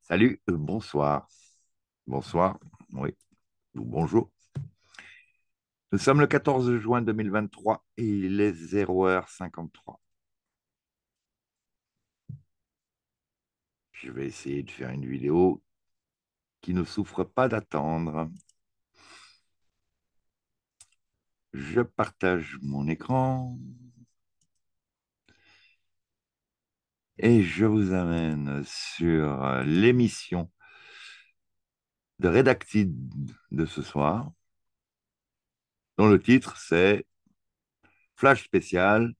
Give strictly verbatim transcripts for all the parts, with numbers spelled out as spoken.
Salut, euh, bonsoir. Bonsoir, oui, ou bonjour. Nous sommes le quatorze juin deux mille vingt-trois et il est zéro heure cinquante-trois. Je vais essayer de faire une vidéo qui ne souffre pas d'attendre. Je partage mon écran et je vous amène sur euh, l'émission de Redacted de ce soir, dont le titre c'est Flash spécial,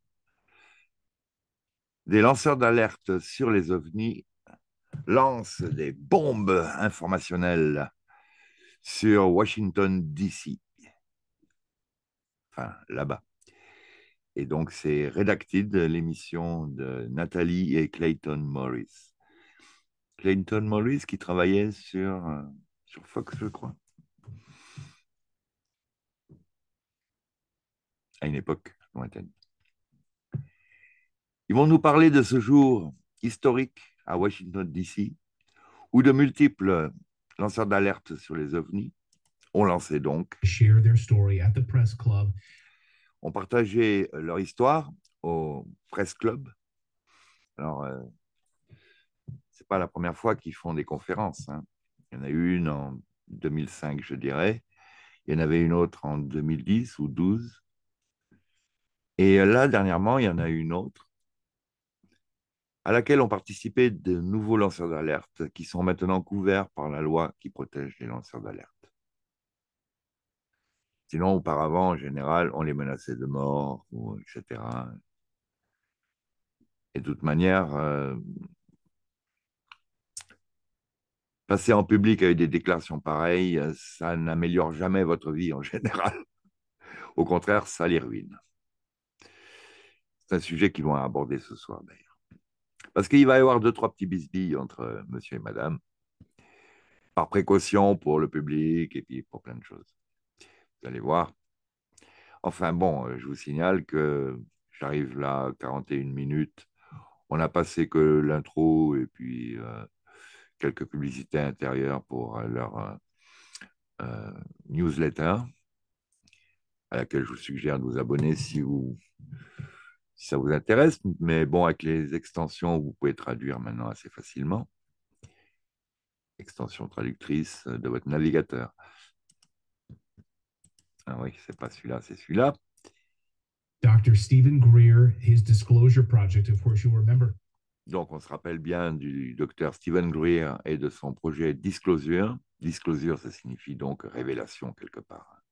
des lanceurs d'alerte sur les ovnis lancent des bombes informationnelles sur Washington, D C, enfin là-bas. Et donc, c'est Redacted, l'émission de Nathalie et Clayton Morris. Clayton Morris qui travaillait sur, euh, sur Fox, je crois, à une époque lointaine. Ils vont nous parler de ce jour historique à Washington, D C, où de multiples lanceurs d'alerte sur les ovnis ont lancé donc, share their story at the press club. ont partagé leur histoire au Press Club. Alors, euh, c'est pas la première fois qu'ils font des conférences, hein. Il y en a eu une en deux mille cinq, je dirais. Il y en avait une autre en deux mille dix ou douze. Et là, dernièrement, il y en a une autre à laquelle ont participé de nouveaux lanceurs d'alerte qui sont maintenant couverts par la loi qui protège les lanceurs d'alerte. Sinon, auparavant, en général, on les menaçait de mort, ou, et cetera. Et de toute manière, euh, passer en public avec des déclarations pareilles, ça n'améliore jamais votre vie en général. Au contraire, ça les ruine. C'est un sujet qu'ils vont aborder ce soir, d'ailleurs. Parce qu'il va y avoir deux, trois petits bisbilles entre euh, monsieur et madame, par précaution pour le public et puis pour plein de choses. Vous allez voir. Enfin bon, euh, je vous signale que j'arrive là, quarante et une minutes. On n'a passé que l'intro et puis euh, quelques publicités intérieures pour euh, leur euh, euh, newsletter, à laquelle je vous suggère de vous abonner si, vous, si ça vous intéresse. Mais bon, avec les extensions, vous pouvez traduire maintenant assez facilement. Extension traductrice de votre navigateur. Ah oui, c'est pas celui-là, c'est celui-là. doctor Stephen Greer, his disclosure project, of course, you remember. Donc, on se rappelle bien du docteur Stephen Greer et de son projet Disclosure. Disclosure, ça signifie donc révélation quelque part.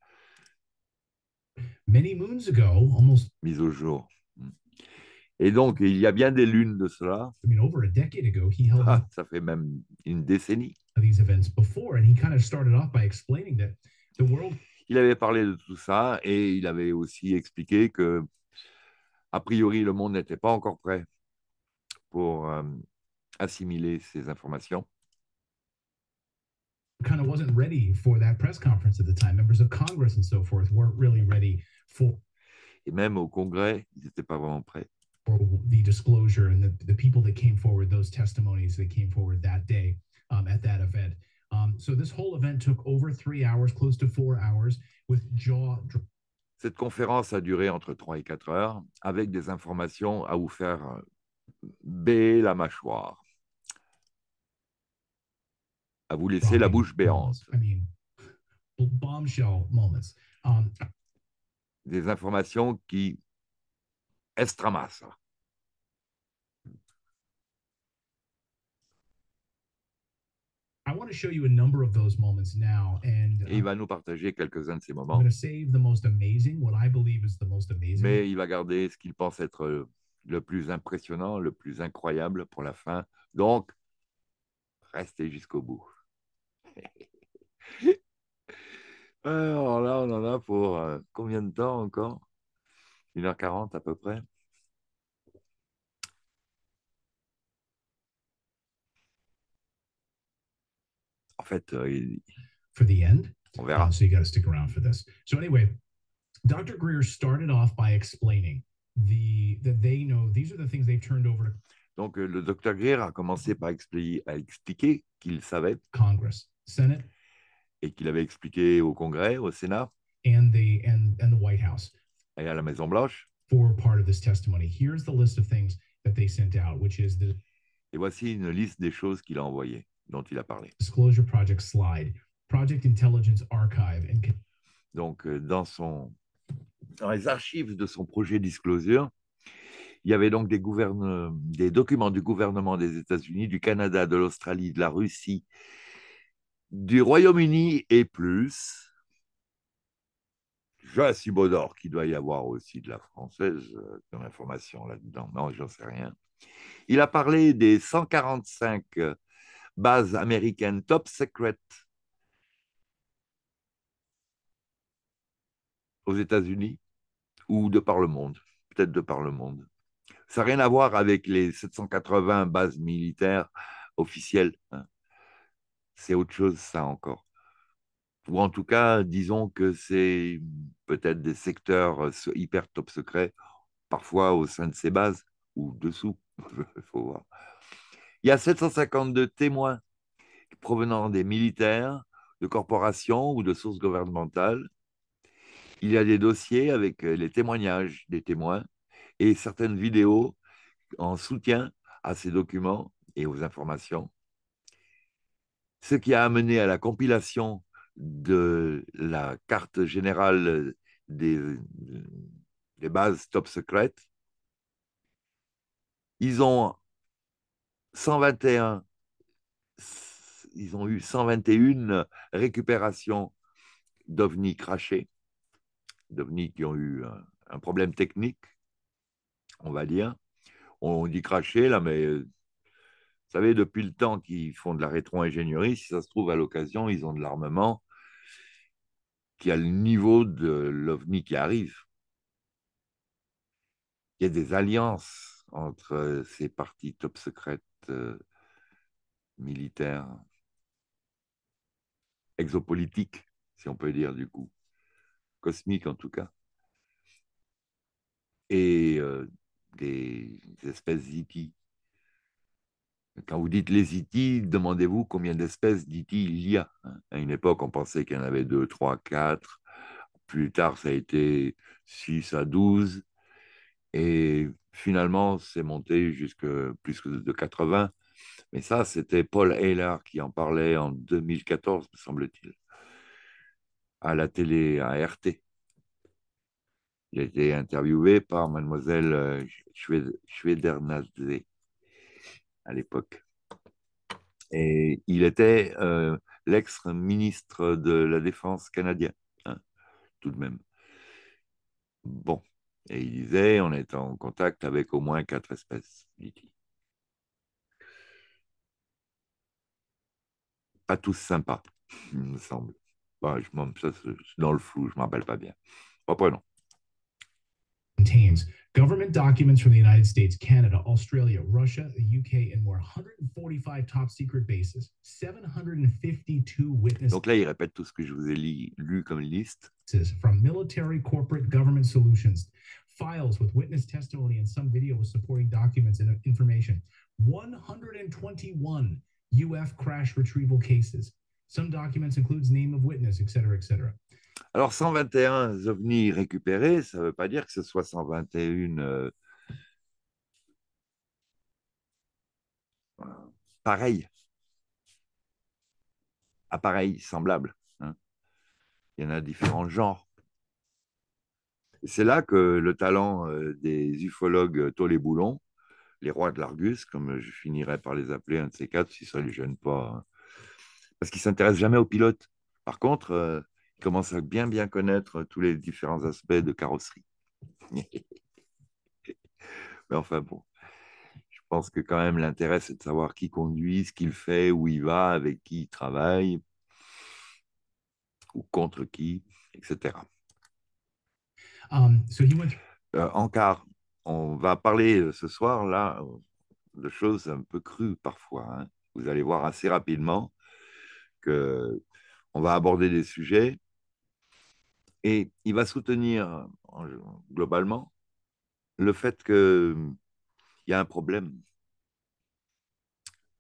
Many moons ago, almost, Mise au jour. Et donc, il y a bien des lunes de cela. I mean, over a decade ago, he held Ah, ça fait même une décennie. these events before, and he kind of started off by explaining that the world. Il avait parlé de tout ça et il avait aussi expliqué que, a priori, le monde n'était pas encore prêt pour euh, assimiler ces informations. Kind of wasn't ready for that press conference at the time. Members of Congress and so forth weren't really ready for. Et même au Congrès, ils n'étaient pas vraiment prêts. For the disclosure and the, the people that came forward, those testimonies that came forward that day um, at that event. Um, so this whole event took over three hours, close to four hours, with jaw. Cette conférence a duré entre trois et quatre heures, avec des informations à vous faire béer la mâchoire, à vous laisser la bouche béante. I mean, bombshell moments. Um, des informations qui estramassent. I want to show you a number of those moments now, and Et il va nous partager quelques-uns de ces I'm moments. going to save the most amazing, what I believe is the most amazing. Mais il va garder ce qu'il pense être le plus impressionnant, le plus incroyable pour la fin. Donc, restez jusqu'au bout. Alors là, on en a pour euh, combien de temps encore? une heure quarante à peu près. En fait, euh, il... for the end. On verra. Uh, so you got to stick around for this. So anyway, doctor Greer started off by explaining the that they know these are the things they've turned over. Donc, euh, le docteur Greer a commencé par expliquer, à expliquer qu'il savait Congress, Senate, et qu'il avait expliqué au Congrès, au Sénat and the and and the White House et à la Maison-Blanche. for part of this testimony. Here's the list of things that they sent out, which is the Et voici une liste des choses qu'il a envoyées, dont il a parlé. Disclosure Project slide, Project Intelligence Archive, and Donc, euh, dans, son, dans les archives de son projet Disclosure, il y avait donc des, gouverne... des documents du gouvernement des États-Unis, du Canada, de l'Australie, de la Russie, du Royaume-Uni et plus. Jasibodor, qu'il doit y avoir aussi de la française euh, comme information là-dedans. Non, j'en sais rien. Il a parlé des cent quarante-cinq euh, bases américaines top secret aux États-Unis ou de par le monde, peut-être de par le monde. Ça n'a rien à voir avec les sept cent quatre-vingts bases militaires officielles, hein. C'est autre chose, ça encore. Ou en tout cas, disons que c'est peut-être des secteurs euh, hyper top secrets, parfois au sein de ces bases ou dessous. Il faut voir. Il y a sept cent cinquante-deux témoins provenant des militaires, de corporations ou de sources gouvernementales. Il y a des dossiers avec euh, les témoignages des témoins et certaines vidéos en soutien à ces documents et aux informations, ce qui a amené à la compilation de la carte générale des, des bases top secrètes. Ils ont cent vingt et un, ils ont eu cent vingt et une récupérations d'ovnis crachés, d'ovnis qui ont eu un, un problème technique, on va dire. On dit craché là, mais vous savez, depuis le temps qu'ils font de la rétro-ingénierie, si ça se trouve à l'occasion, ils ont de l'armement qui a le niveau de l'OVNI qui arrive. Il y a des alliances entre ces parties top secrètes euh, militaires, exopolitiques, si on peut dire du coup, cosmiques en tout cas, et euh, des espèces d'E T. Quand vous dites les E T, demandez-vous combien d'espèces d'E T il y a. À une époque, on pensait qu'il y en avait deux, trois, quatre. Plus tard, ça a été six à douze. Et finalement, c'est monté jusqu'à plus de quatre-vingts. Mais ça, c'était Paul Ehler qui en parlait en deux mille quatorze, me semble-t-il, à la télé, à R T. Il a été interviewé par mademoiselle Schwedernadze à l'époque. Et il était euh, l'ex-ministre de la Défense canadien, hein, tout de même. Bon. Et il disait, on est en contact avec au moins quatre espèces, dit-il. Pas tous sympas, il me semble. Bah, je, ça, c'est dans le flou, je ne m'en rappelle pas bien. Reprenons. Contains government documents from the United States, Canada, Australia, Russia, the U K, and more. one hundred forty-five top secret bases, seven hundred fifty-two witnesses. Donc là, il répète tout ce que je vous ai li, lu comme liste. From military, corporate, government solutions, files with witness testimony and some video with supporting documents and information. one hundred twenty-one U F crash retrieval cases. Some documents includes name of witness, et cetera, et cetera. Alors, cent vingt et un ovnis récupérés, ça ne veut pas dire que ce soit cent vingt et un euh, pareils, appareils semblables, hein. Il y en a différents genres. C'est là que le talent euh, des ufologues tôt les boulons, les rois de l'Argus, comme je finirais par les appeler, un de ces quatre, si ça ne les gêne pas, hein, parce qu'ils ne s'intéressent jamais aux pilotes. Par contre, euh, ils commencent à bien, bien connaître tous les différents aspects de carrosserie. Mais enfin bon, je pense que quand même l'intérêt, c'est de savoir qui conduit, ce qu'il fait, où il va, avec qui il travaille, ou contre qui, et cetera. Um, so he went euh, Encart, on va parler euh, ce soir, là, de choses un peu crues parfois, hein. Vous allez voir assez rapidement que on va aborder des sujets et il va soutenir globalement le fait qu'il y a un problème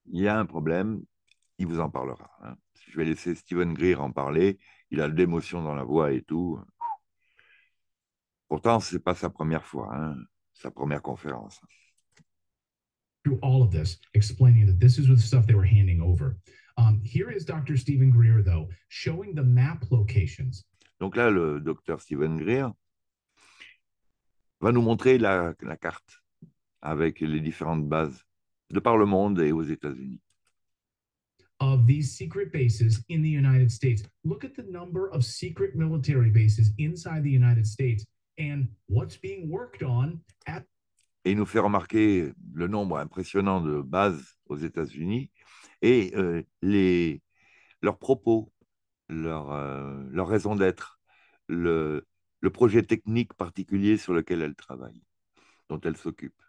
il y a un problème, il vous en parlera. Hein. Je vais laisser Steven Greer en parler. Il a de l'émotion dans la voix et tout. Pourtant, ce n'est pas sa première fois, hein, sa première conférence. Through all of this, explaining that this is the stuff they were handing over. Um, here is Doctor Stephen Greer, though, showing the map locations. Donc là, le docteur Steven Greer va nous montrer la, la carte avec les différentes bases de par le monde et aux États-Unis. Of these secret bases in the United States. Look at the number of secret military bases inside the United States and what's being worked on at. Et il nous fait remarquer le nombre impressionnant de bases aux États-Unis et euh, les, leurs propos, leur, euh, leur raison d'être, le, le projet technique particulier sur lequel elles travaillent, dont elles s'occupent.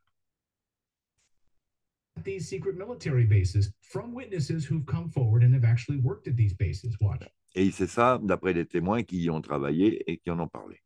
These secret military bases from witnesses who've come forward and have actually worked at these bases. Watch. Et il sait ça d'après des témoins qui y ont travaillé et qui en ont parlé.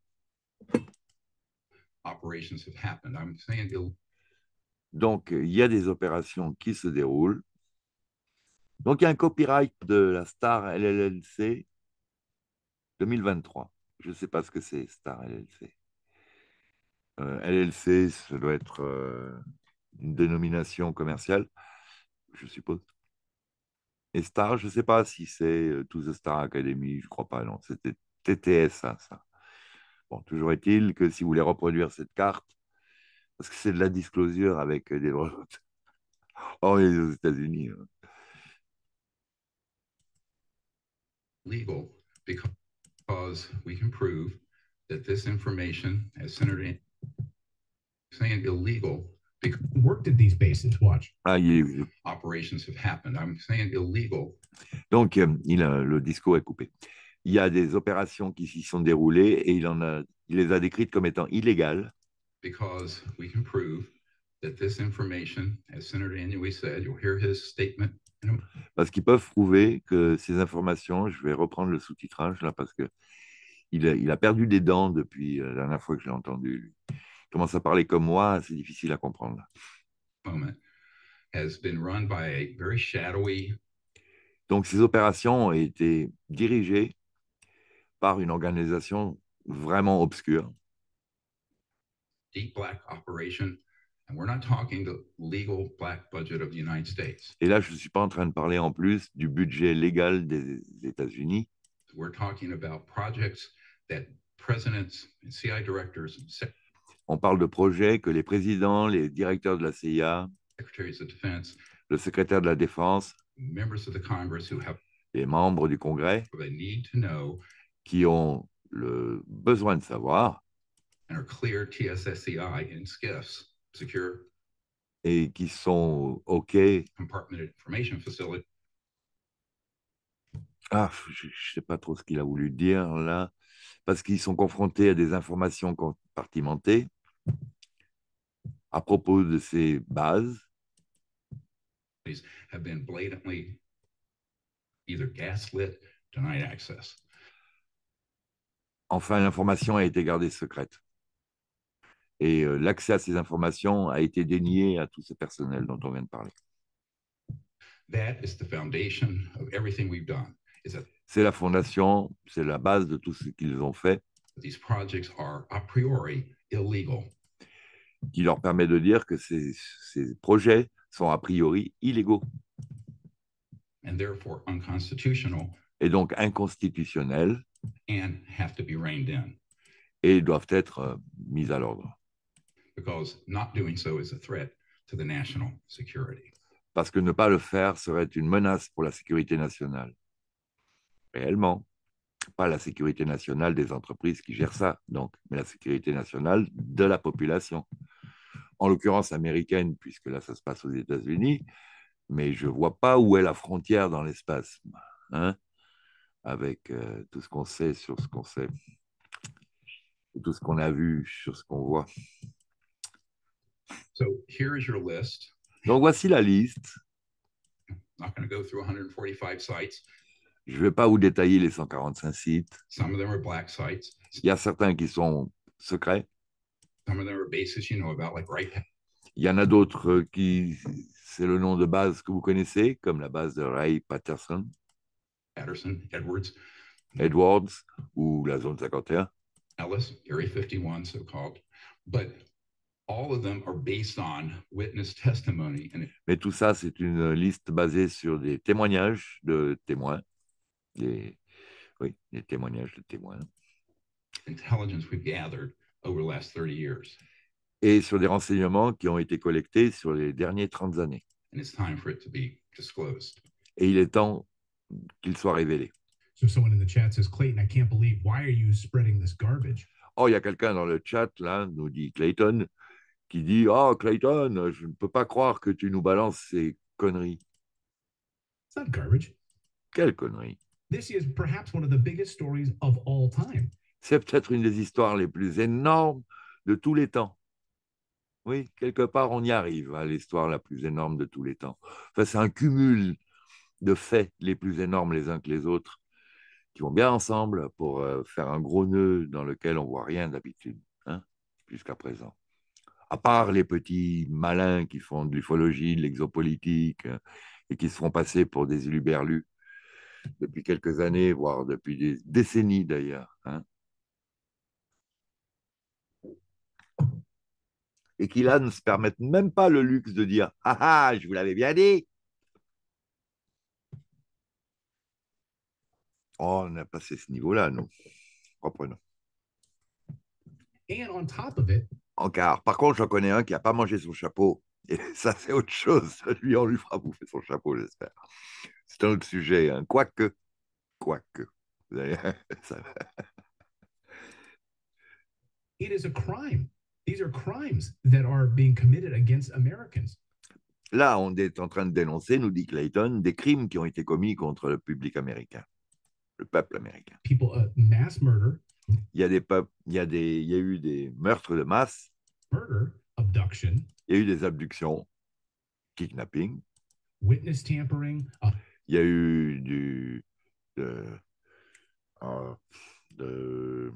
Operations have happened. I'm saying it'll... Donc, il y a des opérations qui se déroulent. Donc, il y a un copyright de la Star L L L C deux mille vingt-trois. Je ne sais pas ce que c'est, Star L L C. Euh, L L C, ça doit être euh, une dénomination commerciale, je suppose. Et Star, je ne sais pas si c'est euh, To the Star Academy, je ne crois pas, non. C'était T T S, ça, ça. Bon, toujours est-il que si vous voulez reproduire cette carte, parce que c'est de la disclosure avec des droits. Oh, et aux États-Unis. Hein. Legal because we can prove that this information has centered in saying illegal because Worked at these bases. Watch. Ah, il... operations have happened. I'm saying illegal. Donc, euh, il a, le discours est coupé. Il y a des opérations qui s'y sont déroulées et il, en a, il les a décrites comme étant illégales. Because we can prove that this information, as Senator Inouye said, you'll hear his statement. Parce qu'ils peuvent prouver que ces informations, je vais reprendre le sous-titrage là parce que il a, il a perdu des dents depuis la dernière fois que je l'ai entendu. Il commence à parler comme moi, c'est difficile à comprendre. Moment has been run by a very shadowy. Donc ces opérations ont été dirigées par une organisation vraiment obscure. Deep black operation. And we're not talking the legal black budget of the United States. Et là, je ne suis pas en train de parler en plus du budget légal des États-Unis. We're talking about projects that presidents and C I directors and On parle de projets que les présidents, les directeurs de la C I A, secretaries of defense, le secrétaire de la Défense, members of the Congress who have les membres du Congrès they need to know qui ont le besoin de savoir and are clear T S S C I in SCIFs. Secure et qui sont OK. Compartmented Information Facility. Ah, je ne sais pas trop ce qu'il a voulu dire là, parce qu'ils sont confrontés à des informations compartimentées à propos de ces bases. Have been blatantly either gaslit, denied access. Enfin, l'information a été gardée secrète. Et euh, l'accès à ces informations a été dénié à tous ces personnels dont on vient de parler. That is the foundation of everything we've done. C'est la fondation, c'est la base de tout ce qu'ils ont fait. These projects are a priori illegal. Qui leur permet de dire que ces, ces projets sont a priori illégaux. And therefore unconstitutional. Et donc inconstitutionnels. And have to be reined in. Et doivent être euh, mis à l'ordre. Because not doing so is a threat to the national security. Parce que ne pas le faire serait une menace pour la sécurité nationale. Réellement, pas la sécurité nationale des entreprises qui gèrent ça, donc, mais la sécurité nationale de la population. En l'occurrence américaine, puisque là, ça se passe aux États-Unis, mais je ne vois pas où est la frontière dans l'espace, hein, avec euh, tout ce qu'on sait sur ce qu'on sait, et tout ce qu'on a vu sur ce qu'on voit. So here is your list. Donc, voici la liste. Not going to go through one hundred forty-five sites. Je ne vais pas vous détailler les cent quarante-cinq sites. Some of them are black sites. Il y a certains qui sont secrets. Some of them are bases you know about, like Wright. Il y en a d'autres qui, c'est le nom de base que vous connaissez, comme la base de Ray Patterson, Patterson, Edwards, Edwards ou la zone cinquante et un. Ellis, Area fifty-one, so-called. But all of them are based on witness testimony. And Mais tout ça, c'est une liste basée sur des témoignages de témoins, des, oui, des témoignages de témoins, intelligence we've gathered over the last thirty years. Et sur des renseignements qui ont été collectés sur les dernières trente années. And it's time for it to be disclosed. Et il est temps qu'il soit révélé. So someone in the chat says, Clayton, I can't believe, why are you spreading this garbage? Oh, il y a quelqu'un dans le chat, là, nous dit Clayton, qui dit « Oh, Clayton, je ne peux pas croire que tu nous balances ces conneries. » It's not garbage. Quelle connerie? This is perhaps one of the biggest stories of all time. C'est peut-être une des histoires les plus énormes de tous les temps. Oui, quelque part, on y arrive à l'histoire la plus énorme de tous les temps. Enfin, c'est un cumul de faits les plus énormes les uns que les autres qui vont bien ensemble pour euh, faire un gros nœud dans lequel on ne voit rien d'habitude, hein, jusqu'à présent. À part les petits malins qui font de l'ufologie, de l'exopolitique euh, et qui se font passer pour des huluberlus depuis quelques années, voire depuis des décennies d'ailleurs, hein. Et qui là ne se permettent même pas le luxe de dire « Ah ah, je vous l'avais bien dit !» Oh, on a passé ce niveau-là, nous. Reprenons. And on top of it, en quart. Par contre, j'en connais un qui n'a pas mangé son chapeau. Et ça, c'est autre chose. Lui, on lui fera bouffer son chapeau, j'espère. C'est un autre sujet. Hein. Quoique, quoique. Vous allez... ça... It is a crime. These are crimes that are being committed against Americans. Là, on est en train de dénoncer, nous dit Clayton, des crimes qui ont été commis contre le public américain, le peuple américain. People, uh, mass murder. Il y a des peuples, il y a des, il y a eu des meurtres de masse. Murder, abduction. Il y a eu des abductions, kidnapping. Witness tampering. Uh, il y a eu du, de, uh, de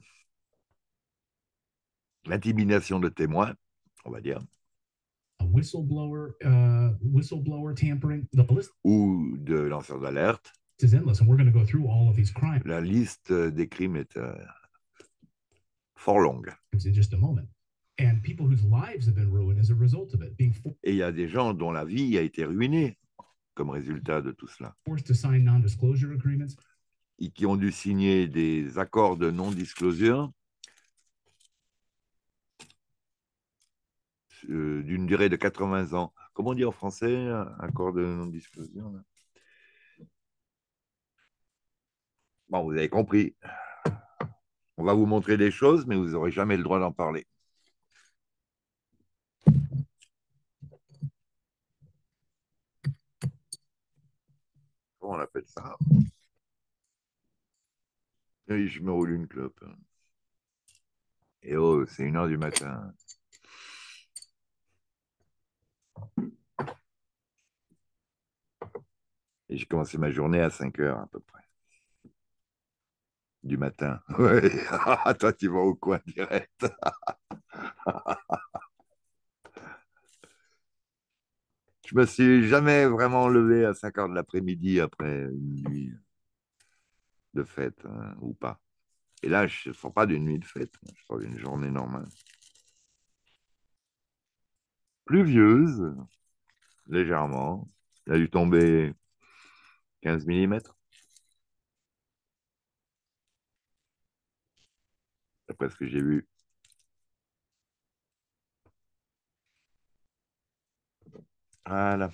l'intimidation de témoins, on va dire. A whistleblower, uh, whistleblower tampering. The list ou de lanceurs d'alerte. is endless, and we're going to go through all of these crimes. La liste des crimes est euh, fort longue. In just a moment. And people whose lives have been ruined as a result of it, being Et il y a des gens dont la vie a été ruinée comme résultat de tout cela. Forced to sign non-disclosure agreements. Et qui ont dû signer des accords de non-disclosure euh, d'une durée de quatre-vingts ans. Comment on dit en français, accord de non-disclosure? Bon, vous avez compris. On va vous montrer des choses, mais vous n'aurez jamais le droit d'en parler. Comment on appelle ça? Oui, je me roule une clope. Et oh, c'est une heure du matin. Et j'ai commencé ma journée à cinq heures à peu près. Du matin. Ouais. Toi, tu vas au coin direct. Je me suis jamais vraiment levé à cinq heures de l'après-midi après une nuit de fête, hein, ou pas. Et là, je ne sors pas d'une nuit de fête, je sors d'une journée normale. Pluvieuse, légèrement. Il a dû tomber quinze millimètres. D'après ce que j'ai vu. Voilà.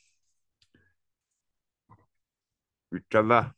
Ça va.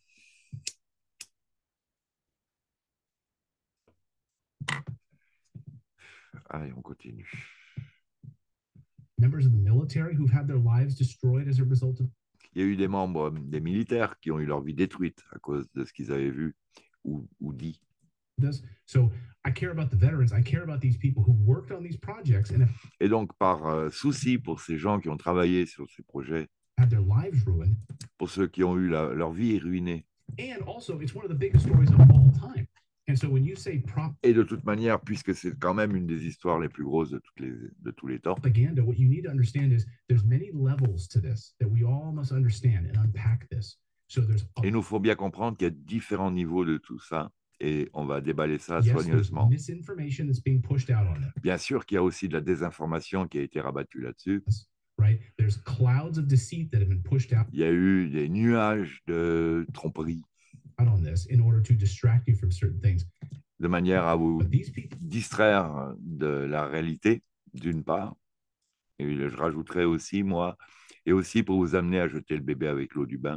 Allez, on continue. Members of the military who've had their lives destroyed as a result of. Il y a eu des membres des militaires qui ont eu leur vie détruite à cause de ce qu'ils avaient vu ou, ou dit. This. So I care about the veterans. I care about these people who worked on these projects and have Et donc, par euh, souci pour ces gens qui ont travaillé sur ces projets, had their lives ruined. pour ceux qui ont eu la, leur vie ruinée. And also, it's one of the biggest stories of all time. And so when you say prop Et de toute manière, puisque c'est quand même une des histoires les plus grosses de, toutes les, de tous les temps, propaganda, what you need to understand is there's many levels to this that we all must understand and unpack this. So there's a, et nous faut bien comprendre qu'il y a différents niveaux de tout ça, et on va déballer ça yes, there's soigneusement. misinformation that's being pushed out on it, Bien sûr qu'il y a aussi de la désinformation qui a été rabattue là-dessus. right? There's clouds of deceit that have been pushed out Il y a eu des nuages de tromperie on this in order to distract you from certain things. de manière à vous But these people distraire de la réalité, d'une part, et je rajouterais aussi, moi, et aussi pour vous amener à jeter le bébé avec l'eau du bain.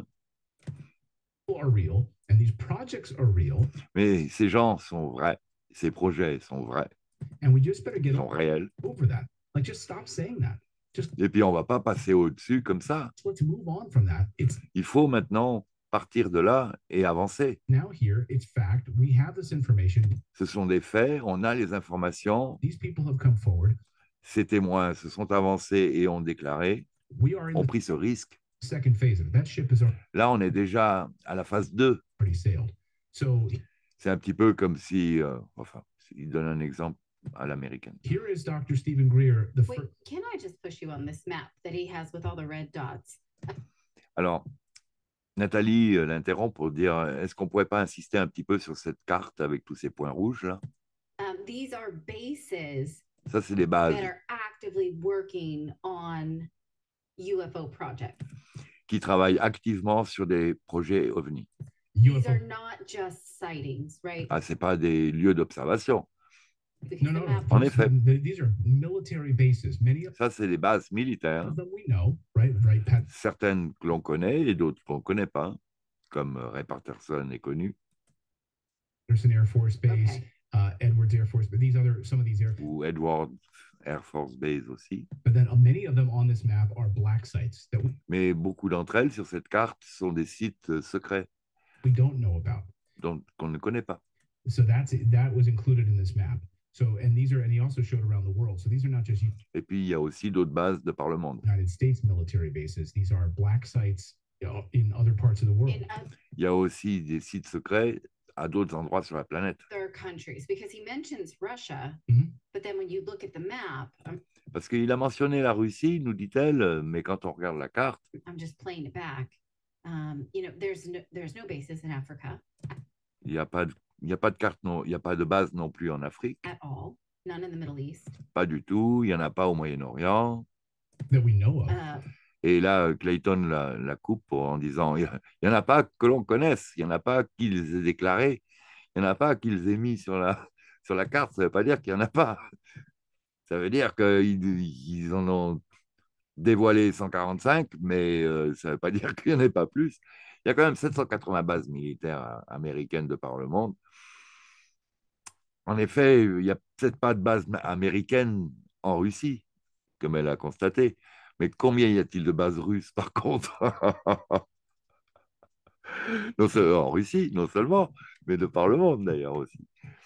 are real and these projects are real, Mais ces gens sont vrais, ces projets sont vrais, and we just better get sont réels. over that. Like, just stop saying that. Just Et puis, on ne va pas passer au-dessus comme ça. let's move on from that. It's Il faut maintenant partir de là et avancer. now here, it's fact. We have this information. Ce sont des faits, on a les informations. These people have come forward. Ces témoins se sont avancés et ont déclaré, We are in ont the pris ce risque. second phase of it. That ship is Là, on est déjà à la phase deux. already sailed. So C'est un petit peu comme si, euh, enfin, il donne un exemple à l'américaine. here is Doctor Stephen Greer. The Wait, fir- can I just push you on this map that he has with all the red dots? Alors, Nathalie euh, l'interrompt pour dire, est-ce qu'on ne pourrait pas insister un petit peu sur cette carte avec tous ces points rouges là? Um, these are bases Ça, c'est les bases that are actively working on U F O projects. qui travaillent activement sur des projets OVNI. These U F O. are not just sightings, right? Ah, ce n'est pas des lieux d'observation. Because No, the no, map- En these- effet. th- these are military bases. Many of Ça, c'est des bases militaires, them we know, right? Right, Pat. certaines que l'on connaît et d'autres qu'on ne connaît pas, comme euh, Ray Patterson est connu, Anderson Air Force Base, Okay. uh, Edwards Air Force, but these other some of these air. ou Edwards Air Force Base aussi. But then uh, many of them on this map are black sites that we, Mais beaucoup d'entre elles, sur cette carte, sont des sites euh, secrets we don't know about. dont qu'on ne connaît pas. So that's that was included in this map. So and these are and he also showed around the world. So these are not just Et puis, il y a aussi d'autres bases de par le monde. United States military bases. These are black sites, you know, in other parts of the world. In other Il y a aussi des sites secrets à d'autres endroits sur la planète. countries, because he mentions Russia, Mhm. but then when you look at the map, I'm, Parce qu'il a mentionné la Russie, nous dit-elle, mais quand on regarde la carte, I'm just playing it back. Um, you know, there's no, there's no bases in Africa il n'y a pas de, il y a pas de carte, non, il n'y a pas de base non plus en Afrique, at all. None in the Middle East. pas du tout, il n'y en a pas au Moyen-Orient. That we know of. Uh, Et là, Clayton la, la coupe en disant, il n'y en a pas que l'on connaisse, il n'y en a pas qu'ils aient déclaré, il n'y en a pas qu'ils aient mis sur la, sur la carte, ça ne veut pas dire qu'il n'y en a pas. Ça veut dire qu'ils ils en ont dévoilé cent quarante-cinq, mais euh, ça ne veut pas dire qu'il n'y en ait pas plus. Il y a quand même sept cent quatre-vingts bases militaires américaines de par le monde. En effet, il n'y a peut-être pas de base américaine en Russie, comme elle a constaté. Mais combien y a-t-il de bases russes, par contre? Non, en Russie, non seulement, mais de par le monde, d'ailleurs, aussi.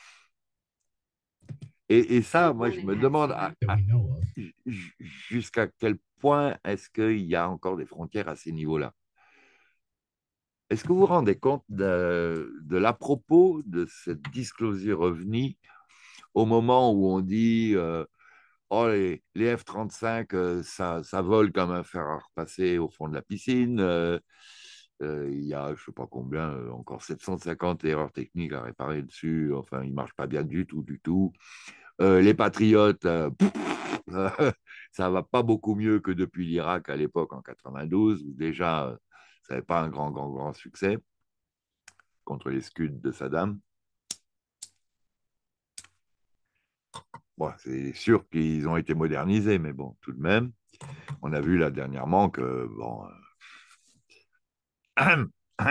Et, et ça, moi, je me demande à- that à- we know of. j- jusqu'à quel point est-ce qu'il y a encore des frontières à ces niveaux-là. Est-ce que vous vous rendez compte de, de l'à-propos de cette disclosure OVNI au moment où on dit euh, oh, les, les F trente-cinq, euh, ça, ça vole comme un fer à repasser au fond de la piscine. euh, euh, il y a, je ne sais pas combien, euh, encore sept cent cinquante erreurs techniques à réparer dessus. Enfin, il ne marche pas bien du tout, du tout. Euh, les Patriotes, euh, ça ne va pas beaucoup mieux que depuis l'Irak à l'époque en quatre-vingt-douze, où déjà, euh, ça n'avait pas un grand, grand, grand succès contre les Scuds de Saddam. Bon, c'est sûr qu'ils ont été modernisés, mais bon, tout de même, on a vu là dernièrement que, bon, euh,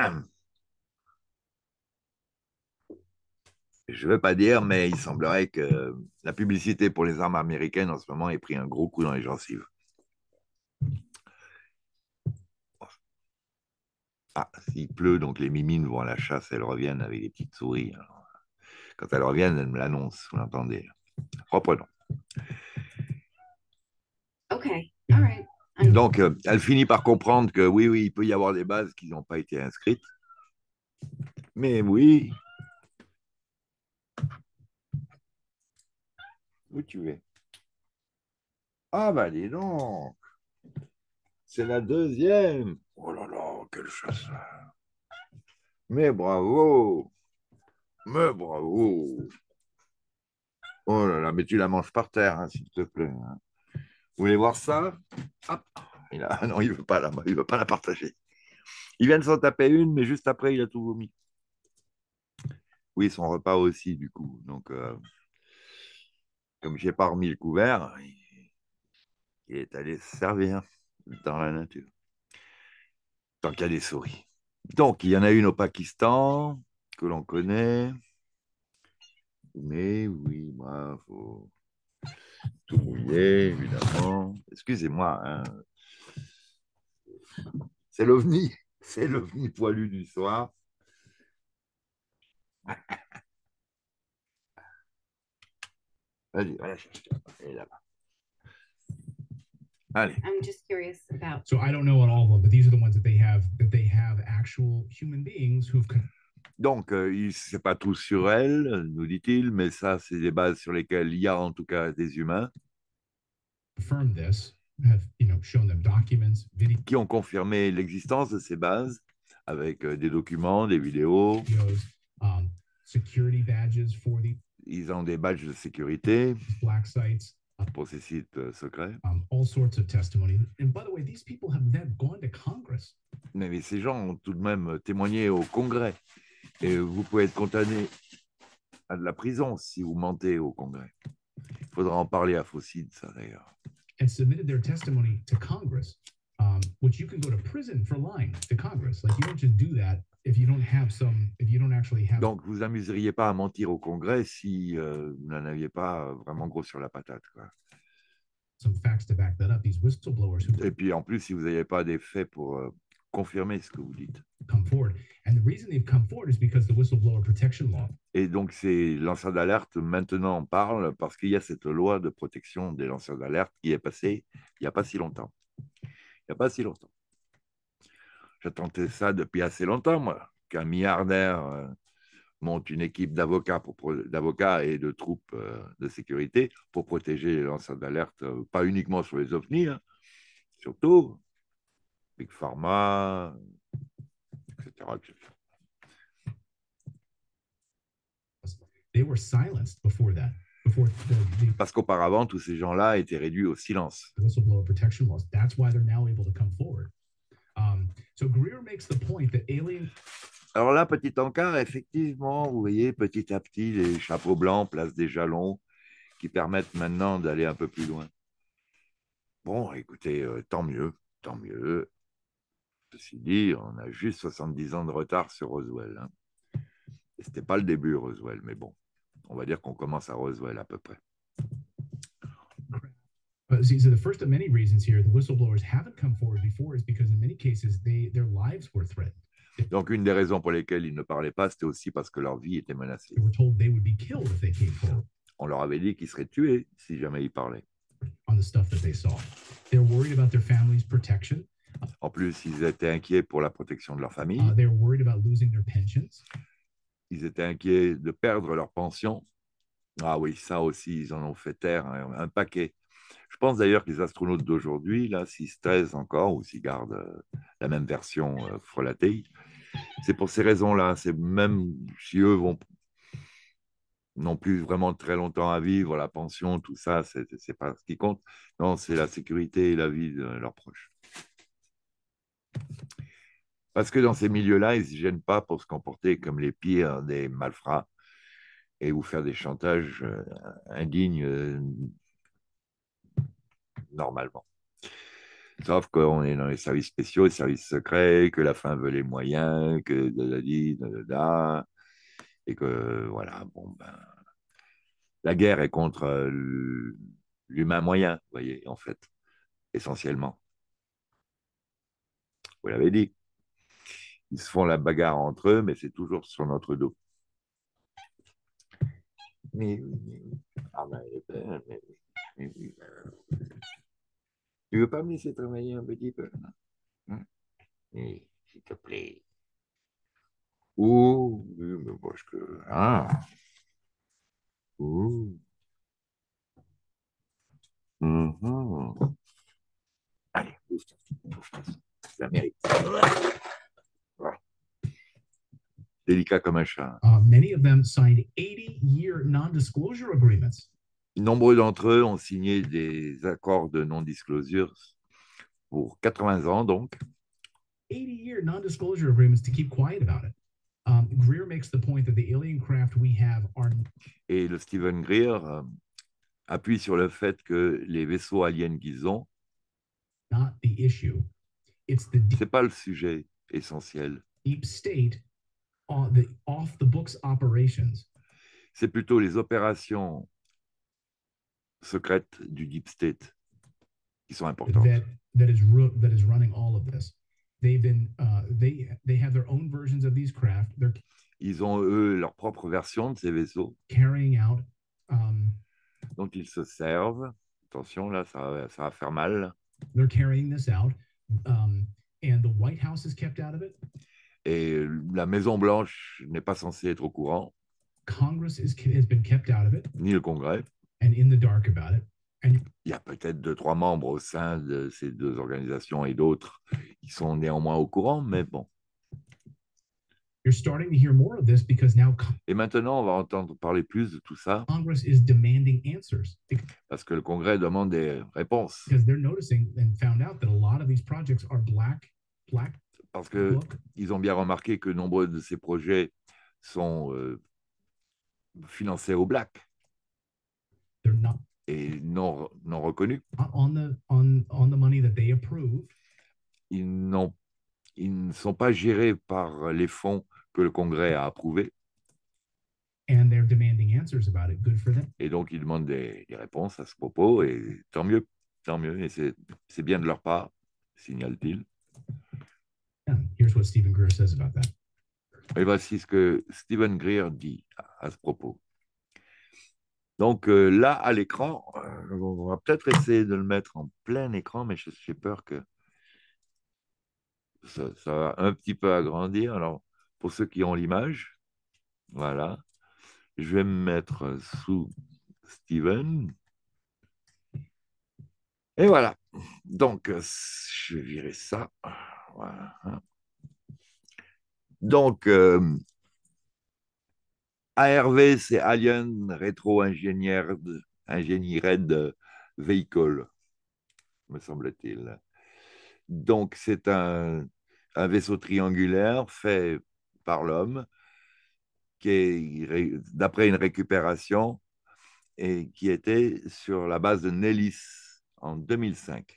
je ne veux pas dire, mais il semblerait que la publicité pour les armes américaines en ce moment ait pris un gros coup dans les gencives. Ah, s'il pleut, donc les mimines vont à la chasse, elles reviennent avec des petites souris. Alors, quand elles reviennent, elles me l'annoncent, vous l'entendez. Reprenons. okay, all right. I'm- Donc, euh, elle finit par comprendre que oui, oui, il peut y avoir des bases qui n'ont pas été inscrites. Mais oui, Où tu es? Ah bah dis donc, c'est la deuxième. Oh là là, quelle chasseur. Mais bravo, mais bravo. Oh là là, mais tu la manges par terre, hein, s'il te plaît, hein. Vous voulez voir ça? Hop. Il a... Non, il veut pas la... il veut pas la partager. Il vient de s'en taper une, mais juste après, il a tout vomi. Oui, son repas aussi, du coup. Donc, euh, comme j'ai pas remis le couvert, il est allé se servir dans la nature. Tant qu'il y a des souris. Donc, il y en a une au Pakistan, que l'on connaît. Mais oui, moi, il faut tout mouiller, évidemment. Excusez-moi, hein. C'est l'ovni. C'est l'ovni poilu du soir. Vas-y, va la chercher. Elle est là-bas. Allez. I'm just curious about. So I don't know on all of them, but these are the ones that they have that they have actual human beings who've Donc, euh, ce n'est pas tout sur elle, nous dit-il, mais ça, c'est des bases sur lesquelles il y a en tout cas des humains confirmed this, have you know shown them documents, videos, qui ont confirmé l'existence de ces bases avec euh, des documents, des vidéos. um, security badges for the Ils ont des badges de sécurité black sites, pour ces sites euh, secrets. um, all sorts of testimony. And by the way, these people have then gone to Congress. Mais, mais ces gens ont tout de même témoigné au Congrès. Et vous pouvez être condamné à de la prison si vous mentez au Congrès. Il faudra en parler à Faucide, ça d'ailleurs. And submitted their testimony to Congress, um, which you can go to prison for lying to Congress. Like you don't just do that if you don't have some, if you don't actually have. Donc vous amuseriez pas à mentir au Congrès si euh, vous n'en aviez pas vraiment gros sur la patate, quoi. Some facts to back that up. These whistleblowers who Et puis en plus, si vous n'avez pas des faits pour euh, confirmer ce que vous dites. come forward, and the reason they've come forward is because the whistleblower protection law. Et donc ces lanceurs d'alerte maintenant en parlent parce qu'il y a cette loi de protection des lanceurs d'alerte qui est passée il n'y a pas si longtemps. Il n'y a pas si longtemps. J'attendais ça depuis assez longtemps, moi, qu'un milliardaire euh, monte une équipe d'avocats pour, d'avocats et de troupes euh, de sécurité pour protéger les lanceurs d'alerte, euh, pas uniquement sur les ovnis, hein, surtout Big Pharma, et cetera, et cetera. They were silenced before that. Before the, the Parce qu'auparavant, tous ces gens-là étaient réduits au silence. whistleblower protection laws. That's why they're now able to come forward. Um, so Greer makes the point that alien. Alors là, petit encart, effectivement, vous voyez, petit à petit, les chapeaux blancs placent des jalons qui permettent maintenant d'aller un peu plus loin. Bon, écoutez, euh, tant mieux, tant mieux. Ceci dit, on a juste soixante-dix ans de retard sur Roswell, hein. Et c'était pas le début, Roswell, mais bon, on va dire qu'on commence à Roswell à peu près. But see, so the first of many reasons here, the whistleblowers haven't come forward before is because in many cases they their lives were threatened. Donc, une des raisons pour lesquelles ils ne parlaient pas, c'était aussi parce que leur vie était menacée. They were told they would be killed if they came forward On leur avait dit qu'ils seraient tués si jamais ils parlaient. on the stuff that they saw. They're worried about their family's protection. En plus, ils étaient inquiets pour la protection de leur famille. Uh, they're worried about losing their pensions. Ils étaient inquiets de perdre leur pension. Ah oui, ça aussi, ils en ont fait taire un, un paquet. Je pense d'ailleurs que les astronautes d'aujourd'hui, là, s'ils se taisent encore ou s'ils gardent euh, la même version euh, frelatée, c'est pour ces raisons-là. C'est même si eux vont n'ont plus vraiment très longtemps à vivre, la pension, tout ça, c'est c'est pas ce qui compte. Non, c'est la sécurité et la vie de leurs proches. Parce que dans ces milieux-là, ils ne se gênent pas pour se comporter comme les pires des malfrats et vous faire des chantages euh, indignes euh, normalement. Sauf qu'on est dans les services spéciaux, les services secrets, que la fin veut les moyens, que de la di, de la da, et que voilà, bon ben, la guerre est contre euh, l'humain moyen, vous voyez, en fait, essentiellement. Vous l'avez dit. Ils se font la bagarre entre eux, mais c'est toujours sur notre dos. Mais oui, mais oui. Ah ben, mais oui, mais oui. Tu veux pas me laisser travailler un petit peu, hein? Oui, s'il te plaît. Oh, oui, mais parce que... Ah. Oh. Mhm. Allez, ouvre-toi, ouvre-toi. Ça mérite. Voilà. Délicat comme un chat. Uh, many of them signed eighty-year non-disclosure agreements. Nombreux d'entre eux ont signé des accords de non-disclosure pour quatre-vingts ans, donc. eighty-year non-disclosure agreements to keep quiet about it. Um, Greer makes the point that the alien craft we have are Et le Stephen Greer euh, appuie sur le fait que les vaisseaux aliens qu'ils ont, not the issue. It's the c'est pas le sujet essentiel. deep state, uh, the off-the-books operations C'est plutôt les opérations secrètes du Deep State qui sont importantes. that that is ru- that is running all of this. They've been uh, they they have their own versions of these craft. They're Ils ont, eux, leur propre version de ces vaisseaux carrying out um, dont ils se servent. Attention, là, ça, va- ça va faire mal. they're carrying this out, um, and the White House is kept out of it. Et la Maison-Blanche n'est pas censée être au courant, Congress is has been kept out of it ni le Congrès. and in the dark about it. And Il y a peut-être deux, trois membres au sein de ces deux organisations et d'autres qui sont néanmoins au courant, mais bon. you're starting to hear more of this because now Et maintenant, on va entendre parler plus de tout ça Congress is demanding answers parce que le Congrès demande des réponses. because they're noticing and found out that a lot of these projects are black, black Parce que book. ils ont bien remarqué que nombreux de ces projets sont euh, financés au black They're not et non, non reconnus. on the on on the money that they approve. Ils, n'ont- ils ne sont pas gérés par les fonds que le Congrès a approuvés. And they're demanding answers about it. Good for them. Et donc, ils demandent des, des réponses à ce propos. Et tant mieux, tant mieux. Et c'est c'est bien de leur part, signale-t-il. Yeah. Here's what Stephen Greer says about that. Et voici ce que Stephen Greer dit à, à ce propos. Donc euh, là, à l'écran, euh, on va peut-être essayer de le mettre en plein écran, mais j'ai peur que ça, ça va un petit peu agrandir. Alors, pour ceux qui ont l'image, voilà, je vais me mettre sous Steven. Et voilà. Donc, je vais virer ça. Voilà. Donc, euh, A R V, c'est Alien Retro-Engineered Engineered Vehicle, me semble-t-il. Donc, c'est un, un vaisseau triangulaire fait par l'homme, qui est d'après une récupération et qui était sur la base de Nellis en deux mille cinq.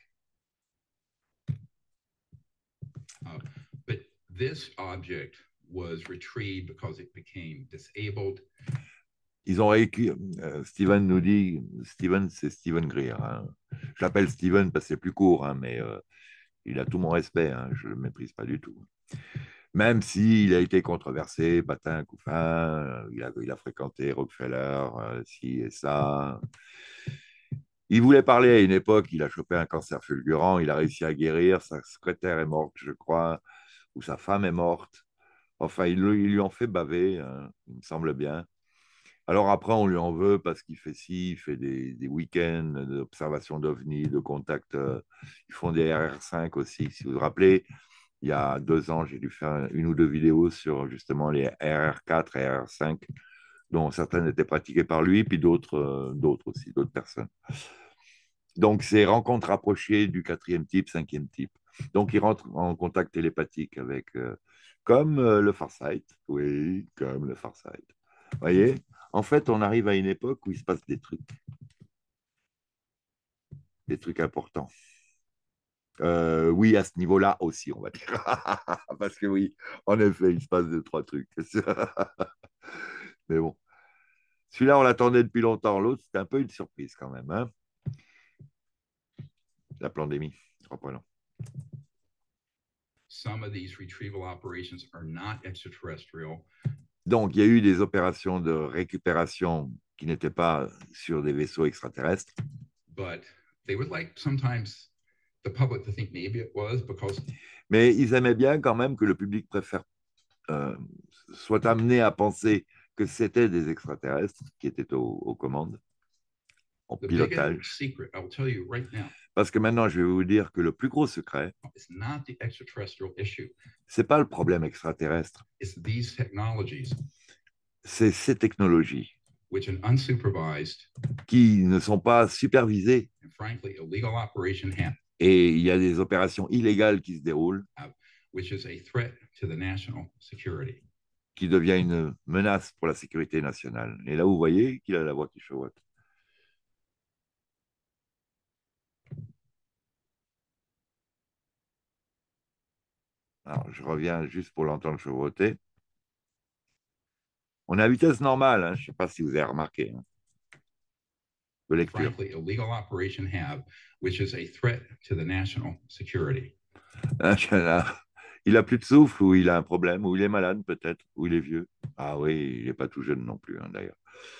Uh, but this object was retrieved because it became disabled. Ils ont récu... euh, Steven nous dit, Steven, c'est Stephen Greer. Hein. Je l'appelle Steven parce que c'est plus court, hein, mais euh, il a tout mon respect. Hein, je ne le méprise pas du tout. Même s'il a été controversé, patin, couffin, il a, il a fréquenté Rockefeller, euh, ci et ça. Il voulait parler à une époque, il a chopé un cancer fulgurant, il a réussi à guérir, sa secrétaire est morte, je crois, ou sa femme est morte. Enfin, ils, ils lui ont fait baver, hein, il me semble bien. Alors après, on lui en veut parce qu'il fait ci, il fait des, des week-ends d'observation d'ovnis, de contacts. Euh, ils font des R R cinq aussi. Si vous vous rappelez, il y a deux ans, j'ai dû faire une ou deux vidéos sur justement les R R quatre et R R cinq, dont certaines étaient pratiquées par lui, puis d'autres euh, d'autres aussi, d'autres personnes. Donc, c'est rencontre rapprochée du quatrième type, cinquième type. Donc, il rentre en contact télépathique avec, euh, comme euh, le Farsight. Oui, comme le Farsight. Vous voyez, en fait, on arrive à une époque où il se passe des trucs. Des trucs importants. Euh, oui, à ce niveau-là aussi, on va dire. Parce que oui, en effet, il se passe deux, trois trucs. Mais bon. Celui-là, on l'attendait depuis longtemps. L'autre, c'était un peu une surprise quand même. Hein, la pandémie. Reprenons. Some of these retrieval operations are not extraterrestrial. Donc, il y a eu des opérations de récupération qui n'étaient pas sur des vaisseaux extraterrestres. But they would like sometimes the public to think maybe it was because Mais ils aimaient bien quand même que le public préfère, euh, soit amené à penser que c'était des extraterrestres qui étaient aux, aux commandes. en The pilotage. biggest secret, I will tell you right now, Parce que maintenant, je vais vous dire que le plus gros secret, is not the extraterrestrial issue. c'est pas le problème extraterrestre, It's these technologies c'est ces technologies which an unsupervised qui ne sont pas supervisées. and frankly illegal operation have, Et il y a des opérations illégales qui se déroulent, which is a threat to the national security. qui devient une menace pour la sécurité nationale. Et là, vous voyez qu'il a la voix qui chevauche. Alors, je reviens juste pour l'entendre chevauter. On est à vitesse normale, hein. Je ne sais pas si vous avez remarqué. Hein. De lecture. Frankly, illegal operation have, which is a threat to the national security. Il a plus de souffle, ou il a un problème, ou il est malade peut-être, ou il est vieux. Ah oui, il n'est pas tout jeune non plus, hein, d'ailleurs.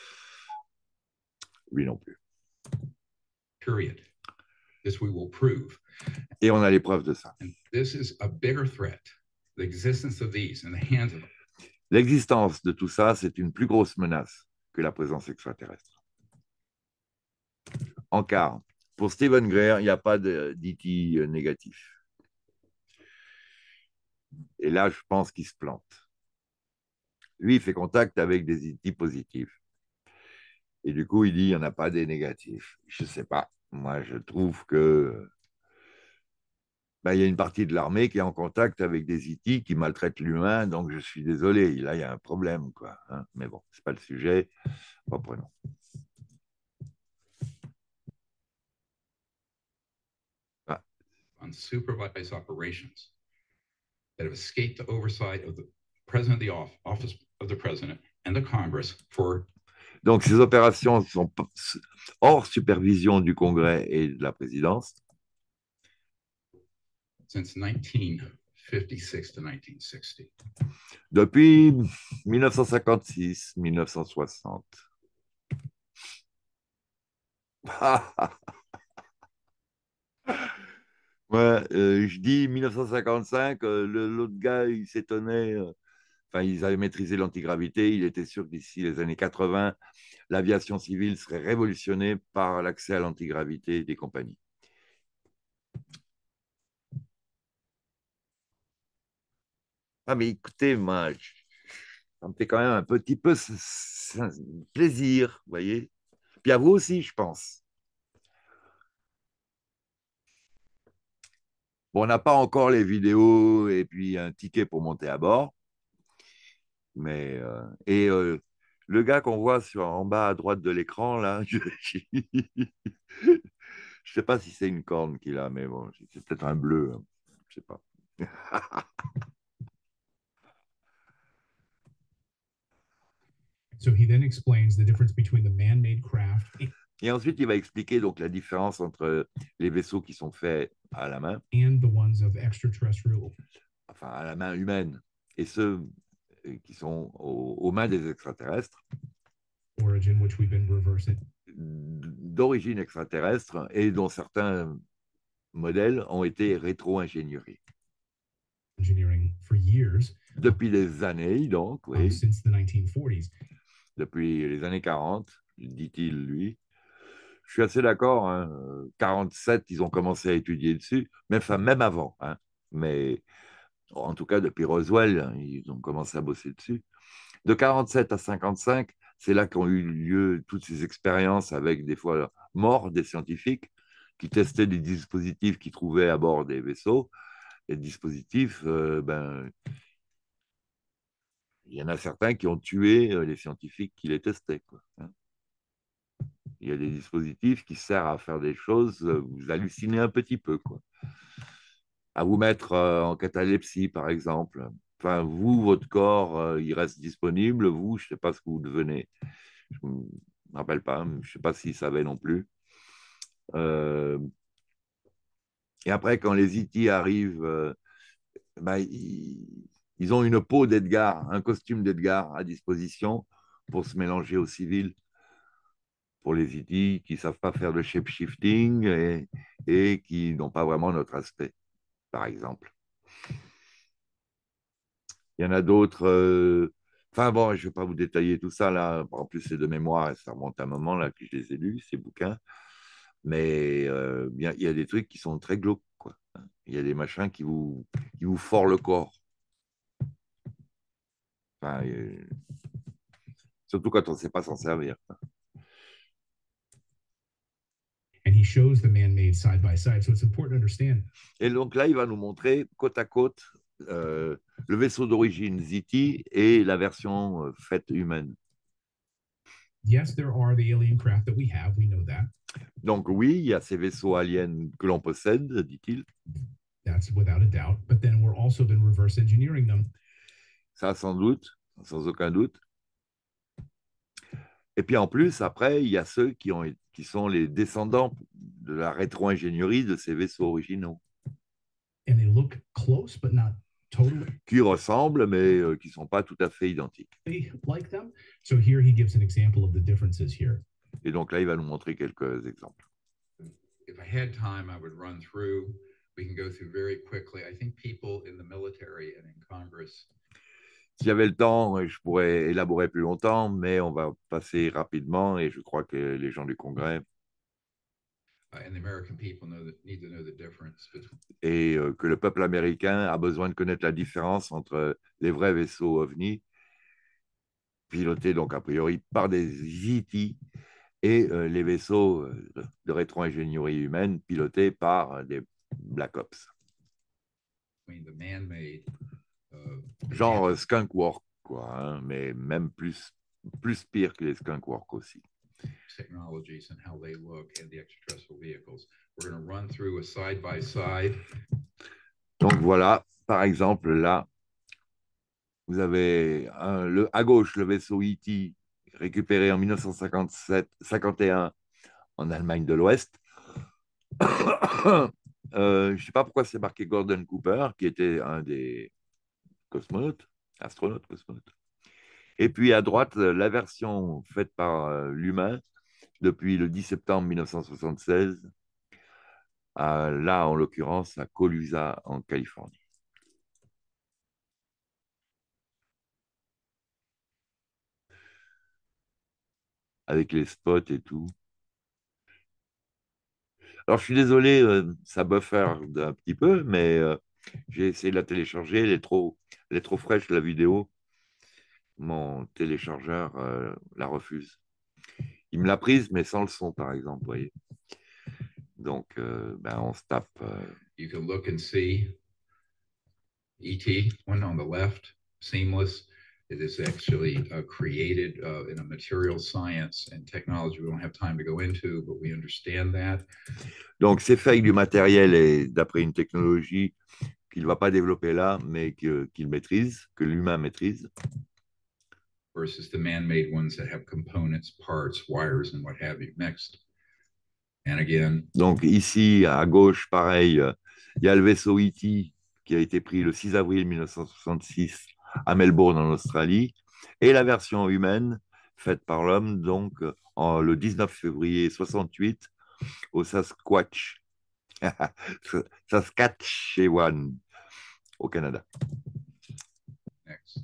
Lui non plus. Period. This we will prove. Et on a les preuves de ça. And this is a bigger threat. The existence of these in the hands of L'existence de tout ça, c'est une plus grosse menace que la présence extraterrestre. En quart, pour Stephen Greer, il n'y a pas d'E T négatif. Et là, je pense qu'il se plante. Lui, il fait contact avec des E T positifs. Et du coup, il dit, il n'y en a pas des négatifs. Je ne sais pas. Moi, je trouve que ben, il y a une partie de l'armée qui est en contact avec des E T qui maltraitent l'humain, donc je suis désolé. Là, il y a un problème, quoi. Hein. Mais bon, ce n'est pas le sujet. Reprenons. Ah. Unsupervised operations that have escaped the oversight of the President of the Office of the President and the Congress for. Donc, ces opérations sont hors supervision du Congrès et de la présidence. Since nineteen fifty-six to nineteen sixty. Depuis mille neuf cent cinquante-six mille neuf cent soixante. Ouais, euh, je dis mille neuf cent cinquante-cinq, euh, l'autre gars, il s'étonnait. Euh, enfin, ils avaient maîtrisé l'antigravité. Il était sûr que d'ici les années quatre-vingts, l'aviation civile serait révolutionnée par l'accès à l'antigravité des compagnies. Ah, mais écoutez, moi, ça me fait quand même un petit peu plaisir, vous voyez. Puis à vous aussi, je pense. Bon, on n'a pas encore les vidéos et puis un ticket pour monter à bord. Mais, euh, et euh, le gars qu'on voit sur, en bas à droite de l'écran, là, je ne sais pas si c'est une corne qu'il a, mais bon, c'est peut-être un bleu. Hein. Je ne sais pas. So he then explains the difference between the man-made craft. Et ensuite, il va expliquer donc la différence entre les vaisseaux qui sont faits à la main, and the ones of extraterrestrial, enfin à la main humaine, et ceux qui sont aux, aux mains des extraterrestres, origin, which we've been reversing, d'origine extraterrestre, et dont certains modèles ont été rétro-ingénieurs. Engineering for years. Depuis des années, donc, oui. Um, since the nineteen forties. Depuis les années quarante, dit-il, lui. Je suis assez d'accord. Hein. quarante-sept, ils ont commencé à étudier dessus, mais enfin, même avant. Hein. Mais en tout cas, depuis Roswell, ils ont commencé à bosser dessus. De quarante-sept à cinquante-cinq, c'est là qu'ont eu lieu toutes ces expériences avec des fois morts des scientifiques qui testaient des dispositifs qu'ils trouvaient à bord des vaisseaux. Les dispositifs, euh, ben, il y en a certains qui ont tué les scientifiques qui les testaient. Quoi, hein. Il y a des dispositifs qui servent à faire des choses, vous hallucinez un petit peu, quoi. À vous mettre euh, en catalepsie, par exemple. Enfin, vous, votre corps, euh, il reste disponible. Vous, je ne sais pas ce que vous devenez. Je ne me rappelle pas. Je ne sais pas s'ils savaient non plus. Euh... Et après, quand les E T arrivent, euh, ben, ils... ils ont une peau d'Edgar, un costume d'Edgar à disposition pour se mélanger aux civils. Pour les E T qui ne savent pas faire de shape-shifting et, et qui n'ont pas vraiment notre aspect, par exemple. Il y en a d'autres, euh, Enfin bon, je ne vais pas vous détailler tout ça là. En plus, c'est de mémoire et ça remonte à un moment là que je les ai lus, ces bouquins. Mais euh, il y, a- il y a des trucs qui sont très glauques, quoi. Il y a des machins qui vous, qui vous forent le corps. Enfin, euh, surtout quand on ne sait pas s'en servir. And he shows the man-made side by side. So it's important to understand. Et donc là, il va nous montrer côte à côte euh, le vaisseau d'origine Z T et la version euh, faite humaine. Yes, there are the alien craft that we have. We know that. Donc oui, il y a ces vaisseaux aliens que l'on possède, dit-il. That's without a doubt. But then we're also been reverse engineering them. Ça, sans doute, sans aucun doute. Et puis en plus, après, il y a ceux qui, ont, qui sont les descendants de la rétro-ingénierie de ces vaisseaux originaux. And they look close, but not totally. Qui ressemblent, mais euh, qui ne sont pas tout à fait identiques. Like them. So here he gives an example of the differences here. Et donc là, il va nous montrer quelques exemples. If I had time, I would run through. We can go through very quickly. I think people in the military and in Congress. S'il y avait le temps, je pourrais élaborer plus longtemps, mais on va passer rapidement et je crois que les gens du Congrès Uh, and the American people know that, need to know the difference between. Et euh, que le peuple américain a besoin de connaître la différence entre les vrais vaisseaux OVNI, pilotés donc a priori par des Z T, et euh, les vaisseaux euh, de rétro-ingénierie humaine pilotés par euh, des Black Ops. Between the man-made. Uh, Genre euh, Skunk Work, quoi, hein, mais même plus, plus pire que les Skunk Work aussi. Technologies and how they look and the extraterrestrial vehicles. We're going to run through a side by side. Donc voilà, par exemple, là, vous avez un, le, à gauche le vaisseau E T récupéré en mille neuf cent cinquante-sept, cinquante et un en Allemagne de l'Ouest. euh, je ne sais pas pourquoi c'est marqué Gordon Cooper, qui était un des cosmonautes, astronautes, cosmonautes. Et puis à droite, la version faite par euh, l'humain depuis le dix septembre mille neuf cent soixante-seize, à, là en l'occurrence à Colusa en Californie. Avec les spots et tout. Alors je suis désolé, euh, ça buffer un petit peu, mais euh, j'ai essayé de la télécharger, elle est trop, elle est trop fraîche la vidéo. Mon téléchargeur euh, la refuse. Il me l'a prise, mais sans le son, par exemple, vous voyez. Donc, euh, ben, on se tape. Euh... You can look and see E T, one on the left, seamless. It is actually uh, created uh, in a material science and technology we don't have time to go into, but we understand that. Donc, c'est fait avec du matériel et d'après une technologie qu'il ne va pas développer là, mais que, qu'il maîtrise, que l'humain maîtrise. Versus the man-made ones that have components, parts, wires, and what have you mixed. And again. Donc ici, à gauche, pareil, il y a le vaisseau E T qui a été pris le six avril mille neuf cent soixante-six à Melbourne, en Australie, et la version humaine faite par l'homme, donc en, le dix-neuf février soixante-huit au Sasquatch, Saskatchewan, au Canada. Next.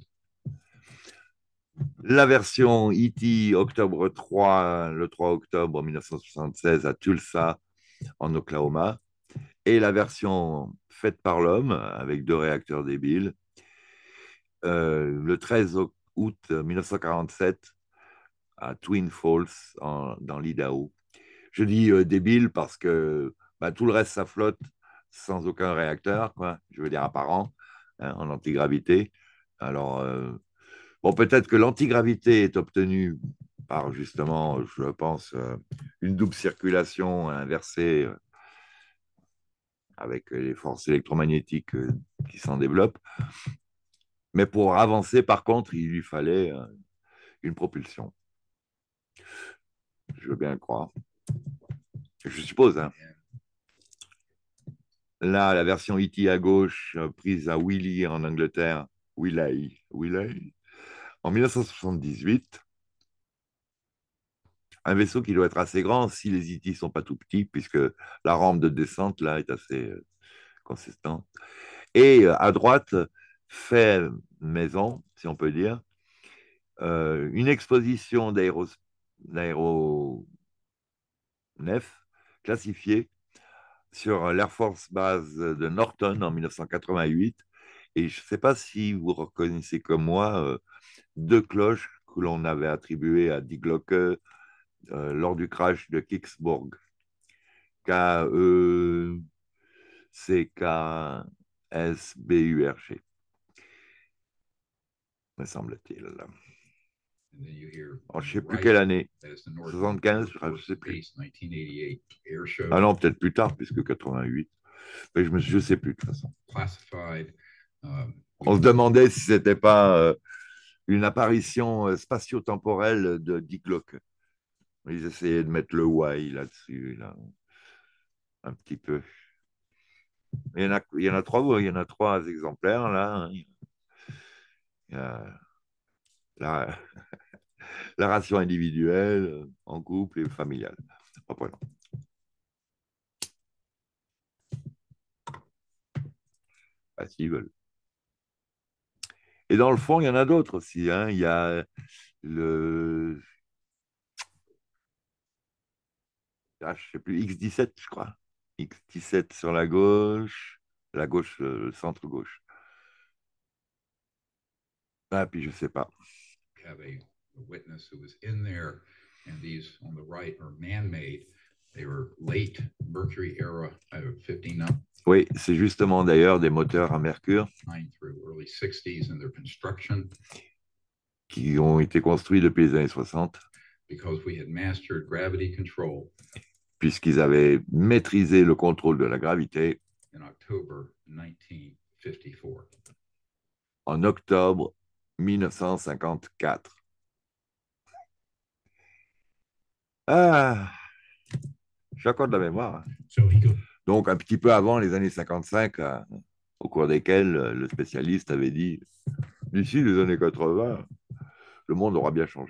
La version E T octobre trois, le trois octobre mille neuf cent soixante-seize à Tulsa, en Oklahoma, et la version faite par l'homme avec deux réacteurs débiles euh, le treize août mille neuf cent quarante-sept à Twin Falls, en, dans l'Idaho. Je dis euh, débile parce que bah, tout le reste, ça flotte sans aucun réacteur, quoi, je veux dire apparent, hein, en antigravité. Alors, euh, bon, peut-être que l'antigravité est obtenue par justement, je pense, euh, une double circulation inversée euh, avec les forces électromagnétiques euh, qui s'en développent. Mais pour avancer, par contre, il lui fallait euh, une propulsion. Je veux bien le croire. Je suppose. Hein. Là, la version E T à gauche, euh, prise à Willy en Angleterre, Willy, Willy, en mille neuf cent soixante-dix-huit. Un vaisseau qui doit être assez grand si les E T ne sont pas tout petits, puisque la rampe de descente, là, est assez euh, consistante. Et euh, à droite, fait maison, si on peut dire, euh, une exposition d'aéros- d'aéronefs classifiés sur l'Air Force Base de Norton en mille neuf cent quatre-vingt-huit. Et je ne sais pas si vous reconnaissez comme moi euh, deux cloches que l'on avait attribuées à Die Glocke euh, lors du crash de Kicksburg. K E C K S B U R G, me semble-t-il. And then you hear Alors, on je the ne sais plus right, quelle année. that is the North soixante-quinze, Air je ne Force sais plus. Base nineteen eighty-eight air show. Ah non, peut-être plus tard, puisque quatre-vingt-huit. Mais je ne je sais plus de toute façon. Classified. Um, On se demandait si ce n'était pas euh, une apparition euh, spatio-temporelle de Dick Glocke. Ils essayaient de mettre le why là-dessus, là, un petit peu. Il y en a, il y en a trois, il y en a trois exemplaires là. Il y a la, la ration individuelle, en couple et familiale. Reprenons. Ah, s'ils veulent. Et dans le fond, il y en a d'autres aussi. Hein. Il y a le. Ah, je ne sais plus, X dix-sept, je crois. X dix-sept sur la gauche, la gauche, le centre-gauche. Ah, puis je ne sais pas. have a, a witness who was in there, and these on the right are man-made. They were late Mercury era, uh, fifty-nine Oui, c'est justement d'ailleurs des moteurs à mercure through early sixties in their construction, qui ont été construits depuis les années soixante, because we had mastered gravity control puisqu'ils avaient maîtrisé le contrôle de la gravité in October nineteen fifty-four. en octobre mille neuf cent cinquante-quatre. Ah, j'ai encore de la mémoire. So he goes. Donc, un petit peu avant les années cinquante-cinq, euh, au cours desquelles euh, le spécialiste avait dit « D'ici les années quatre-vingts, le monde aura bien changé. »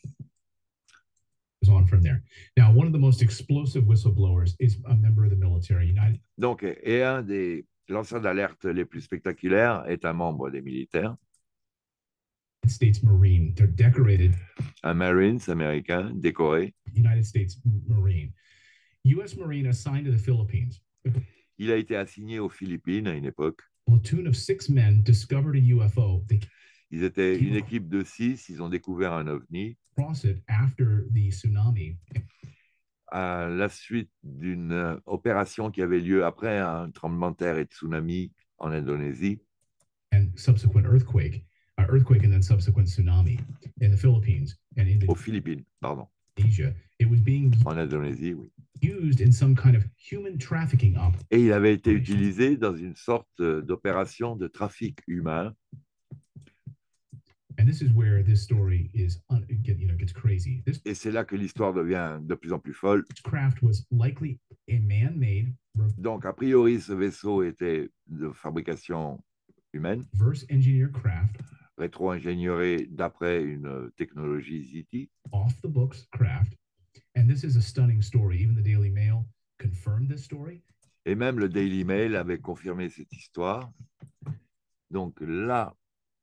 On from there. Now, one of the most explosive whistleblowers is a member of the military. United Donc, et un des lanceurs d'alerte les plus spectaculaires est un membre des militaires, States Marine. They're decorated un Marines américain décoré. United States Marine. U S Marine assigned to the Philippines. Il a été assigné aux Philippines à une époque. A platoon of six men discovered a U F O. They Ils étaient une équipe de six, ils ont découvert un ovni crossed it after the tsunami. à la suite d'une euh, opération qui avait lieu après un tremblement de terre et tsunami en Indonésie. And subsequent earthquake, uh, earthquake and then subsequent tsunami in the Philippines and Aux Philippines, pardon. Indonesia. It was being En Indonésie, oui. used in some kind of human trafficking op. Et il avait été utilisé dans une sorte euh, d'opération de trafic humain. And this is where this story is, un, get, you know, gets crazy. This Et c'est là que l'histoire devient de plus en plus folle. craft was likely a man-made Donc, a priori, ce vaisseau était de fabrication humaine, reverse engineer craft, rétro-ingénieur d'après une technologie Z T. off the books craft. And this is a stunning story. Even the Daily Mail confirmed this story. Et même le Daily Mail avait confirmé cette histoire. Donc là,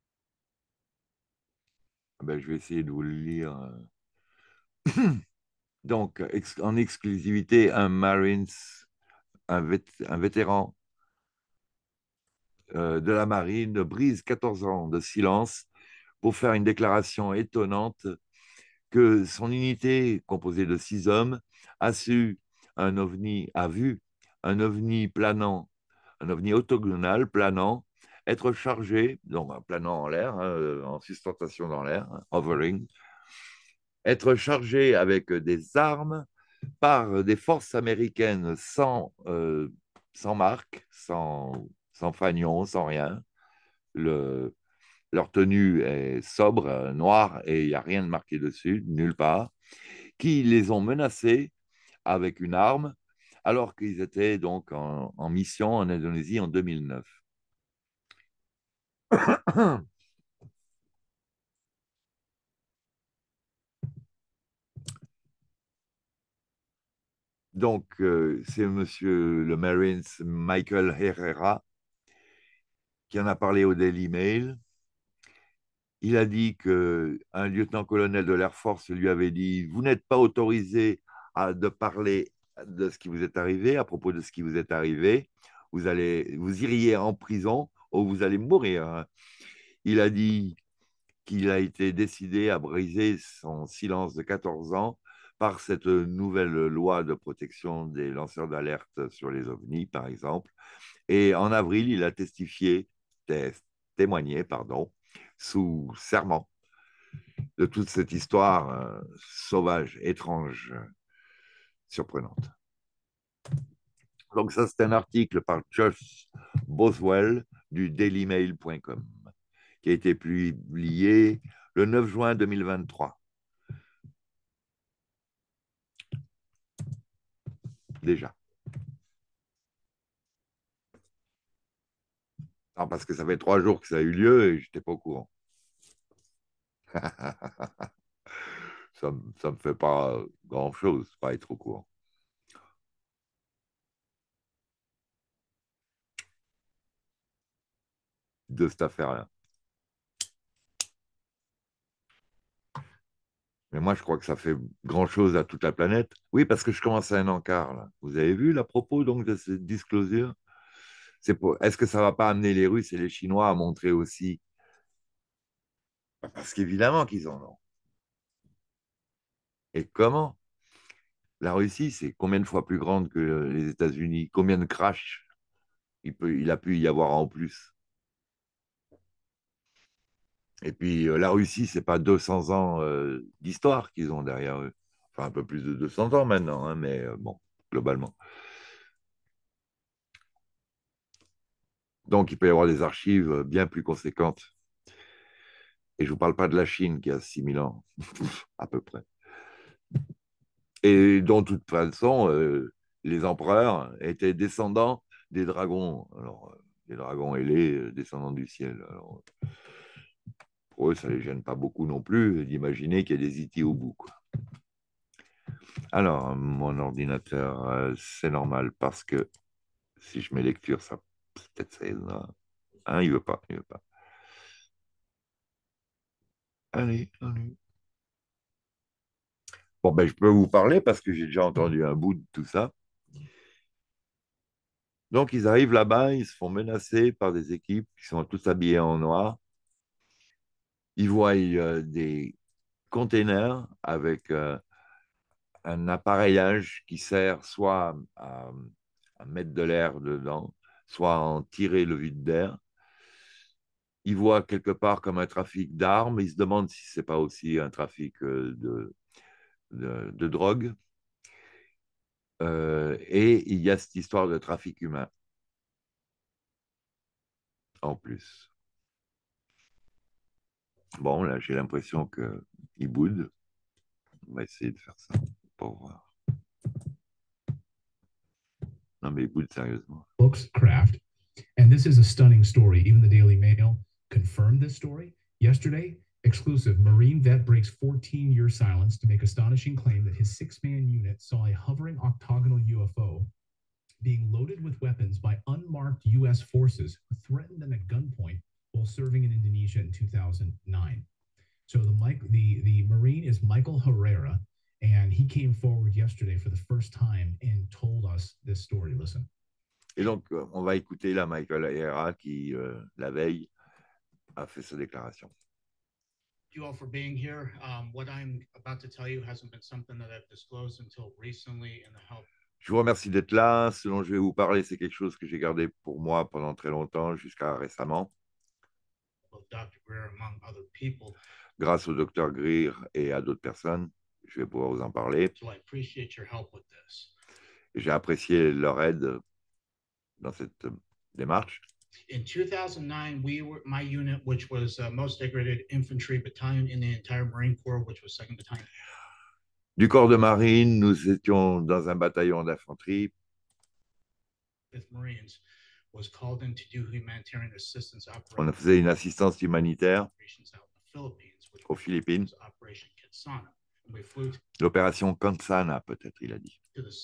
ben, je vais essayer de vous le lire. Donc, ex en exclusivité, un Marines, un, vét un vétéran euh, de la marine, brise quatorze ans de silence pour faire une déclaration étonnante que son unité, composée de six hommes, a su un ovni, a vu un ovni planant, un ovni orthogonal planant, être chargé, donc planant en l'air, hein, en sustentation dans l'air, hein, hovering, être chargé avec des armes par des forces américaines sans, euh, sans marque, sans, sans fanion, sans rien. Le, leur tenue est sobre, noire, et il n'y a rien de marqué dessus, nulle part, qui les ont menacés avec une arme, alors qu'ils étaient donc en, en mission en Indonésie en deux mille neuf. Donc, euh, c'est monsieur le Marines Michael Herrera qui en a parlé au Daily Mail. il a dit qu'un lieutenant-colonel de l'Air Force lui avait dit: vous n'êtes pas autorisé à de parler de ce qui vous est arrivé, à propos de ce qui vous est arrivé. Vous allez, vous iriez en prison ou vous allez mourir. Il a dit qu'il a été décidé à briser son silence de quatorze ans par cette nouvelle loi de protection des lanceurs d'alerte sur les ovnis, par exemple. Et en avril, il a testifié, témoigné, pardon, sous serment de toute cette histoire euh, sauvage, étrange, euh, surprenante. Donc ça, c'est un article par Josh Boswell du daily mail point com qui a été publié le neuf juin deux mille vingt-trois. Déjà. Non, parce que ça fait trois jours que ça a eu lieu et je n'étais pas au courant. ça ne me fait pas grand-chose, pas être au courant. De cette affaire-là. Mais moi, je crois que ça fait grand-chose à toute la planète. Oui, parce que je commence à un encart, là. Vous avez vu, à propos donc, de cette disclosure? C'est pour... Est-ce que ça ne va pas amener les Russes et les Chinois à montrer aussi? Parce qu'évidemment qu'ils en ont. Et comment? La Russie, c'est combien de fois plus grande que les États-Unis? Combien de crashs il, peut, il a pu y avoir en plus? Et puis, euh, la Russie, ce n'est pas deux cents ans euh, d'histoire qu'ils ont derrière eux. Enfin, un peu plus de deux cents ans maintenant, hein, mais euh, bon, globalement. Donc, il peut y avoir des archives bien plus conséquentes. Et je ne vous parle pas de la Chine qui a six mille ans, à peu près. Et dont, de toute façon, euh, les empereurs étaient descendants des dragons. Alors, euh, les dragons ailés, euh, descendants du ciel. Alors, pour eux, ça ne les gêne pas beaucoup non plus d'imaginer qu'il y a des I T au bout, quoi. Alors, mon ordinateur, euh, c'est normal parce que si je mets lecture, ça peut-être ça aidera. Hein, il veut pas, il veut pas. Allez, allez. Bon, ben, je peux vous parler parce que j'ai déjà entendu un bout de tout ça. Donc, ils arrivent là-bas, ils se font menacer par des équipes qui sont tous habillées en noir. Ils voient euh, des containers avec euh, un appareillage qui sert soit à, à mettre de l'air dedans, soit à en tirer le vide d'air. Ils voient quelque part comme un trafic d'armes. Ils se demandent si ce n'est pas aussi un trafic euh, de, de, de drogue. Euh, et il y a cette histoire de trafic humain en plus. Bon, là, j'ai l'impression qu'il boude. On va essayer de faire ça pour voir. Non, mais il boude sérieusement. Books craft. And this is a stunning story. Even the Daily Mail confirmed this story yesterday. Exclusive. Marine vet breaks fourteen-year silence to make astonishing claim that his six-man unit saw a hovering octagonal U F O being loaded with weapons by unmarked U S forces who threatened them at gunpoint while serving in Indonesia in two thousand nine. So the, Mike, the, the Marine is Michael Herrera, and he came forward yesterday for the first time and told us this story. Listen. Et donc, on va écouter là Michael Herrera qui, euh, la veille, a fait sa déclaration. Thank you all for being here. Um, what I'm about to tell you hasn't been something that I've disclosed until recently in the help. Je vous remercie d'être là. Ce dont je vais vous parler, c'est quelque chose que j'ai gardé pour moi pendant très longtemps, jusqu'à récemment. Of Doctor Greer, among other people. Grâce au docteur Greer et à d'autres personnes, je vais pouvoir vous en parler. So I appreciate your help with this. J'ai apprécié leur aide dans cette démarche. In two thousand nine, we were my unit, which was uh, most degraded infantry battalion in the entire Marine Corps, which was second battalion. Du corps de marine, nous étions dans un bataillon d'infanterie. Fifth Marines was called in to do humanitarian assistance On operations. faisait une assistance humanitaire Out in the Philippines, which aux Philippines. was Operation Kitsana. And we flew L'opération Kansana, peut-être, il a dit. to the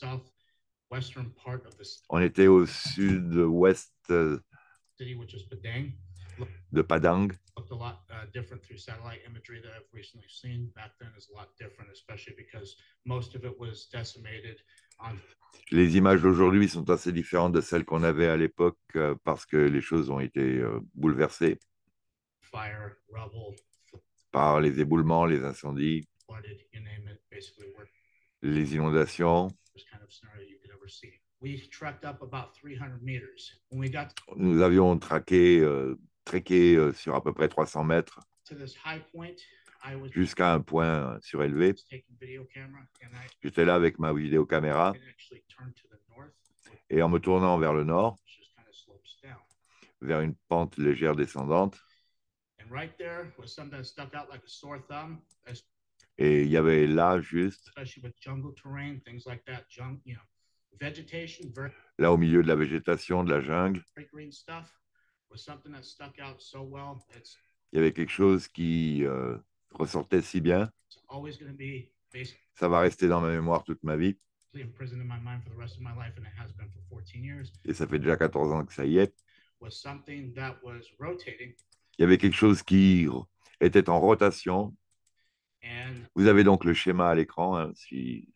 southwestern part of the On était au sud-ouest city, which is Padang. de Padang. Looked a lot uh, different through satellite imagery that I've recently seen. Back then is a lot different, especially because most of it was decimated on. Les images d'aujourd'hui sont assez différentes de celles qu'on avait à l'époque euh, parce que les choses ont été euh, bouleversées Fire, rubble, par les éboulements, les incendies, flooded, you name it, basically worst les inondations. kind of scenario you could ever see. We trekked up about three hundred meters. When we got Nous avions traqué, euh, trekké euh, sur à peu près trois cents mètres to this high point, I was jusqu'à un point euh, surélevé. taking video camera and I J'étais là avec ma vidéocaméra can actually turn to the north, et en me tournant vers le nord, which just kind of slopes down. vers une pente légère descendante, And right there was something that stuck out like a sore thumb, es- et il y avait là, juste, especially with jungle terrain, things like that, junk, you know, vegetation, very là au milieu de la végétation, de la jungle, green stuff was something that stuck out so well. It's il y avait quelque chose qui euh, ressortait si bien. always going to be basically Ça va rester dans ma mémoire toute ma vie. imprisoned in my mind for the rest of my life, and it has been for fourteen years, Et ça fait déjà quatorze ans que ça y est. was something that was rotating. Il y avait quelque chose qui était en rotation. And Vous avez donc le schéma à l'écran. Hein, si...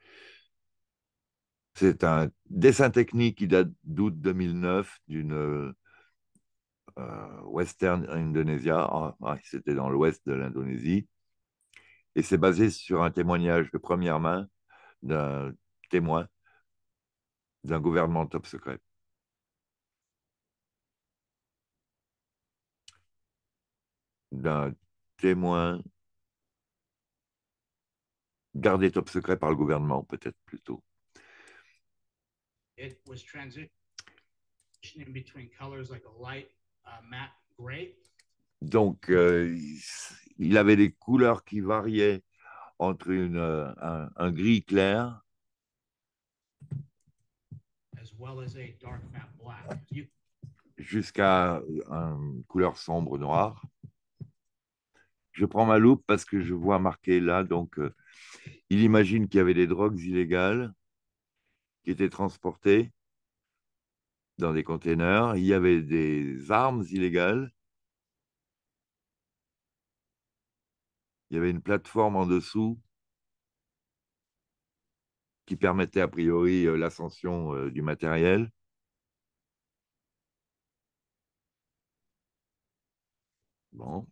C'est un dessin technique qui date d'août deux mille neuf d'une euh, Western Indonesia. Ah, ah, c'était dans l'ouest de l'Indonésie. Et c'est basé sur un témoignage de première main d'un témoin d'un gouvernement top secret. D'un témoin gardé top secret par le gouvernement, peut-être plutôt. it was transitioning between colors like a light uh, matte gray Donc, euh, il avait des couleurs qui variaient entre une, un, un gris clair as well as a dark matte black. You jusqu'à une couleur sombre noire. Je prends ma loupe parce que je vois marqué là, donc euh, il imagine qu'il y avait des drogues illégales qui étaient transportées dans des containers. Il y avait des armes illégales. Il y avait une plateforme en dessous qui permettait a priori euh, l'ascension euh, du matériel. Bon.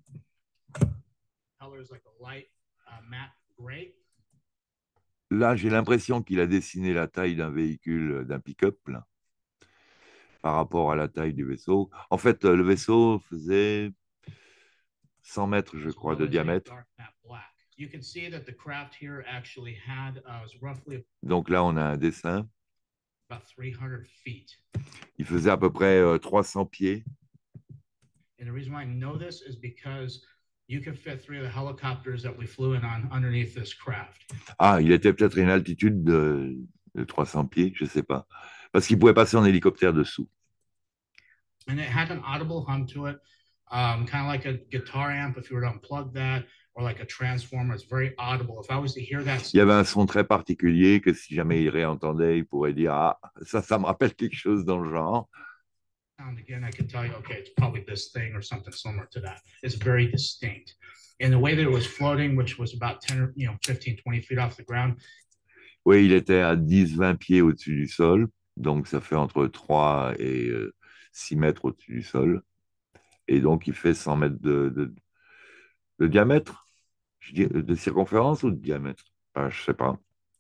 colors like a light uh, matte gray. Là, j'ai l'impression qu'il a dessiné la taille d'un véhicule, d'un pick-up, là, par rapport à la taille du vaisseau. En fait, le vaisseau faisait cent mètres, je as crois, well de as a diamètre. dark matte black. You can see that the craft here actually had uh, was roughly Donc là, on a un dessin. about three hundred feet. Il faisait à peu près euh, trois cents pieds. And the reason why I know this is because you could fit three of the helicopters that we flew in on underneath this craft. Ah, il était peut-être à une altitude de, de trois cents pieds, je ne sais pas. Parce qu'il pouvait passer en hélicoptère dessous. And it had an audible hum to it, um, kind of like a guitar amp if you were to unplug that, or like a transformer. It's very audible. If I was to hear that Il y avait un son très particulier que si jamais il réentendait, il pourrait dire « Ah, ça, ça me rappelle quelque chose dans le genre. » sound again, I can tell you, okay, it's probably this thing or something similar to that. It's very distinct. And the way that it was floating, which was about ten or, you know, fifteen, twenty feet off the ground, Oui, il était à dix vingt pieds au-dessus du sol. Donc, ça fait entre trois et euh, six mètres au-dessus du sol. Et donc, il fait cent mètres de, de, de diamètre. Je dis, de circonférence ou de diamètre? Ah, je ne sais pas.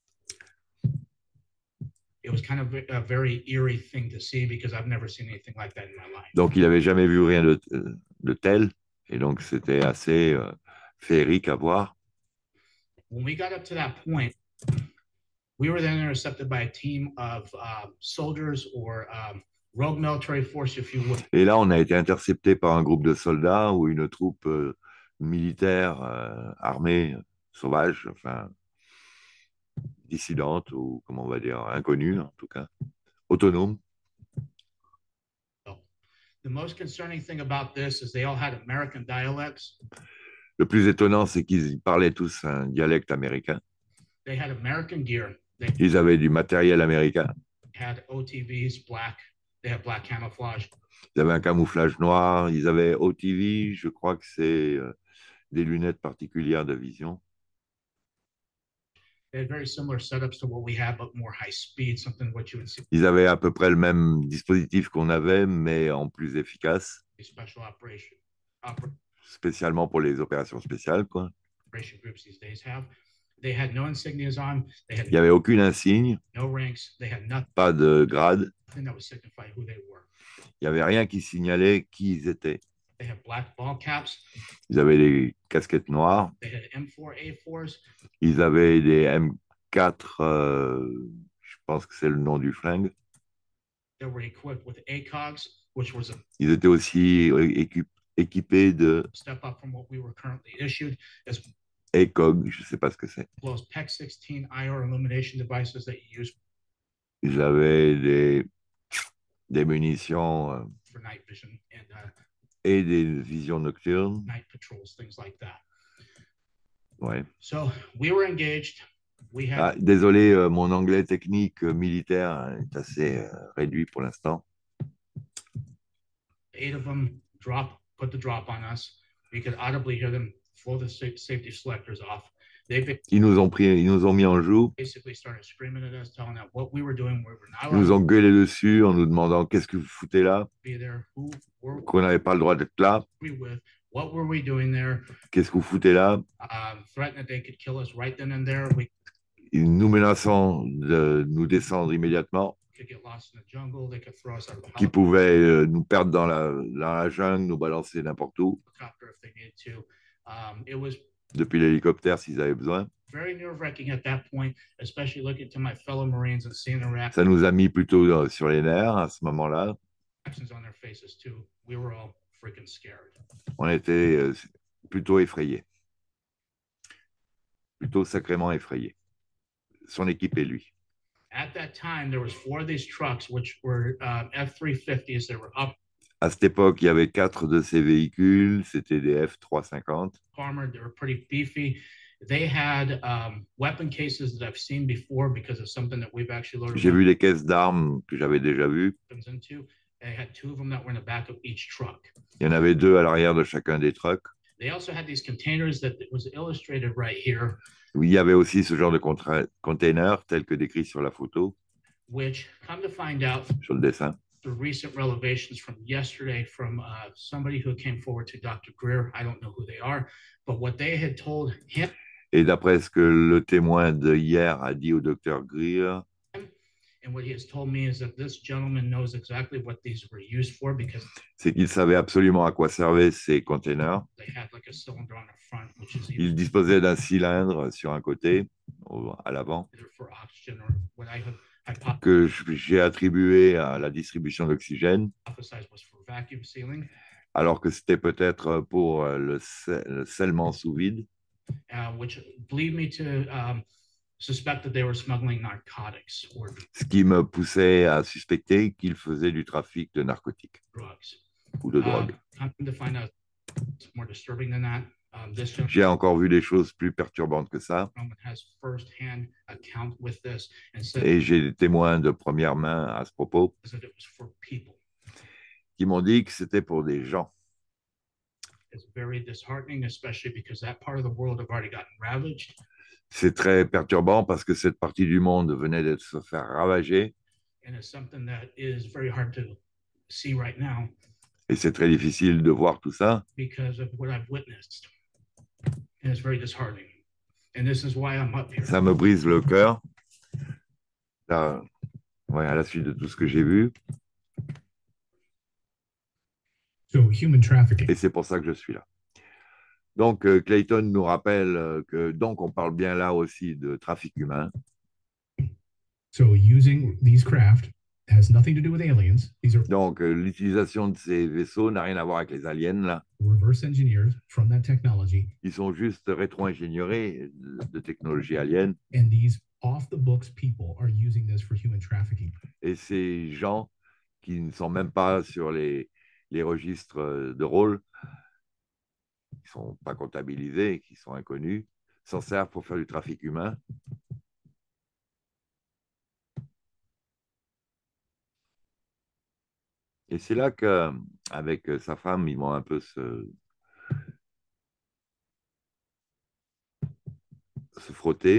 it was kind of a very eerie thing to see because I've never seen anything like that in my life. Donc, il n'avait jamais vu rien de, de tel. Et donc, c'était assez euh, féerique à voir. When we got up to that point, we were then intercepted by a team of uh, soldiers or um, rogue military force, if you would. Et là, on a été intercepté par un groupe de soldats ou une troupe euh, militaire euh, armée, sauvage, enfin, dissidente ou, comment on va dire, inconnue en tout cas, autonome. The most concerning thing about this is they all had American dialects. Le plus étonnant, c'est qu'ils parlaient tous un dialecte américain. They had American gear. They Ils avaient du matériel américain. had O T Vs, black. They have black camouflage. Ils avaient un camouflage noir. Ils avaient O T V, je crois que c'est euh, des lunettes particulières de vision. They had very similar setups to what we have, but more high speed, something what you would see Ils avaient à peu près le même dispositif qu'on avait, mais en plus efficace, special operation spécialement pour les opérations spéciales, quoi. operation groups these days have. They had no insignias on. They had Il n'y avait aucune insigne, no ranks. They had nothing pas de grade. that would signify who they were. Il n'y avait rien qui signalait qui ils étaient. They had black ball caps. Ils avaient des casquettes noires. They had M four A fours. Ils avaient des M quatre, euh, je pense que c'est le nom du flingue. They were equipped with A C O Gs, which was a Ils étaient aussi équip- équipés de step up from what we were currently issued, as A C O G, je ne sais pas ce que c'est. well as P E C sixteen I R illumination devices that you use Ils avaient des, des munitions euh, for night vision and uh, et des visions nocturnes. night patrols, things like that. Ouais. So we were engaged. We had Ah, désolé, euh, mon anglais technique euh, militaire est assez euh, réduit pour l'instant. eight of them drop, put the drop on us. We could audibly hear them blow the sa- safety selectors off. They ba- Ils nous ont pris, ils nous ont mis en joue, basically started screaming at us, telling us what we were doing, we were not ils nous allowed ont gueulé dessus en nous demandant qu'est-ce que vous foutez là, to be there, who were qu'on n'avait pas le droit d'être là, we with, what were we doing there, qu'est-ce que vous foutez là, um, threatened that they could kill us right then and there. We ils nous menaçant de nous descendre immédiatement, could get lost in the jungle. They could throw us out of the qui pouvaient euh, nous perdre dans la, dans la jungle, nous balancer n'importe où, helicopter if they needed to. Um, it was depuis l'hélicoptère s'ils avaient besoin. very nerve-wracking at that point, especially looking to my fellow Marines and seeing the Ça nous a mis plutôt euh, sur les nerfs à ce moment-là. reactions on their faces too. We were all freaking scared. On était euh, plutôt effrayés, plutôt sacrément effrayés. Son équipe et lui. At that time, there was four of these trucks, which were um, F three fifties. They were up À cette époque, il y avait quatre de ces véhicules, c'était des F trois cent cinquante. armored. They were pretty beefy. They had um, weapon cases that I've seen before because of something that we've actually loaded J'ai vu les caisses d'armes que j'avais déjà vues. weapons into. They had two of them that were in the back of each truck. Il y en avait deux à l'arrière de chacun des trucks. They also had these containers that was illustrated right here, Il y avait aussi ce genre de contra- container tel que décrit sur la photo, which come to find out sur le dessin. the recent revelations from yesterday from uh, somebody who came forward to Doctor Greer. I don't know who they are, but what they had told him Et d'après ce que le témoin de hier a dit au docteur Greer, and what he has told me is that this gentleman knows exactly what these were used for because c'est qu'il savait absolument à quoi servaient ces containers. they had like a cylinder on the front, which is Il either disposait d'un cylindre sur un côté, au- à l'avant, for oxygen or what I have hypothesized que j'ai attribué à la distribution d'oxygène, was for vacuum sealing, alors que c'était peut-être pour le, sc- le scellement sous vide, uh, which lead me to um, suspect that they were smuggling narcotics or ce qui me poussait à suspecter qu'il faisait du trafic de narcotiques drugs. ou de Uh, drogue. come to find out, it's more disturbing than that. Um, this gentleman J'ai encore vu des choses plus perturbantes que ça, has first-hand account with this and said et j'ai des témoins de première main à ce propos that it was for people. qui m'ont dit que c'était pour des gens. It's very disheartening, especially because that part of the world have already gotten ravaged. C'est très perturbant parce que cette partie du monde venait de se faire ravager, And it's something that is very hard to see right now et c'est très difficile de voir tout ça because of what I've witnessed. And it's very disheartening. And this is why I'm up here. ça me brise le cœur. Là, ouais, à la suite de tout ce que j'ai vu, So human trafficking. et c'est pour ça que je suis là. Donc, euh, Clayton nous rappelle euh, que donc on parle bien là aussi de trafic humain. So using these craft has nothing to do with aliens. These are Donc, euh, l'utilisation de ces vaisseaux n'a rien à voir avec les aliens là. reverse engineered from that technology, Ils sont juste rétro-ingénieurs de, de technologie alien. and these off-the-books people are using this for human trafficking. Et ces gens qui ne sont même pas sur les, les registres de rôle, qui ne sont pas comptabilisés, qui sont inconnus, s'en servent pour faire du trafic humain. Et c'est là qu'avec sa femme, ils vont un peu se, se frotter.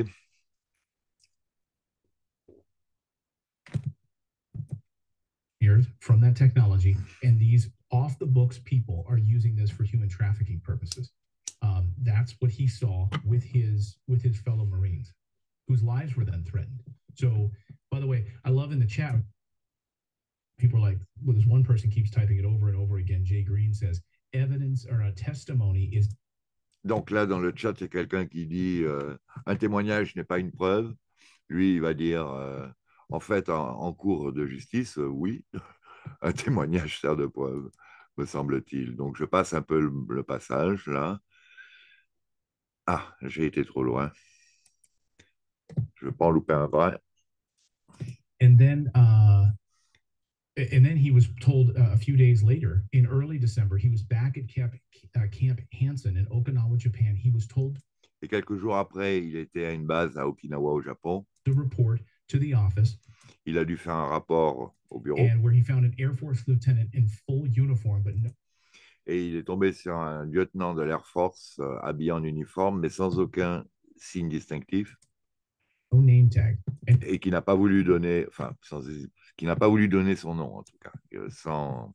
Years from that technology, and these off the books people are using this for human trafficking purposes. Um, that's what he saw with his with his fellow Marines, whose lives were then threatened. So, by the way, I love in the chat, people are like, well, this one person keeps typing it over and over again. Jay Green says, evidence or a testimony is. Donc là, dans le chat, il y a quelqu'un qui dit euh, un témoignage n'est pas une preuve. Lui, il va dire, euh, en fait, en, en cours de justice, euh, oui, un témoignage sert de preuve, me semble-t-il. Donc, je passe un peu le, le passage, là. Ah, j'ai été trop loin. Je ne veux pas en louper un vrai. And then, uh, and then he was told uh, a few days later, in early December, he was back at Camp, uh, Camp Hansen in Okinawa, Japan. He was told. Et quelques jours après, il était à une base à Okinawa, au Japon. To report to the office. Il a dû faire un rapport au bureau. And where he found an Air Force lieutenant in full uniform, but no. Et il est tombé sur un lieutenant de l'Air Force euh, habillé en uniforme, mais sans aucun signe distinctif. No name tag. And, et qui n'a pas voulu donner, enfin, sans, qui n'a pas voulu donner son nom en tout cas, sans,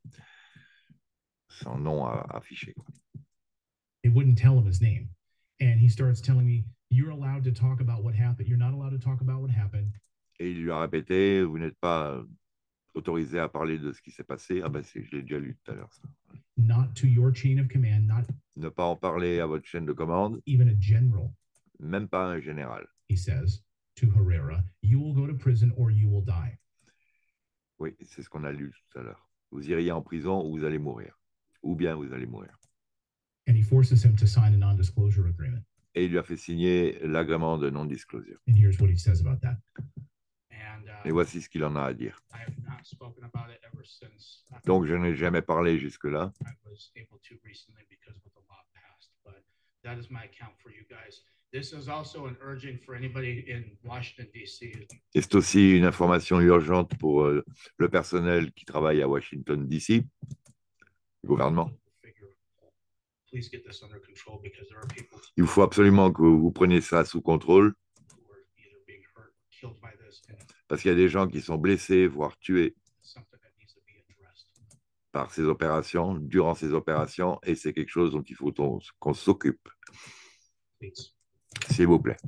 sans nom à, à afficher. They wouldn't tell him his name, and he starts telling me, "You're allowed to talk about what happened. You're not allowed to talk about what happened." Et il lui a répété, vous n'êtes pas autorisé à parler de ce qui s'est passé. Ah ben, c'est, je l'ai déjà lu tout à l'heure. Ça. Not to your chain of command, not. Ne pas en parler à votre chaîne de commande. Even a general. Même pas un général. He says to Herrera, you will go to prison or you will die. Oui, c'est ce qu'on a lu tout à l'heure. Vous iriez en prison ou vous allez mourir. Ou bien vous allez mourir. And he forces him to sign a non-disclosure agreement. Et il lui a fait signer l'agrément de non-disclosure. And here's what he says about that. And, uh, Et voici ce qu'il en a à dire. I have not spoken about it ever since. Donc, je n'ai jamais parlé jusque-là. I was able to recently because of the law passed, but that is my account for you guys. This is also an urging for anybody in Washington, D C. Et c'est aussi une information urgente pour euh, le personnel qui travaille à Washington, D C, le gouvernement. Il faut absolument que vous preniez ça sous contrôle, parce qu'il y a des gens qui sont blessés, voire tués par ces opérations, durant ces opérations, et c'est quelque chose dont il faut qu'on s'occupe. S'il vous plaît.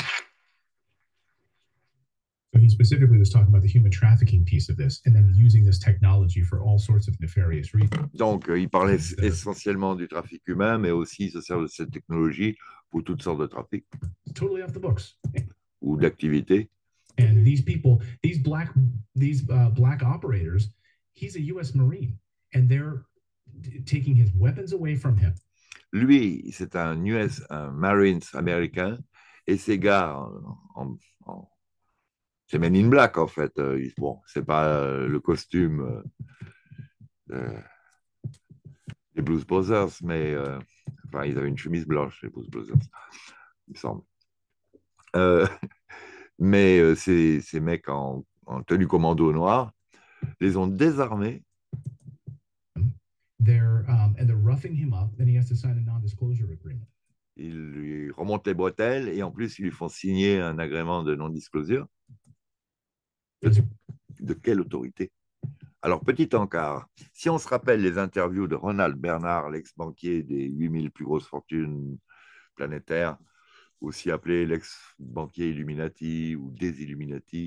So he specifically was talking about the human trafficking piece of this, and then using this technology for all sorts of nefarious reasons. Donc, il parlait essentiellement du trafic humain, mais aussi se sert de cette technologie pour toutes sortes de trafics. Totally off the books. Ou d'activités. And these people, these black, these uh, black operators, he's a U S Marine, and they're taking his weapons away from him. Lui, c'est un U S un Marines américain, et ces gars, en, en, en, c'est Men in Black en fait. Bon, c'est pas euh, le costume euh, des Blues Brothers, mais euh, enfin, ils avaient une chemise blanche, les Blues Brothers, il me semble. Euh, mais euh, ces, ces mecs en, en tenue commando noire les ont désarmés. They're, um, and they're roughing him up, then he has to sign a non-disclosure agreement. Ils lui remontent les bretelles et en plus, ils lui font signer un agrément de non-disclosure. De, de quelle autorité? Alors, petit encart, si on se rappelle les interviews de Ronald Bernard, l'ex-banquier des huit mille plus grosses fortunes planétaires, aussi appelé l'ex-banquier Illuminati ou des Illuminati,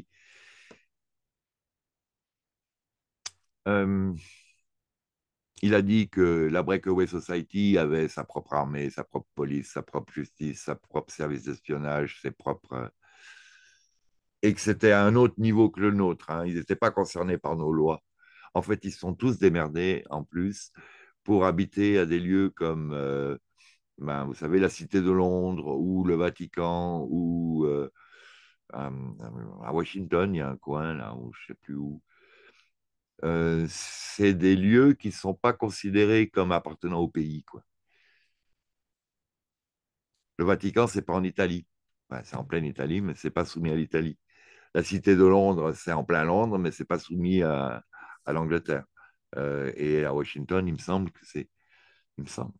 euh, il a dit que la Breakaway Society avait sa propre armée, sa propre police, sa propre justice, sa propre service d'espionnage, ses propres... et que c'était à un autre niveau que le nôtre. Hein. Ils n'étaient pas concernés par nos lois. En fait, ils se sont tous démerdés, en plus, pour habiter à des lieux comme, euh, ben, vous savez, la Cité de Londres ou le Vatican ou euh, à Washington, il y a un coin, là, où je ne sais plus où. Euh, c'est des lieux qui ne sont pas considérés comme appartenant au pays, quoi. Le Vatican, ce n'est pas en Italie. Enfin, c'est en pleine Italie, mais ce n'est pas soumis à l'Italie. La Cité de Londres, c'est en plein Londres, mais ce n'est pas soumis à, à l'Angleterre. Euh, et à Washington, il me semble que c'est... Il me semble.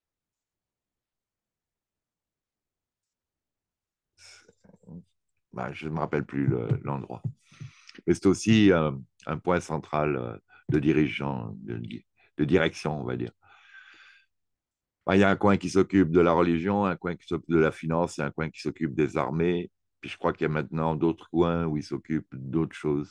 Bah, je ne me rappelle plus le- l'endroit. Mais c'est aussi euh, un point central euh, de dirigeant, de, de direction, on va dire. Bah, il y a un coin qui s'occupe de la religion, un coin qui s'occupe de la finance et un coin qui s'occupe des armées. Puis je crois qu'il y a maintenant d'autres coins où ils s'occupent d'autres choses.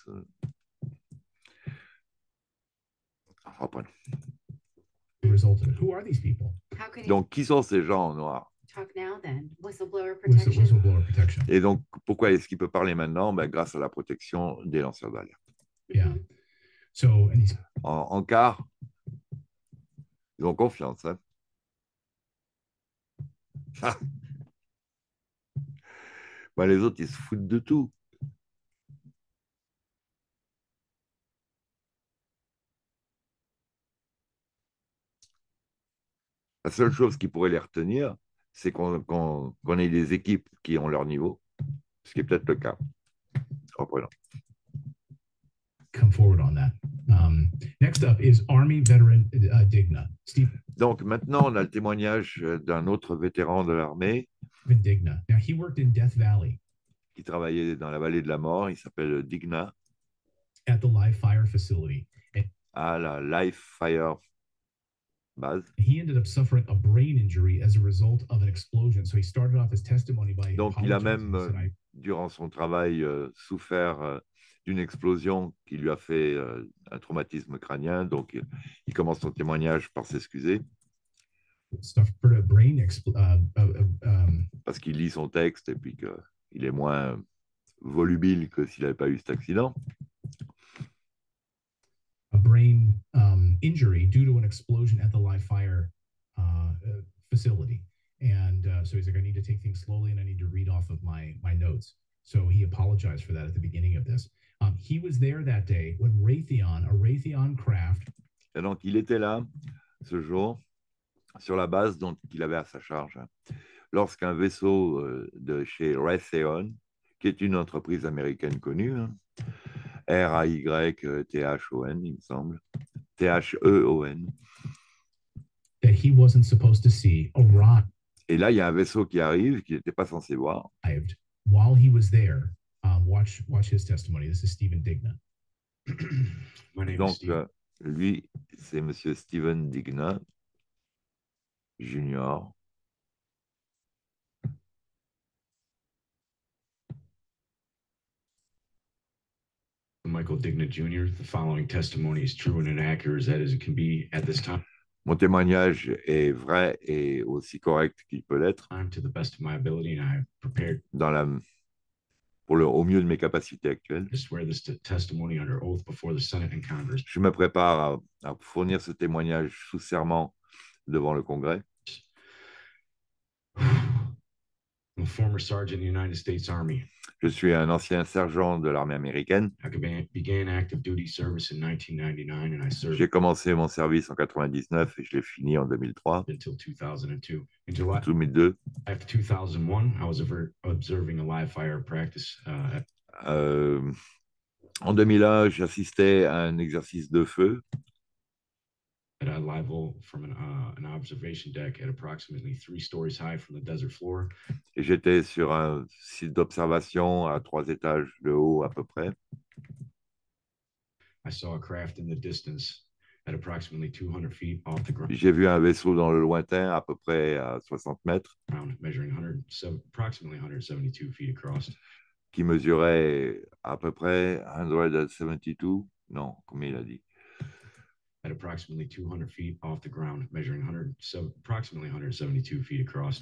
Enfin, voilà. Result of it. Who are these people? How can you Donc, qui sont ces gens en noir? talk now then? Whistleblower Whistle, protection? whistleblower protection. Et donc, pourquoi est-ce qu'il peut parler maintenant? Ben, grâce à la protection des lanceurs d'alerte. Yeah. Mhm. So, and he's En, en quart, ils ont confiance. Hein? Ah. Ben, les autres, ils se foutent de tout. La seule chose qui pourrait les retenir, c'est qu'on qu'on, qu'on ait des équipes qui ont leur niveau, ce qui est peut-être le cas. Reprenons. come forward on that. Um, next up is Army veteran uh, Digna. Stephen Donc maintenant, on a le témoignage d'un autre vétéran de l'armée Digna. Now, he worked in Death Valley qui travaillait dans la vallée de la mort. Il s'appelle Digna, at the live fire facility. And à la Life Fire Base. he ended up suffering a brain injury as a result of an explosion. So he started off his testimony by Donc il a apologizing. même, He said, euh, I- durant son travail, euh, souffert euh, d'une explosion qui lui a fait euh, un traumatisme crânien. Donc il, il commence son témoignage par s'excuser suffered a brain expl- uh, uh, uh, um, parce qu'il lit son texte et puis qu'il est moins volubile que s'il n'avait pas eu cet accident. a brain um, injury due to an explosion at the live fire uh, uh, facility. And uh, so he's like, I need to take things slowly and I need to read off of my, my notes. So he apologized for that at the beginning of this. Um, he was there that day when Raytheon, a Raytheon craft, Et donc il était là ce jour sur la base dont il avait à sa charge lorsqu'un vaisseau euh, de chez Raytheon, qui est une entreprise américaine connue, hein, R A Y T H O N, il me semble, T H E O N. that he wasn't supposed to see arrived Et là, il y a un vaisseau qui arrive qu'il n'était pas censé voir. while he was there. Um, watch, watch his testimony. This is Stephen Digna. My name is Donc, Steve. euh, lui, c'est Monsieur Steven Digna, Junior. Michael Digna Junior The following testimony is true and inaccurate as that as it can be at this time. Mon témoignage est vrai et aussi correct qu'il peut l'être I'm to the best of my ability, and I have prepared dans la, pour le, au mieux de mes capacités actuelles. to swear this to testimony under oath before the Senate and Congress. Je me prépare à, à fournir ce témoignage sous serment devant le Congrès. I'm a former sergeant in the United States Army. Je suis un ancien sergent de l'armée américaine. I began, began active duty service in nineteen ninety-nine, and I served J'ai commencé mon service en quatre-vingt-dix-neuf et je l'ai fini en deux mille trois. until two thousand two. In July deux mille deux. of two thousand one, I was over, observing a live fire practice uh, at Euh, en deux mille un, j'assistais à un exercice de feu at a live well from an, uh, an observation deck at approximately three stories high from the desert floor. et j'étais sur un site d'observation à trois étages de haut à peu près. I saw a craft in the distance at approximately two hundred feet off the ground, J'ai vu un vaisseau dans le lointain à peu près à soixante mètres measuring one hundred seven, approximately one hundred seventy-two feet across. qui mesurait à peu près cent soixante-douze. Non, combien il a dit? At approximately two hundred feet off the ground, measuring one hundred, so approximately one hundred seventy-two feet across.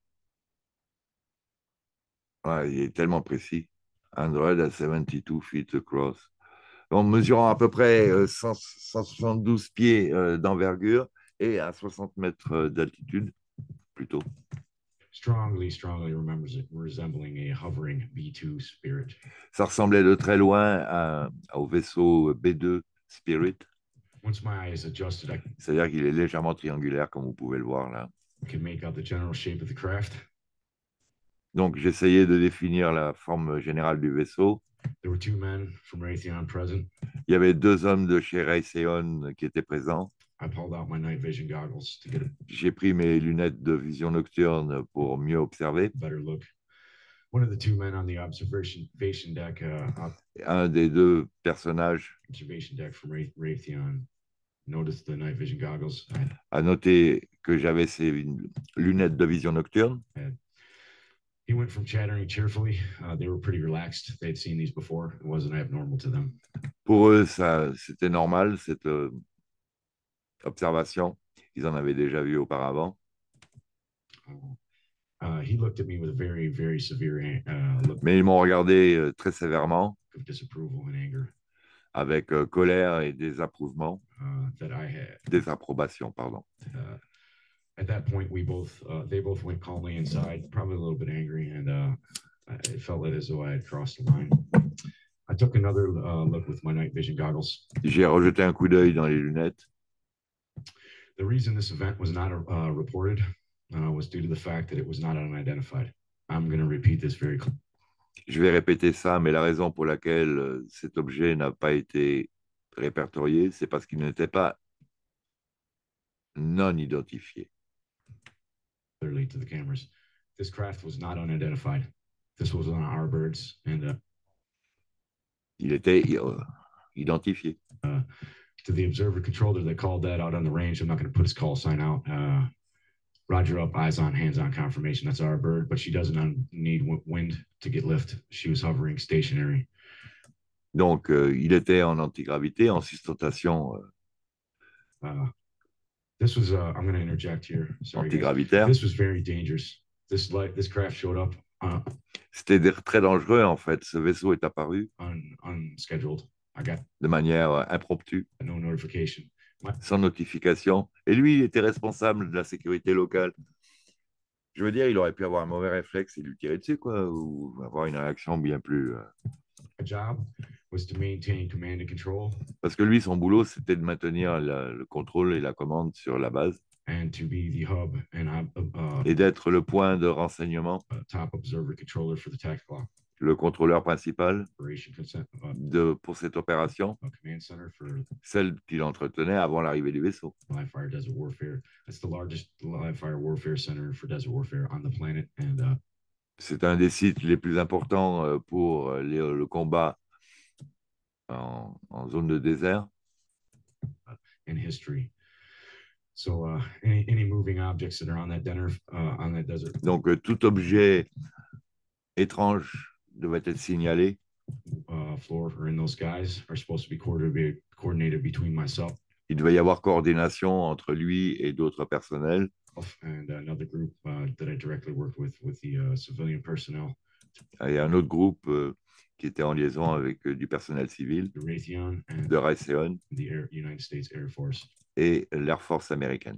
Ouais, il est tellement précis. cent soixante-douze feet across. En mesurant à peu près euh, cent, cent soixante-douze pieds euh, d'envergure et à soixante mètres euh, d'altitude, plutôt. Strongly, strongly remembers it resembling a hovering B two Spirit. Ça ressemblait de très loin à, au vaisseau B deux Spirit. Once my eyes adjusted, I C'est-à-dire qu'il est légèrement triangulaire, comme vous pouvez le voir là. could make out the general shape of the craft. Donc, j'essayais de définir la forme générale du vaisseau. There were two men from Raytheon present. Il y avait deux hommes de chez Raytheon qui étaient présents. I pulled out my night vision goggles to get a J'ai pris mes lunettes de vision nocturne pour mieux observer. better look. One of the two men on the observation observation deck, uh, op- Un des deux personnages observation deck from Ray- Raytheon, noticed the night vision goggles. I had- a noté que j'avais ces lunettes de vision nocturne. he went from chattering cheerfully. Uh, they were pretty relaxed. They'd seen these before. It wasn't abnormal to them. Pour eux, ça, c'était normal, cette euh, observation. Ils en avaient déjà vu auparavant. Uh, he looked at me with a very, very severe uh, look Mais ils m'ont regardé euh, très sévèrement, of disapproval and anger avec euh, colère et désapprouvement, uh, that I had. désapprobation, pardon. Uh, at that point, we both, uh, they both went calmly inside, probably a little bit angry, and uh, it felt as though I had crossed the line. I took another uh, look with my night vision goggles. J'ai rejeté un coup d'œil dans les lunettes. The reason this event was not uh, reported uh, was due to the fact that it was not unidentified. I'm going to repeat this very clearly. Je vais répéter ça, mais la raison pour laquelle euh, cet objet n'a pas été répertorié, c'est parce qu'il n'était pas non identifié. Clearly to the cameras. This craft was not unidentified. This was one of our birds, and uh, Il était euh, identifié. uh, to the observer controller that called that out on the range, I'm not going to put his call sign out. Uh, Roger up, eyes on, hands on confirmation. That's our bird, but she doesn't un- need w- wind to get lift. She was hovering stationary. Donc, euh, il était en antigravité, en sustentation euh, Uh, this was, uh, I'm going to interject here. Sorry, guys. antigravitaire. This was very dangerous. This light, this craft showed up uh, C'était des- très dangereux, en fait. Ce vaisseau est apparu un, unscheduled. I got de manière euh, impromptue, no notification. My, sans notification. Et lui, il était responsable de la sécurité locale. Je veux dire, il aurait pu avoir un mauvais réflexe et lui tirer dessus, quoi, ou avoir une réaction bien plus... euh, my job was to maintain command and control Parce que lui, son boulot, c'était de maintenir la- le contrôle et la commande sur la base and to be the hub and uh, uh, et d'être le point de renseignement, uh, top observer controller for the tactical le contrôleur principal operation consent, uh, de, pour cette opération, uh, command center for celle qu'il entretenait avant l'arrivée du vaisseau. live fire desert warfare. That's the largest live fire warfare center for desert warfare on the planet, and uh, C'est un des sites les plus importants euh, pour euh, les- le combat en, en zone de désert. in history. So uh, any any moving objects that are on that dinner uh, on that desert Donc, euh, tout objet étrange devait être signalé. uh, floor or in those skies are supposed to be coordinated coordinated between myself Il devait y avoir coordination entre lui et d'autres personnels and another group uh, that I directly worked with with the uh, civilian personnel, et un autre groupe euh, qui était en liaison avec euh, du personnel civil the Raytheon and de Raytheon the Air, United States Air Force. et l'Air Force américaine.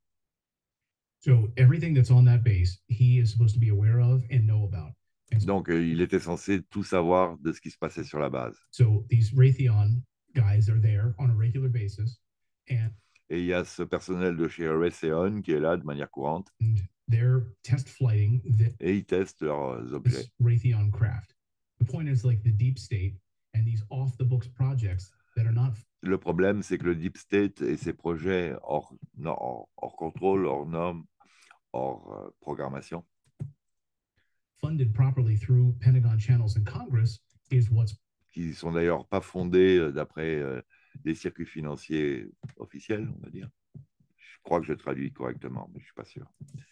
So everything that's on that base, he is supposed to be aware of and know about. And so, Donc, euh, il était censé tout savoir de ce qui se passait sur la base. so these Raytheon guys are there on a regular basis, and Et il y a ce personnel de chez Raytheon qui est là de manière courante they're test flighting the, et ils testent leurs objets. this Raytheon craft. The point is like the deep state and these off the books projects that are not Le problème, c'est que le Deep State et ses projets hors, non, hors, hors contrôle, hors normes, hors euh, programmation, funded properly through Pentagon channels and Congress is what's qui sont d'ailleurs pas fondés euh, d'après euh, des circuits financiers officiels, on va dire. Je crois que je traduis correctement, mais je suis pas sûr.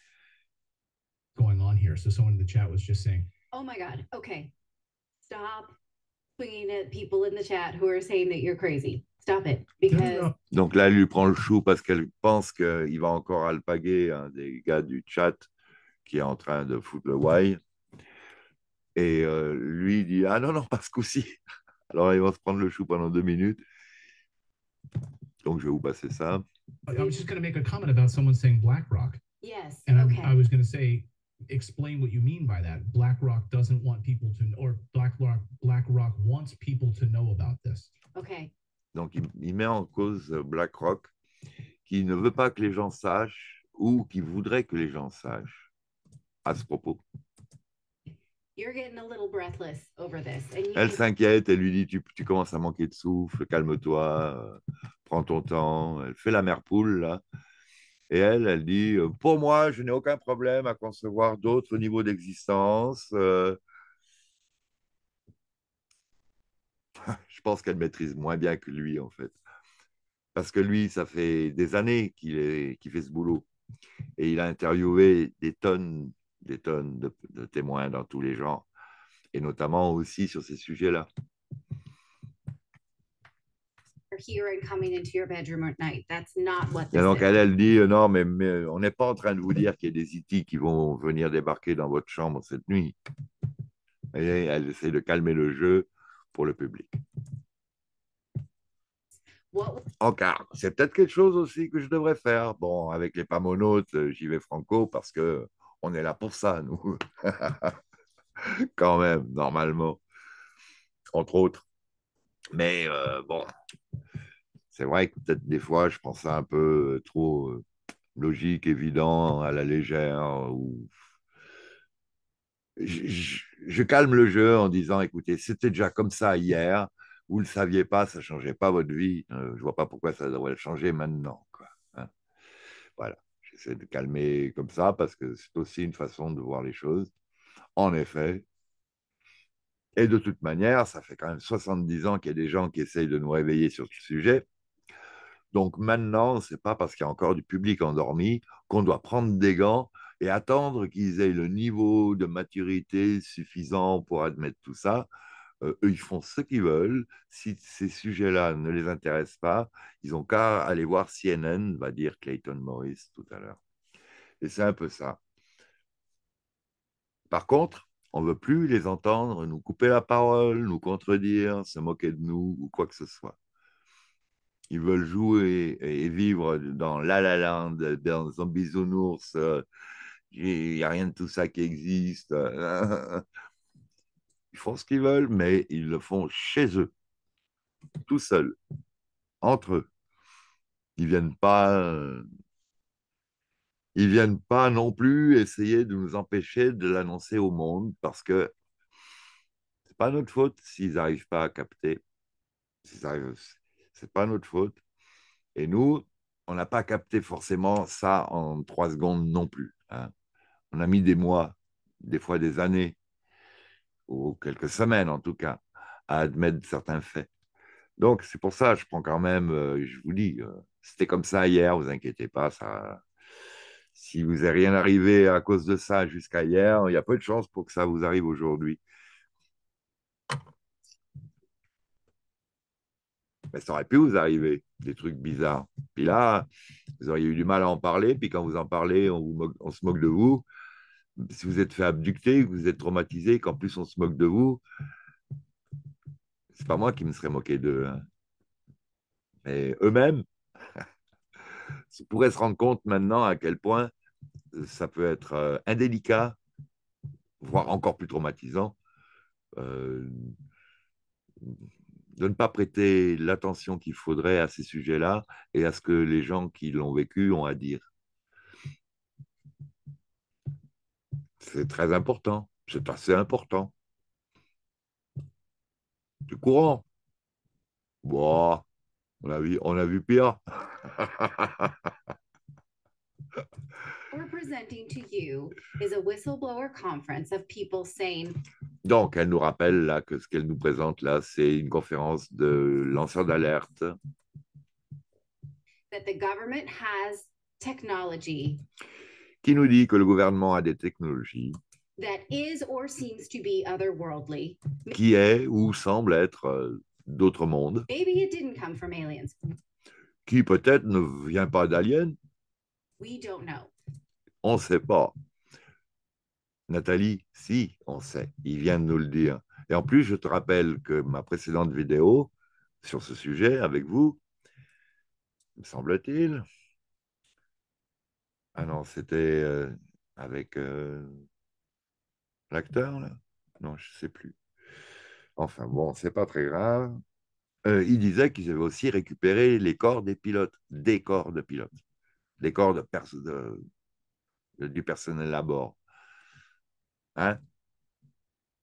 going on here. So someone in the chat was just saying, Oh my God. Okay. Stop swinging at people in the chat who are saying that you're crazy. Stop it. no, Because no, no, Donc là, elle lui prend le chou parce qu'elle pense qu'il va encore alpaguer un des gars du chat qui est en train de foutre le why. Et euh, lui dit, ah non, non, pas ce coup-ci. Alors ils vont se prendre le chou pendant deux minutes. Donc je vais vous passer ça. I I was just going to make a comment about someone saying BlackRock. yes. And Okay. I, I was going to say, explain what you mean by that. BlackRock doesn't want people to, or BlackRock, BlackRock wants people to know about this. Okay. Donc il, il met en cause euh, BlackRock qui ne veut pas que les gens sachent ou qui voudrait que les gens sachent à ce propos. You're getting a little breathless over this. And you Elle need- s'inquiète, elle lui dit, tu, tu commences à manquer de souffle, calme-toi, euh, prends ton temps. Elle fait la mère poule, là. Et elle, elle dit, euh, pour moi, je n'ai aucun problème à concevoir d'autres niveaux d'existence. Euh, je pense qu'elle maîtrise moins bien que lui, en fait. Parce que lui, ça fait des années qu'il est, qu'il fait ce boulot. Et il a interviewé des tonnes, des tonnes de, de témoins dans tous les genres. Et notamment aussi sur ces sujets-là. are here and coming into your bedroom at night. That's not what Et this donc, is. elle, elle dit, euh, non, mais, mais on n'est pas en train de vous dire qu'il y a des I T qui vont venir débarquer dans votre chambre cette nuit. Et elle essaie de calmer le jeu pour le public. What Encore, c'est peut-être quelque chose aussi que je devrais faire. Bon, avec les pamonautes, euh, j'y vais franco parce que on est là pour ça, nous. Quand même, normalement. Entre autres. Mais euh, bon, c'est vrai que peut-être des fois, je pense ça un peu trop euh, logique, évident, à la légère. Ou... Je, je, je calme le jeu en disant, écoutez, c'était déjà comme ça hier. Vous ne le saviez pas, ça ne changeait pas votre vie. Euh, je ne vois pas pourquoi ça devrait le changer maintenant, quoi. Hein. Voilà. J'essaie de calmer comme ça parce que c'est aussi une façon de voir les choses. En effet. Et de toute manière, ça fait quand même soixante-dix ans qu'il y a des gens qui essayent de nous réveiller sur ce sujet. Donc maintenant, ce n'est pas parce qu'il y a encore du public endormi qu'on doit prendre des gants et attendre qu'ils aient le niveau de maturité suffisant pour admettre tout ça. Euh, eux, ils font ce qu'ils veulent. Si ces sujets-là ne les intéressent pas, ils n'ont qu'à aller voir C N N, va dire Clayton Morris tout à l'heure. Et c'est un peu ça. Par contre, on ne veut plus les entendre nous couper la parole, nous contredire, se moquer de nous ou quoi que ce soit. Ils veulent jouer et vivre dans La La Land, dans un bisounours. Il n'y a rien de tout ça qui existe. Ils font ce qu'ils veulent, mais ils le font chez eux, tout seuls, entre eux. Ils ne viennent pas, ils viennent pas non plus essayer de nous empêcher de l'annoncer au monde parce que c'est pas notre faute s'ils n'arrivent pas à capter. C'est pas notre faute. Et nous, on n'a pas capté forcément ça en trois secondes non plus. Hein. On a mis des mois, des fois des années, ou quelques semaines en tout cas, à admettre certains faits. Donc, c'est pour ça, je prends quand même, euh, je vous dis, euh, c'était comme ça hier, vous inquiétez pas, ça, si vous n'avez rien arrivé à cause de ça jusqu'à hier, il y a peu de chances pour que ça vous arrive aujourd'hui. Mais ça aurait pu vous arriver, des trucs bizarres. Puis là, vous auriez eu du mal à en parler, puis quand vous en parlez, on, vous moque, on se moque de vous. Si vous êtes fait abducter, que vous êtes traumatisé, qu'en plus on se moque de vous, c'est pas moi qui me serais moqué d'eux. Hein. Mais eux-mêmes pourraient se rendre compte maintenant à quel point ça peut être euh, indélicat, voire encore plus traumatisant, euh, de ne pas prêter l'attention qu'il faudrait à ces sujets-là et à ce que les gens qui l'ont vécu ont à dire. C'est très important, c'est assez important. Du courant. Bon, on a vu, on a vu pire. we're presenting to you is a whistleblower conference of people saying. Donc, elle nous rappelle là que ce qu'elle nous présente là, c'est une conférence de lanceurs d'alerte. That the government has technology. Qui nous dit que le gouvernement a des technologies. That is or seems to be otherworldly. Qui est ou semble être euh, d'autres mondes. Maybe it didn't come from aliens. Qui peut-être ne vient pas d'aliens. We don't know. On ne sait pas. Nathalie, si, on sait. Il vient de nous le dire. Et en plus, je te rappelle que ma précédente vidéo sur ce sujet avec vous, me semble-t-il. Ah non, c'était euh, avec euh, l'acteur, là. Non, je ne sais plus. Enfin bon, c'est pas très grave. Euh, il disait qu'ils avaient aussi récupéré les corps des pilotes, des corps de pilotes, des corps de pers de, de, du personnel à bord. Hein?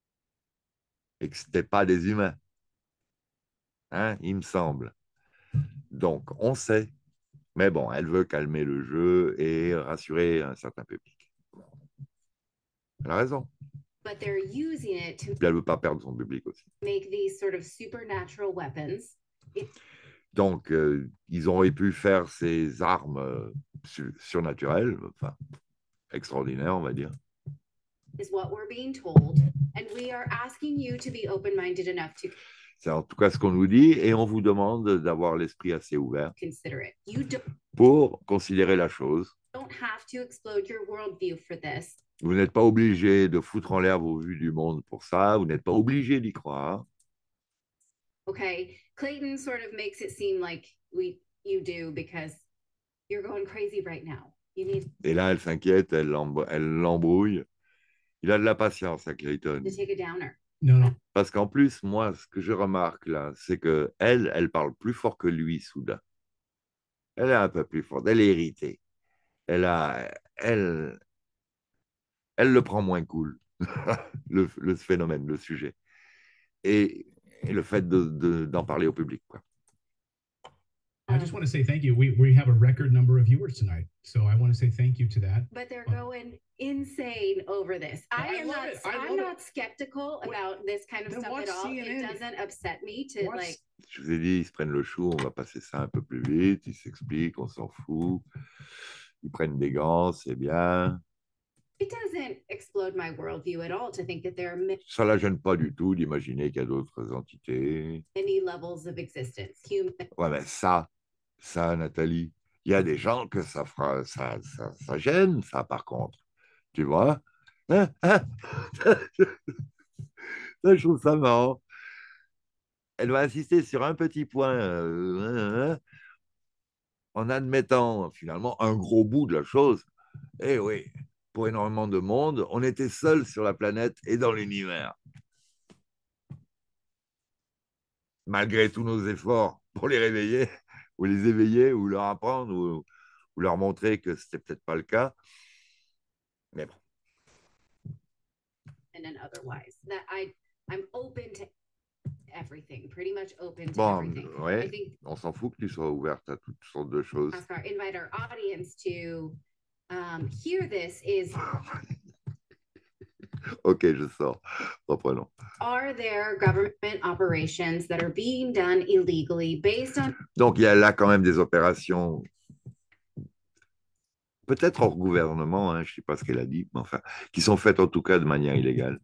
et que ce n'étaient pas des humains. Hein, il me semble. Donc, on sait. Mais bon, elle veut calmer le jeu et rassurer un certain public. Elle a raison. But they're using it to Puis elle ne veut pas perdre son public aussi. make these sort of supernatural weapons. It, Donc, euh, ils auraient pu faire ces armes euh, su- surnaturelles, enfin, extraordinaires, on va dire. is what we're being told, and we are asking you to be open-minded enough to C'est en tout cas ce qu'on nous dit et on vous demande d'avoir l'esprit assez ouvert consider it. You don't pour considérer la chose. have to explode your worldview for this. Vous n'êtes pas obligé de foutre en l'air vos vues du monde pour ça. Vous n'êtes pas obligé d'y croire. Okay, Clayton sort of makes it seem like we you do because you're going crazy right now. You need Et là, elle s'inquiète, elle l'emb- elle l'embrouille. Il a de la patience à Clayton. to take a downer. No, no. Parce qu'en plus, moi, ce que je remarque là, c'est que elle, elle parle plus fort que lui, soudain. Elle est un peu plus forte. Elle est irritée. Elle a, elle, elle le prend moins cool, le, le phénomène, le sujet. Et, et le fait de, de, d'en parler au public, quoi. I just want to say thank you. We we have a record number of viewers tonight, so I want to say thank you to that. But they're Oh. going insane over this. No, I I am love not it. I I'm love it. not skeptical What- about this kind of Then stuff watch at all. C N N. It doesn't upset me to Watch- like Je vous ai dit, ils se prennent le chou, on va passer ça un peu plus vite, ils s'expliquent, on s'en fout. Ils prennent des gants, c'est bien. it doesn't explode my worldview at all to think that there are Ça ne la gêne pas du tout d'imaginer qu'il y a d'autres entités. many levels of existence. Human Ouais, mais ça, ça, Nathalie, il y a des gens que ça fera, ça, ça, ça gêne, ça, par contre. Tu vois? Hein? Hein? Ça, je trouve ça marrant. Elle va insister sur un petit point, euh, hein, hein, en admettant finalement un gros bout de la chose. Eh oui, pour énormément de monde, on était seuls sur la planète et dans l'univers. Malgré tous nos efforts pour les réveiller, ou les éveiller, ou leur apprendre, ou, ou leur montrer que c'était peut-être pas le cas. Mais bon. and then otherwise that I I'm open to everything, pretty much open to Bon, everything. I ouais, think on s'en fout que tu sois ouverte à toutes sortes de choses. ask our invite our audience to um, hear this is Ok, je sors. Reprenons. are there government operations that are being done illegally based on Donc, il y a là quand même des opérations, peut-être hors gouvernement, hein, je ne sais pas ce qu'elle a dit, mais enfin, qui sont faites en tout cas de manière illégale,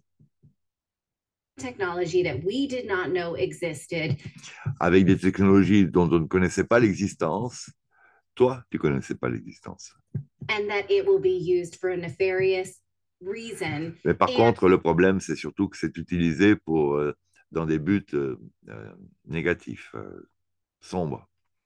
technology that we did not know existed avec des technologies dont on ne connaissait pas l'existence. Toi, tu ne connaissais pas l'existence. and that it will be used for a nefarious reason. Mais par Et- contre, le problème, c'est surtout que c'est utilisé pour, euh, dans des buts euh, euh, négatifs, euh, sombres.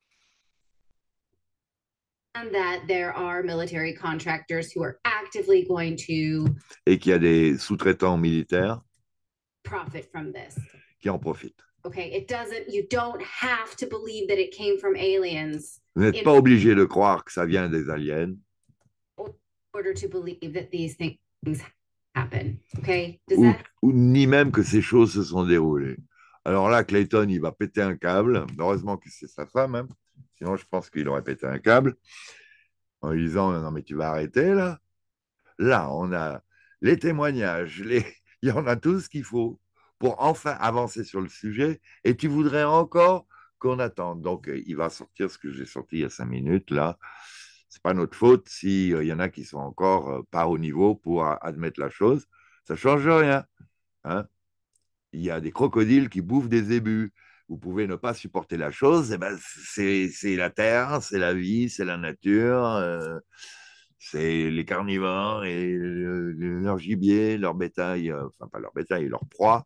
And that there are military contractors who are actively going to Et qu'il y a des sous-traitants militaires profit from this. qui en profitent. Okay, it doesn't, you don't have to believe that it came from aliens Vous n'êtes Et- pas obligé de croire que ça vient des aliens, in order to believe that these things happen. Okay, does ou, that ou ni même que ces choses se sont déroulées. Alors là, Clayton, il va péter un câble. Heureusement que c'est sa femme, hein. Sinon je pense qu'il aurait pété un câble en lui disant, non mais tu vas arrêter là. Là, on a les témoignages, les... il y en a tout ce qu'il faut pour enfin avancer sur le sujet, et tu voudrais encore qu'on attende. Donc, euh, il va sortir ce que j'ai sorti il y a cinq minutes, là. C'est pas notre faute s'il euh, y en a qui sont encore euh, pas au niveau pour a- admettre la chose. Ça change rien, hein. Il y a des crocodiles qui bouffent des zébus. Vous pouvez ne pas supporter la chose, eh ben, c'est c'est la terre, c'est la vie, c'est la nature, euh, c'est les carnivores et euh, leur gibier, leur bétail, euh, enfin pas leur bétail, leur proie.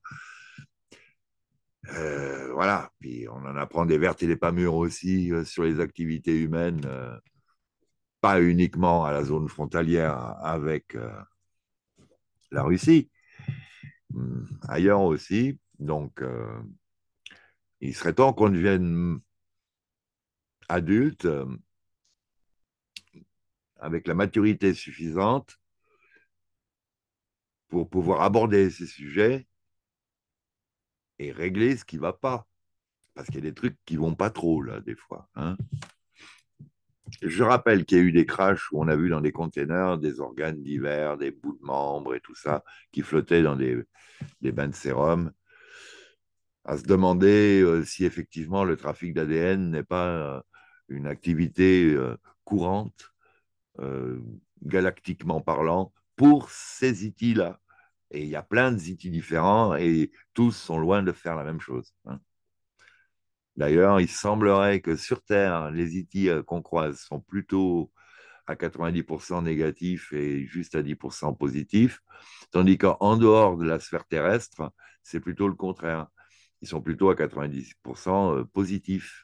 Euh, voilà, puis on en apprend des vertes et des pas mûres aussi euh, sur les activités humaines, euh, pas uniquement à la zone frontalière avec euh, la Russie, hum, ailleurs aussi. Donc, euh, il serait temps qu'on devienne adulte, euh, avec la maturité suffisante pour pouvoir aborder ces sujets et régler ce qui ne va pas. Parce qu'il y a des trucs qui ne vont pas trop, là, des fois. Hein. Je rappelle qu'il y a eu des crashs où on a vu dans des containers des organes divers, des bouts de membres et tout ça, qui flottaient dans des, des bains de sérum, à se demander euh, si effectivement le trafic d'A D N n'est pas euh, une activité euh, courante, euh, galactiquement parlant, pour ces I T-là. Et il y a plein de I T différents et tous sont loin de faire la même chose. Hein. D'ailleurs, il semblerait que sur Terre, les I T euh, qu'on croise sont plutôt à quatre-vingt-dix pour cent négatifs et juste à dix pour cent positifs, tandis qu'en dehors de la sphère terrestre, c'est plutôt le contraire. Ils sont plutôt à quatre-vingt-dix pour cent euh, positifs.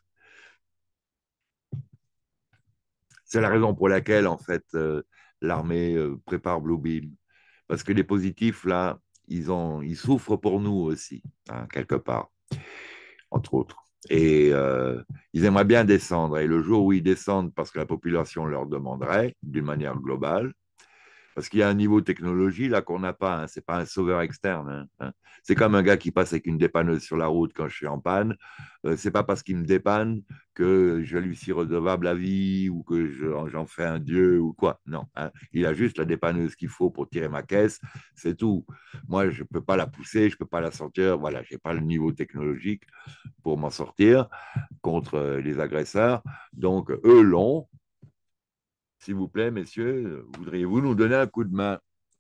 C'est la raison pour laquelle, en fait, euh, l'armée euh, prépare Bluebeam. Parce que les positifs, là, ils, ont, ils souffrent pour nous aussi, hein, quelque part, entre autres. Et euh, ils aimeraient bien descendre. Et le jour où ils descendent, parce que la population leur demanderait, d'une manière globale, parce qu'il y a un niveau de technologie là qu'on n'a pas. Hein. Ce n'est pas un sauveur externe. Hein. C'est comme un gars qui passe avec une dépanneuse sur la route quand je suis en panne. Euh, ce n'est pas parce qu'il me dépanne que je lui suis redevable à vie ou que j'en fais un dieu ou quoi. Non. Hein. Il a juste la dépanneuse qu'il faut pour tirer ma caisse. C'est tout. Moi, je ne peux pas la pousser, je ne peux pas la sortir. Voilà, je n'ai pas le niveau technologique pour m'en sortir contre les agresseurs. Donc, eux l'ont. S'il vous plaît, messieurs, voudriez-vous nous donner un coup de main?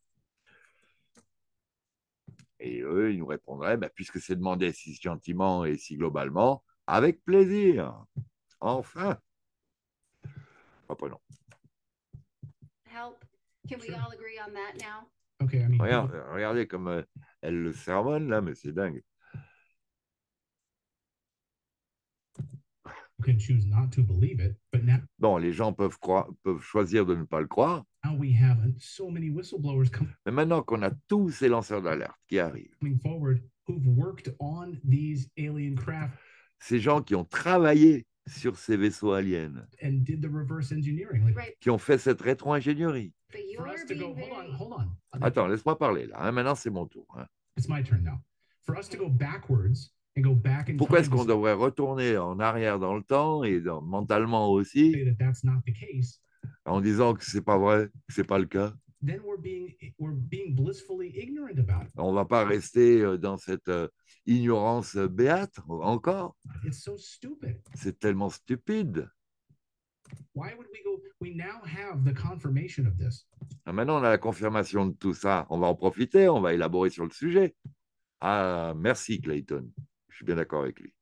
Et eux, ils nous répondraient, bah, puisque c'est demandé si gentiment et si globalement, avec plaisir. Enfin. Reprenons. Help. Can we Sure. all agree on that now? Okay, I mean, Regarde, regardez comme euh, elle le sermonne, là, mais c'est dingue. you can choose not to believe it, but now Bon, les gens peuvent, croire, peuvent choisir de ne pas le croire, we have so many whistleblowers coming mais maintenant qu'on a tous ces lanceurs d'alerte qui arrivent, forward who've worked on these alien craft ces gens qui ont travaillé sur ces vaisseaux aliens, and did the reverse engineering. Like, Right. qui ont fait cette rétro-ingénierie. But for you're us to go, being hold on, very, hold on. Attends, laisse-moi parler, là. Hein, maintenant, c'est mon tour. Hein. It's my turn now. For us to go backwards and go back in Pourquoi est-ce time qu'on to devrait retourner en arrière dans le temps et dans- mentalement aussi, say that that's not the case, en disant que c'est pas vrai, que c'est pas le cas? then we're being we're being blissfully ignorant about it. On va pas rester euh, dans cette euh, ignorance euh, béate encore. It's so stupid. C'est tellement stupide. Why would we go? We now have the confirmation of this. Ah, maintenant, on a la confirmation de tout ça. On va en profiter, on va élaborer sur le sujet. Ah, merci Clayton. Je suis bien d'accord avec lui.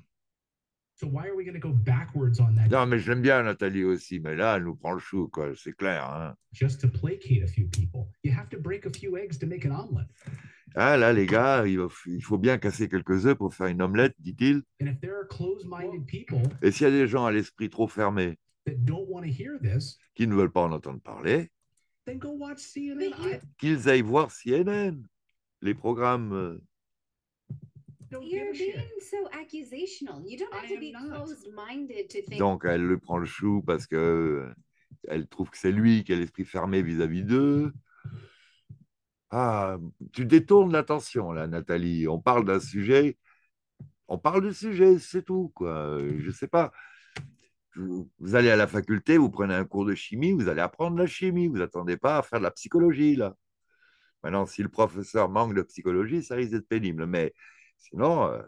So why are we going to go backwards on that Non, mais je l'aime bien Nathalie aussi, mais là, elle nous prend le chou, quoi. C'est clair. Hein. just to placate a few people? You have to break a few eggs to make an omelet. Ah, là, les gars, il faut, il faut bien casser quelques œufs pour faire une omelette, dit-il. And if there are closed-minded people Et s'il y a des gens à l'esprit trop fermé that don't want to hear this, qui ne veulent pas en entendre parler, then go watch C N N. But you- I qu'ils aillent voir C N N, les programmes. euh, don't give you're a shit. being so accusational. You don't have I to am be not. closed-minded to think. Donc, elle le prend le chou parce que euh, elle trouve que c'est lui qui a l'esprit fermé vis-à-vis d'eux. Ah, tu détournes l'attention, là, Nathalie. On parle d'un sujet, on parle du sujet, c'est tout, quoi. Je sais pas. Vous, vous allez à la faculté, vous prenez un cours de chimie, vous allez apprendre la chimie. Vous n'attendez pas à faire de la psychologie, là. Maintenant, si le professeur manque de psychologie, ça risque d'être pénible. Mais sinon, euh,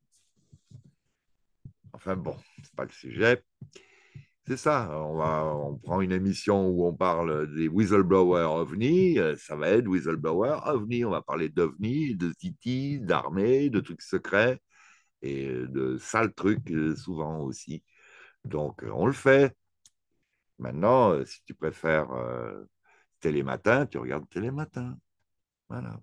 enfin bon, c'est pas le sujet. C'est ça, on, va, on prend une émission où on parle des whistleblowers ovni, euh, ça va être whistleblower ovni, on va parler d'ovni, de C T, d'armée, de trucs secrets et de sales trucs euh, souvent aussi. Donc, euh, on le fait. Maintenant, euh, si tu préfères euh, Télématin, tu regardes Télématin. Voilà.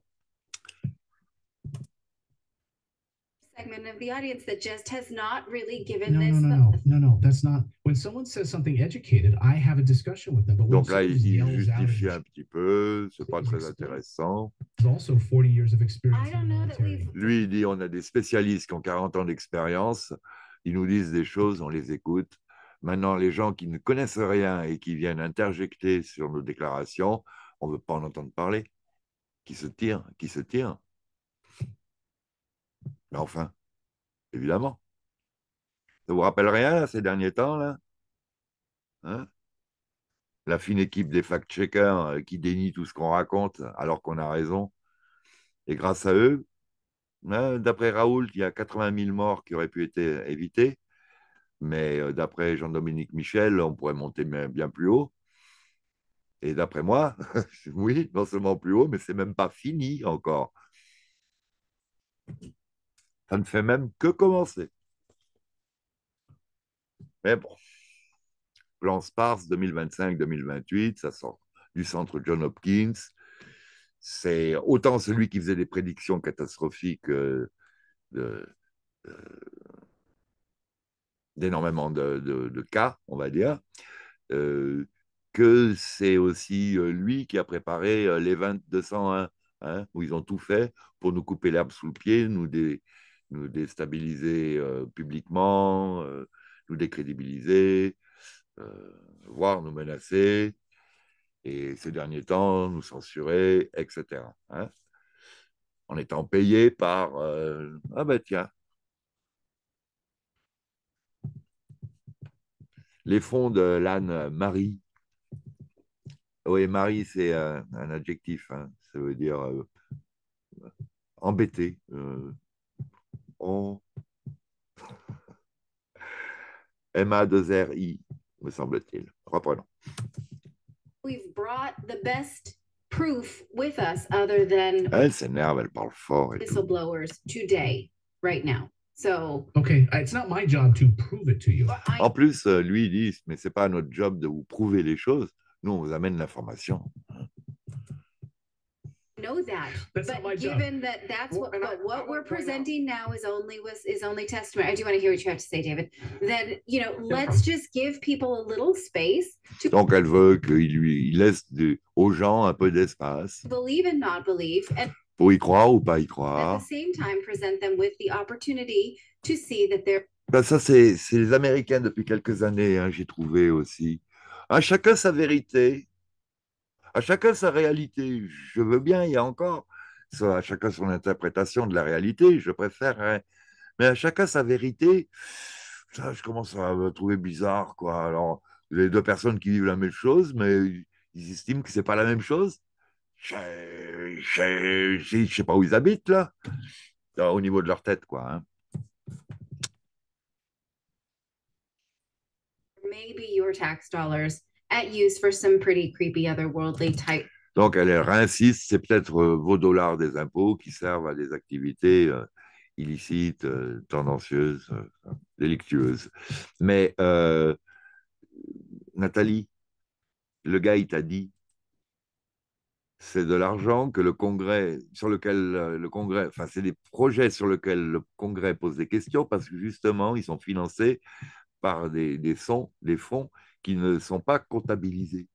Segment of the audience that just has not really given No, this. no, no, no, no, no. That's not. When someone says something educated, I have a discussion with them. But when Donc là, someone il, just il yells out, justifie and un petit peu, c'est pas très intéressant. there's also forty years of experience I don't in the know that military. we've- Lui, il dit, on a des spécialistes qui ont quarante ans d'expérience, ils nous disent des choses, on les écoute. Maintenant, les gens qui ne connaissent rien et qui viennent interjecter sur nos déclarations, on ne veut pas en entendre parler. Qui se tirent, qui se tirent. Mais enfin, évidemment. Ça vous rappelle rien, là, ces derniers temps, là? Hein? La fine équipe des fact-checkers euh, qui dénient tout ce qu'on raconte alors qu'on a raison. Et grâce à eux, hein, d'après Raoult, il y a quatre-vingt mille morts qui auraient pu être évités. Mais euh, d'après Jean-Dominique Michel, on pourrait monter bien plus haut. Et d'après moi, oui, non seulement plus haut, mais c'est même pas fini encore. Ça ne fait même que commencer. Mais bon, plan SPARS deux mille vingt-cinq deux mille vingt-huit, ça sort du centre John Hopkins. C'est autant celui qui faisait des prédictions catastrophiques euh, de, euh, d'énormément de, de, de, cas, on va dire, euh, que c'est aussi euh, lui qui a préparé euh, l'Event deux cent un, hein, où ils ont tout fait pour nous couper l'herbe sous le pied, nous, dé, nous déstabiliser euh, publiquement, euh, nous décrédibiliser, euh, voire nous menacer, et ces derniers temps, nous censurer, et cetera. Hein, en étant payé par... Euh, ah ben tiens, les fonds de l'âne Marie. Oui, Marie, c'est un, un adjectif. Hein. Ça veut dire euh, embêté. Euh, on... M A deux R I, me semble-t-il. Reprenons. We've brought the best proof with us other than Elle s'énerve, elle parle fort et tout. whistleblowers today, right now. So, Okay, it's not my job to prove it to you. I En plus, euh, lui, il dit, mais c'est pas notre job de vous prouver les choses. Nous, on vous amène l'information. know that, That's not my but job. given that that's Well, what, and I- but I what we're wanna point out- presenting now is only was is only testimony. I do want to hear what you have to say, David. Then, you know, No let's problem. just give people a little space to Donc, elle veut qu'il lui il laisse de, aux gens un peu d'espace believe and not believe, and pour y croire ou pas y at croire. the same time present them with the opportunity to see that they're Ben, ça, c'est c'est les Américains depuis quelques années, hein, j'ai trouvé aussi. À chacun sa vérité, à chacun sa réalité. Je veux bien, il y a encore ça, à chacun son interprétation de la réalité, je préfère, hein. Mais à chacun sa vérité, ça, je commence à me trouver bizarre, quoi. Alors, les deux personnes qui vivent la même chose, mais ils estiment que c'est pas la même chose. Je je- je- je sais pas où ils habitent, là, au niveau de leur tête, quoi. Hein. maybe your tax dollars at use for some pretty creepy otherworldly type. Donc, elle, elle réinsiste, c'est peut-être euh, vos dollars des impôts qui servent à des activités euh, illicites, euh, tendancieuses, euh, délictueuses. Mais euh, Nathalie, le gars, il t'a dit, c'est de l'argent que le Congrès, sur lequel euh, le Congrès, enfin, c'est des projets sur lesquels le Congrès pose des questions parce que justement, ils sont financés par des, des, sons, des fonds qui ne sont pas comptabilisés.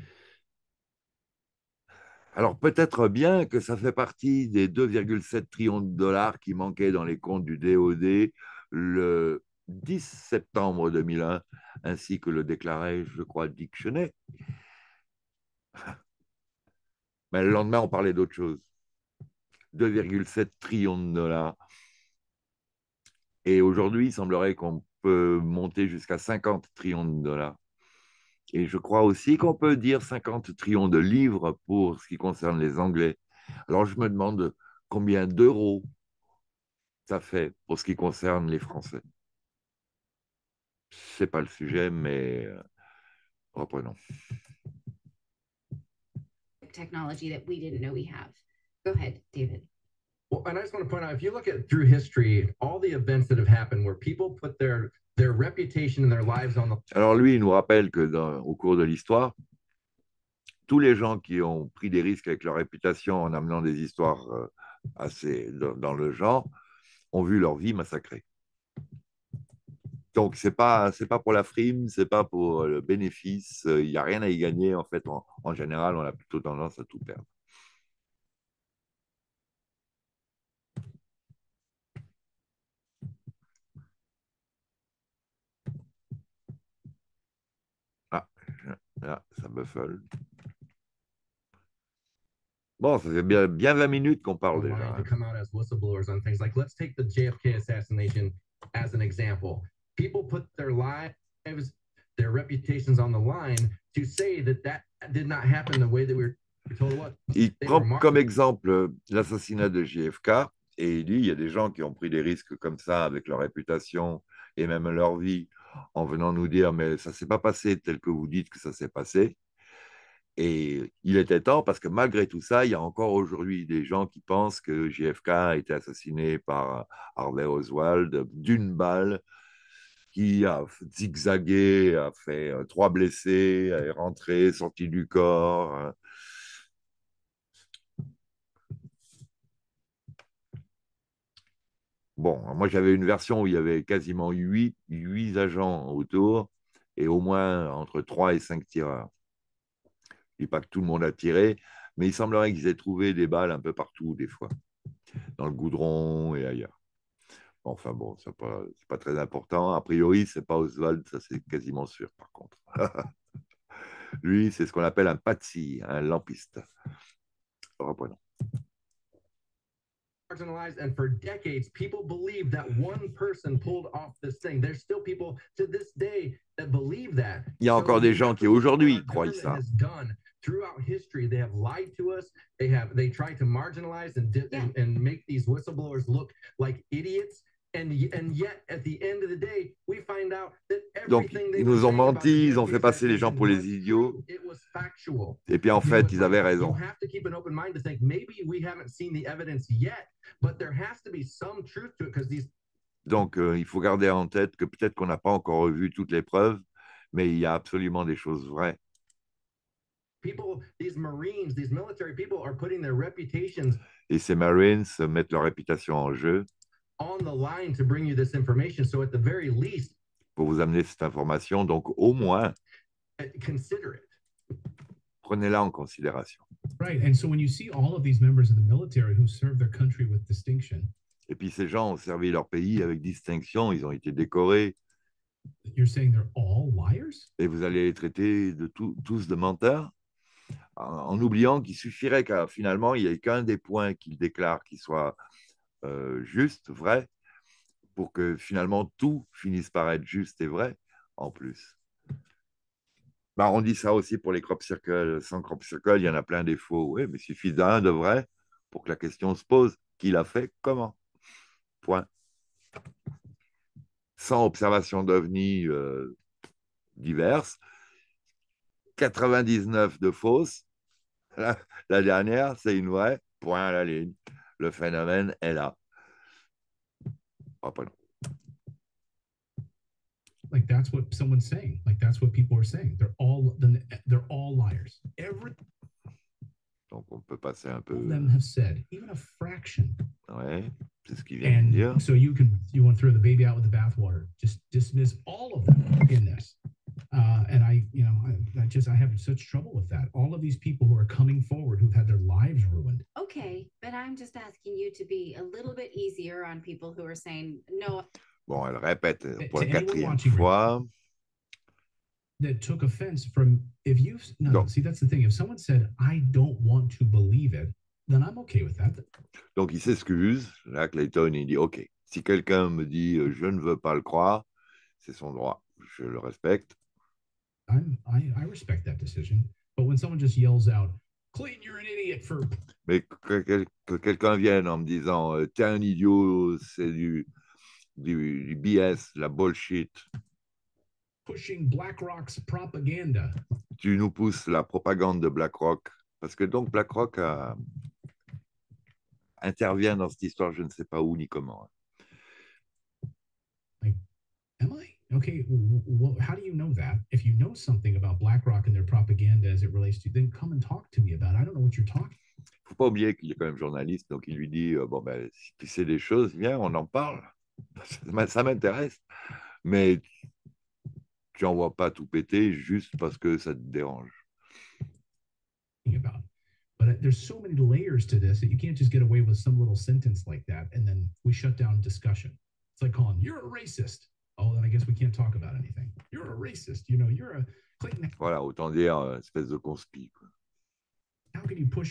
Alors peut-être bien que ça fait partie des deux virgule sept trillions de dollars qui manquaient dans les comptes du D O D le dix septembre deux mille un, ainsi que le déclarait, je crois, Dick Cheney. Mais le lendemain, on parlait d'autre chose. deux virgule sept trillions de dollars. Et aujourd'hui, il semblerait qu'on peut monter jusqu'à cinquante trillions de dollars. Et je crois aussi qu'on peut dire cinquante trillions de livres pour ce qui concerne les Anglais. Alors je me demande combien d'euros ça fait pour ce qui concerne les Français. C'est pas le sujet, mais euh, reprenons. Technology that we didn't know we have. Go ahead, David. Well, and I just want to point out, if you look at through history, all the events that have happened where people put their their reputation and their lives on the Alors lui, il nous rappelle que dans, au cours de l'histoire, tous les gens qui ont pris des risques avec leur réputation en amenant des histoires euh, assez dans, dans le genre ont vu leur vie massacrée. Donc, ce n'est pas, c'est pas pour la frime, ce n'est pas pour le bénéfice, il n'y a rien à y gagner. En fait, en, en général, on a plutôt tendance à tout perdre. Ah, là, ça buffle. Bon, ça fait bien, bien vingt minutes qu'on parle online déjà. to hein. come out as whistleblowers on things like, let's take the J F K assassination as an example. People put their lives, their reputations on the line to say that that did not happen the way that we were told it was. Il They prend were mar- comme exemple l'assassinat de J F K et il dit il y a des gens qui ont pris des risques comme ça avec leur réputation et même leur vie en venant nous dire mais ça ne s'est pas passé tel que vous dites que ça s'est passé. Et il était temps parce que malgré tout ça, il y a encore aujourd'hui des gens qui pensent que J F K a été assassiné par Harvey Oswald d'une balle qui a zigzagué, a fait euh, trois blessés, est rentré, sorti du corps. euh. Bon, moi j'avais une version où il y avait quasiment huit, huit agents autour et au moins entre trois et cinq tireurs. Je ne dis pas que tout le monde a tiré, mais il semblerait qu'ils aient trouvé des balles un peu partout, des fois, dans le goudron et ailleurs. Enfin bon, ce n'est pas, pas très important. A priori, ce n'est pas Oswald, ça c'est quasiment sûr, par contre. Lui, c'est ce qu'on appelle un patsy, un lampiste. Reprenons. marginalized, and for decades people believed that one person pulled off this thing. There's still people to this day that believe that. Il y a encore des gens qui aujourd'hui croient ça. Has done throughout history, they have lied to us. They have they try to marginalize and, di- Yeah. and and make these whistleblowers look like idiots. And, and yet, at the end of the day, we find out that Donc, everything they ils were nous ont saying about menti, the ils ont fait passer les gens pour les was idiots. true. It was factual. Et puis en You fait, know, ils avaient like, raison. You have to keep an open mind to think maybe we haven't seen the evidence yet, but there has to be some truth to it because these. Donc, euh, il faut garder en tête que peut-être qu'on n'a pas encore revu toutes les preuves, mais il y a absolument des choses vraies. People, these Marines, these military people are putting their reputations Et ces Marines mettent leur réputation en jeu on the line to bring you this information. So at the very least, pour vous amener cette information. Donc, au moins, consider it. prenez-la en considération. Right. And so when you see all of these members of the military who serve their country with distinction, Et puis, ces gens ont servi leur pays avec distinction, ils ont été décorés, you're saying they're all liars? et vous allez les traiter de tout- tous de menteurs, en, en oubliant qu'il suffirait qu'à finalement, il n'y ait qu'un des points qu'ils déclarent qui soit euh, juste, vrai, pour que finalement tout finisse par être juste et vrai en plus. Ben, on dit ça aussi pour les crop circles. Sans crop circle, il y en a plein des faux. Oui, mais il suffit d'un de vrai pour que la question se pose. Qui l'a fait? Comment? Point. Sans observation d'ovnis euh, diverses, quatre-vingt-dix-neuf de fausses. La, la dernière, c'est une vraie. Point à la ligne. Le phénomène est là. Reprenons. Like that's what someone's saying. Like that's what people are saying. They're all then they're all liars. Every Donc, on peut passer un peu. all of them have said, even a fraction. Ouais, c'est ce qu'il vient de dire. And so you can you want to throw the baby out with the bathwater. Just dismiss all of them in this. Uh, and I, you know, I, I just I have such trouble with that. All of these people who are coming forward who've had their lives ruined. Okay, but I'm just asking you to be a little bit easier on people who are saying no. Bon, elle répète pour To la anyone quatrième watching right fois. That took offense from if you no, No. see that's the thing. If someone said I don't want to believe it, then I'm okay with that. Donc, il s'excuse. Là, Clayton, il dit, OK, si quelqu'un me dit euh, je ne veux pas le croire, c'est son droit. Je le respecte. I'm I, I respect that decision. But when someone just yells out, Clayton, you're an idiot for Mais que, que- que quelqu'un vienne en me disant euh, t'es un idiot, c'est du, du, du B S, la bullshit, pushing BlackRock's propaganda. tu nous pousses la propagande de BlackRock. Parce que donc BlackRock a- intervient dans cette histoire, je ne sais pas où ni comment. Am I? Okay, well, how do you know that? If you know something about BlackRock and their propaganda as it relates to, then come and talk to me about it. I don't know what you're talking. Il ne faut pas oublier qu'il est quand même journaliste, donc il lui dit euh, bon ben si tu sais des choses, viens, on en parle. Ça, ça m'intéresse, mais tu n'envoies pas tout péter juste parce que ça te dérange. About. But there's so many layers to this that you can't just get away with some little sentence like that and then we shut down discussion. It's like calling, you're a racist. Oh, then I guess we can't talk about anything. You're a racist. You know, you're a Clayton. Voilà, autant dire euh, espèce de conspi. Quoi. How can you push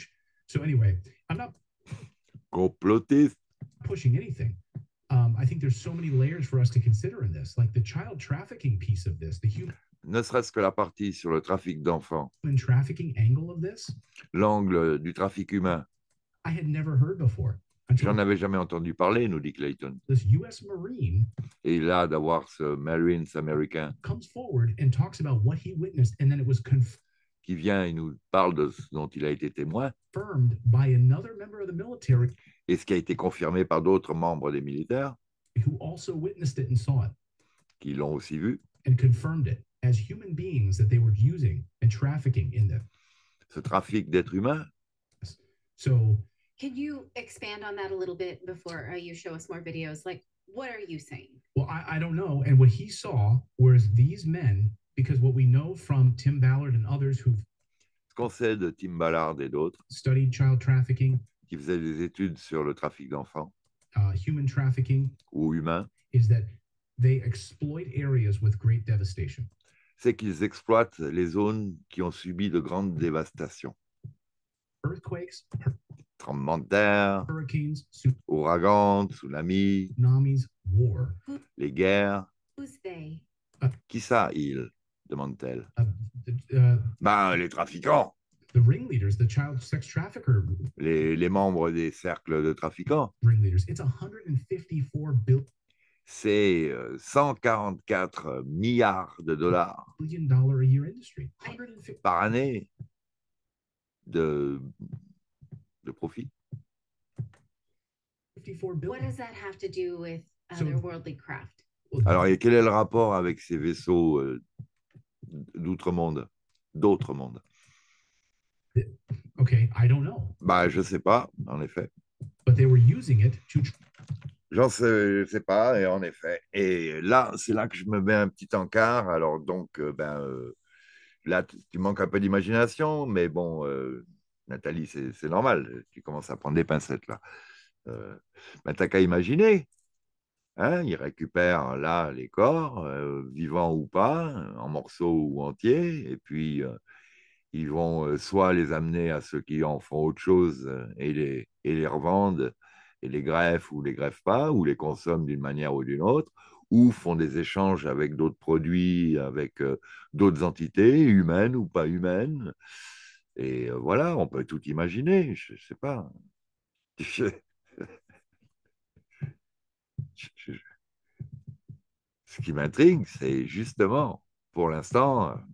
So anyway, I'm not Complotiste. pushing anything. Um, I think there's so many layers for us to consider in this, like the child trafficking piece of this, the human Ne serait-ce que la partie sur le trafic d'enfants, trafficking angle of this, l'angle du trafic humain. I had never heard before until J'en avais jamais entendu parler, nous dit Clayton. this U S Marine Et là, d'avoir ce Marines américain comes forward and talks about what he witnessed, and then it was confirmed qui vient et nous parle de ce dont il a été témoin by another member of the military et ce qui a été confirmé par d'autres membres des militaires who also witnessed it and saw it qui l'ont aussi vu. and confirmed it as human beings that they were using and trafficking in this. Ce trafic d'êtres humains, So Can you expand on that a little bit before uh, you show us more videos? Like, what are you saying? well, I, I don't know. And what he saw was these men, because what we know from Tim Ballard and others who've ce qu'on sait de Tim Ballard et d'autres studied child trafficking, qui faisaient des études sur le trafic d'enfants uh, human trafficking, ou humains, is that they exploit areas with great devastation. c'est qu'ils exploitent les zones qui ont subi de grandes dévastations. Earthquakes, Tremblements de terre, hurricanes, ouragans, tsunamis, tsunamis, war. les guerres. Who's they? Qui ça, ils demande-t-elle. Uh, the, uh, Ben, les trafiquants, the ringleaders, the child sex trafficker les, les membres des cercles de trafiquants. ringleaders. It's one hundred fifty-four C'est euh, cent quarante-quatre milliards de dollars billion dollar a year industry. one hundred par année de, de profit. fifty-four What billion. does that have to do with So- otherworldly craft? Alors, et quel est le rapport avec ces vaisseaux euh, d'outre-monde, d'autres mondes? Okay, I don't know, Ben, je ne sais pas, en effet. but they were using it to tr- J'en sais, je sais pas, et en effet. Et là, c'est là que je me mets un petit encart. Alors, donc, euh, ben, euh, là, tu tu manques un peu d'imagination, mais bon, euh, Nathalie, c'est c'est normal. Tu commences à prendre des pincettes, là. Euh, ben, t'as qu'à imaginer. Hein, ils récupèrent là les corps, euh, vivants ou pas, en morceaux ou entiers, et puis euh, ils vont euh, soit les amener à ceux qui en font autre chose euh, et les, et les revendent, et les greffent ou les greffent pas, ou les consomment d'une manière ou d'une autre, ou font des échanges avec d'autres produits, avec euh, d'autres entités, humaines ou pas humaines. Et euh, voilà, on peut tout imaginer, je ne sais pas. Je- je- je- Ce qui m'intrigue, c'est justement, pour l'instant, euh,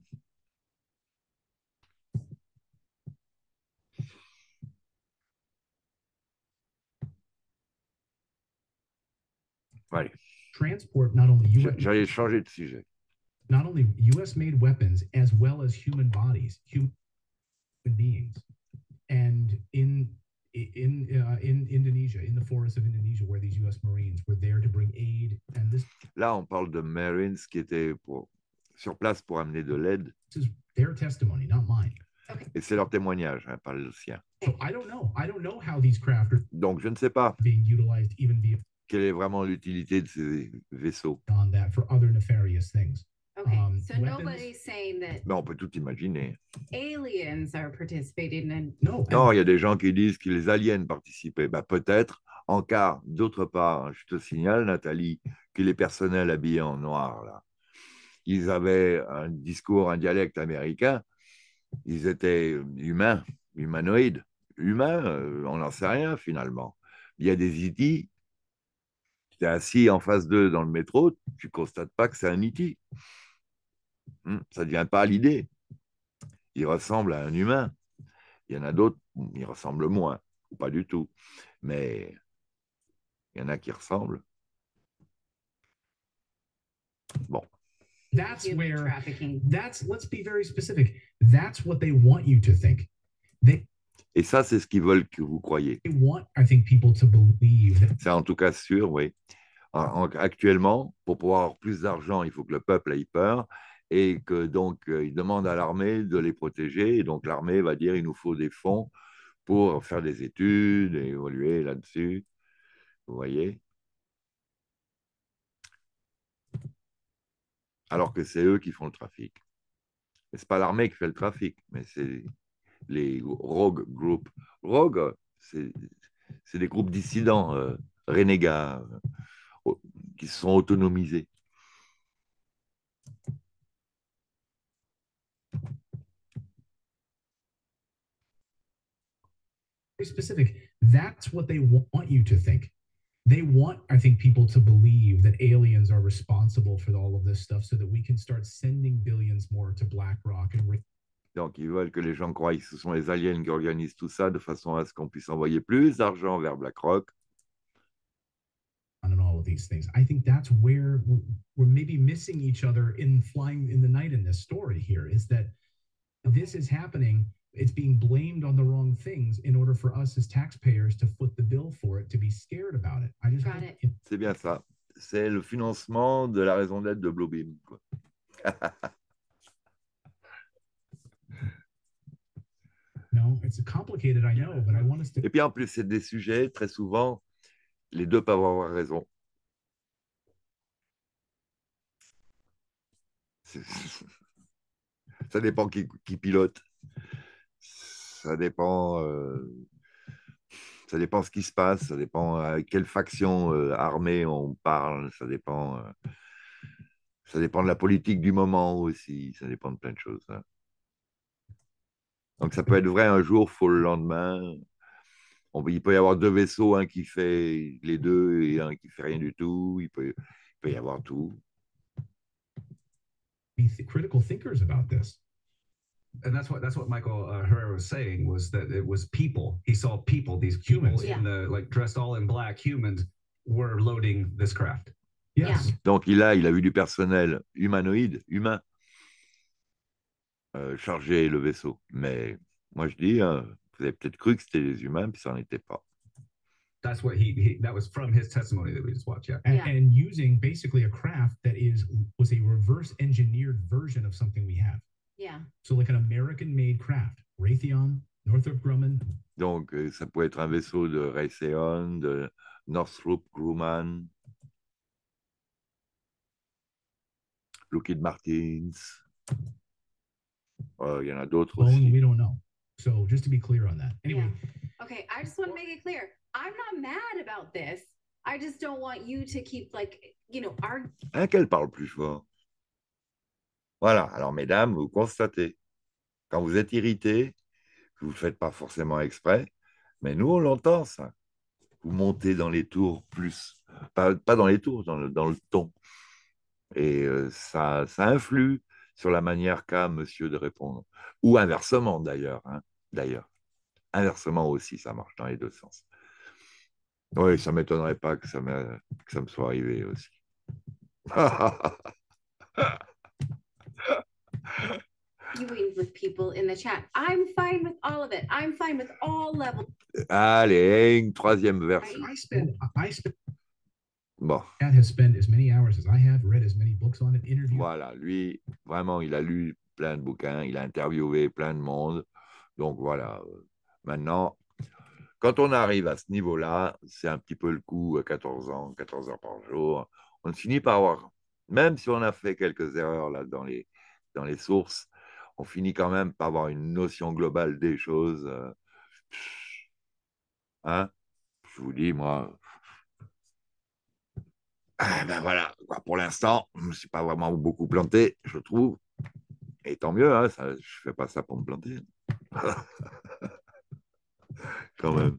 allez, transport not only U S, j'allais changer de sujet. not only U S made weapons as well as human bodies, human beings, and in in uh, in Indonesia, in the forests of Indonesia, where these U S Marines were there to bring aid, and this Là, on parle de Marines qui étaient pour, sur place pour amener de l'aide, is their testimony, not mine. et c'est leur témoignage, hein, pas le sien. So I don't know. I don't know how these craft are Donc, je ne sais pas being utilized even quelle est vraiment l'utilité de ces vaisseaux. beyond that for other nefarious things. Okay, Um, so weapons- nobody's saying that Mais on peut tout imaginer. aliens are participating in. No, Non, il y a des gens qui disent que les aliens participaient. Ben, peut-être, en cas, d'autre part, je te signale, Nathalie, que les personnels habillés en noir, là, ils avaient un discours, un dialecte américain, ils étaient humains, humanoïdes. Humains, euh, on n'en sait rien finalement. Il y a des I T, tu es assis en face d'eux dans le métro, tu ne constates pas que c'est un I T. Hum, ça ne vient pas à l'idée. Il ressemble à un humain. Il y en a d'autres, ils ressemblent moins, ou pas du tout. Mais il y en a qui ressemblent. Bon. that's human where trafficking. that's let's be very specific. That's what they want you to think. They Et ça, c'est ce qu'ils veulent que vous croyiez. they want, I think, people to believe that C'est en tout cas sûr, oui. En- en- actuellement, pour pouvoir avoir plus d'argent, il faut que le peuple ait peur et que donc euh, il demande à l'armée de les protéger. Et donc l'armée va dire il nous faut des fonds pour faire des études et évoluer là-dessus. Vous voyez? Alors que c'est eux qui font le trafic. Et c'est pas l'armée qui fait le trafic, mais c'est les rogue groups. Rogue, c'est c'est des groupes dissidents, euh, renégats, euh, qui se sont autonomisés. Very specific. That's what they want you to think. They want, I think, people to believe that aliens are responsible for all of this stuff so that we can start sending billions more to BlackRock. And donc, ils veulent que les gens croient que ce sont les aliens qui organisent tout ça de façon à ce qu'on puisse envoyer plus d'argent vers BlackRock. And all of these things. I think that's where we're maybe missing each other in Flying in the Night in this story here, is that this is happening. It's being blamed on the wrong things in order for us as taxpayers to foot the bill for it, to be scared about it. I just Got it. C'est bien ça. C'est le financement de la raison d'être de Bluebeam. No, it's complicated, I know, but I want us to. Et puis en plus, c'est des sujets, très souvent, les deux peuvent avoir raison. Ça dépend qui, qui pilote. Ça dépend, euh, ça dépend ce qui se passe. Ça dépend à quelle faction euh, armée on parle. Ça dépend, euh, ça dépend de la politique du moment aussi. Ça dépend de plein de choses. Hein. Donc ça peut être vrai un jour, faux le lendemain. On, il peut y avoir deux vaisseaux, un qui fait les deux et un qui fait rien du tout. Il peut, il peut y avoir tout. Be th- critical thinkers about this. And that's what that's what Michael uh, Herrera was saying, was that it was people. He saw people, these humans Humans. in the like dressed all in black humans were loading this craft. Yes. Yeah. Donc il a, il a vu du personnel humanoïde, humain, euh, charger le vaisseau. Mais moi je dis, hein, vous avez peut-être cru que c'était des humains, puis ça n'en était pas. That's what he, he that was from his testimony that we just watched. Yeah. And, Yeah. and using basically a craft that is was a reverse engineered version of something we have. Yeah. So like an American-made craft, Raytheon, Northrop Grumman. Donc euh, ça peut être un vaisseau de Raytheon, de Northrop Grumman, Lockheed Martins. Euh, il y en a d'autres Boeing, aussi. we don't know. So just to be clear on that. Anyway, Okay, I just want to make it clear. I'm not mad about this. I just don't want you to keep like, you know, our Hein, qu'elle parle plus fort. Voilà, alors mesdames, vous constatez, quand vous êtes irrité, vous ne le faites pas forcément exprès, mais nous, on l'entend, ça. Vous montez dans les tours plus, pas, pas dans les tours, dans le, dans le ton. Et euh, ça, ça influe sur la manière qu'a monsieur de répondre. Ou inversement, d'ailleurs. Hein, d'ailleurs. Inversement aussi, ça marche dans les deux sens. Oui, ça ne m'étonnerait pas que ça, me, que ça me soit arrivé aussi. arguing with people in the chat. I'm fine with all of it. I'm fine with all levels. Allez, une troisième version. I spend, I spend, Bon, Chad has spent as many hours as I have, read as many books on it, interviewed. voilà, lui, vraiment, il a lu plein de bouquins, il a interviewé plein de monde. Donc voilà, maintenant, quand on arrive à ce niveau-là, c'est un petit peu le coup à quatorze ans, quatorze heures par jour. On finit par avoir, même si on a fait quelques erreurs là dans les, dans les sources, on finit quand même par avoir une notion globale des choses. Hein? Je vous dis, moi, ah ben voilà, pour l'instant, je ne me suis pas vraiment beaucoup planté, je trouve. Et tant mieux, hein, ça, je ne fais pas ça pour me planter. Quand même.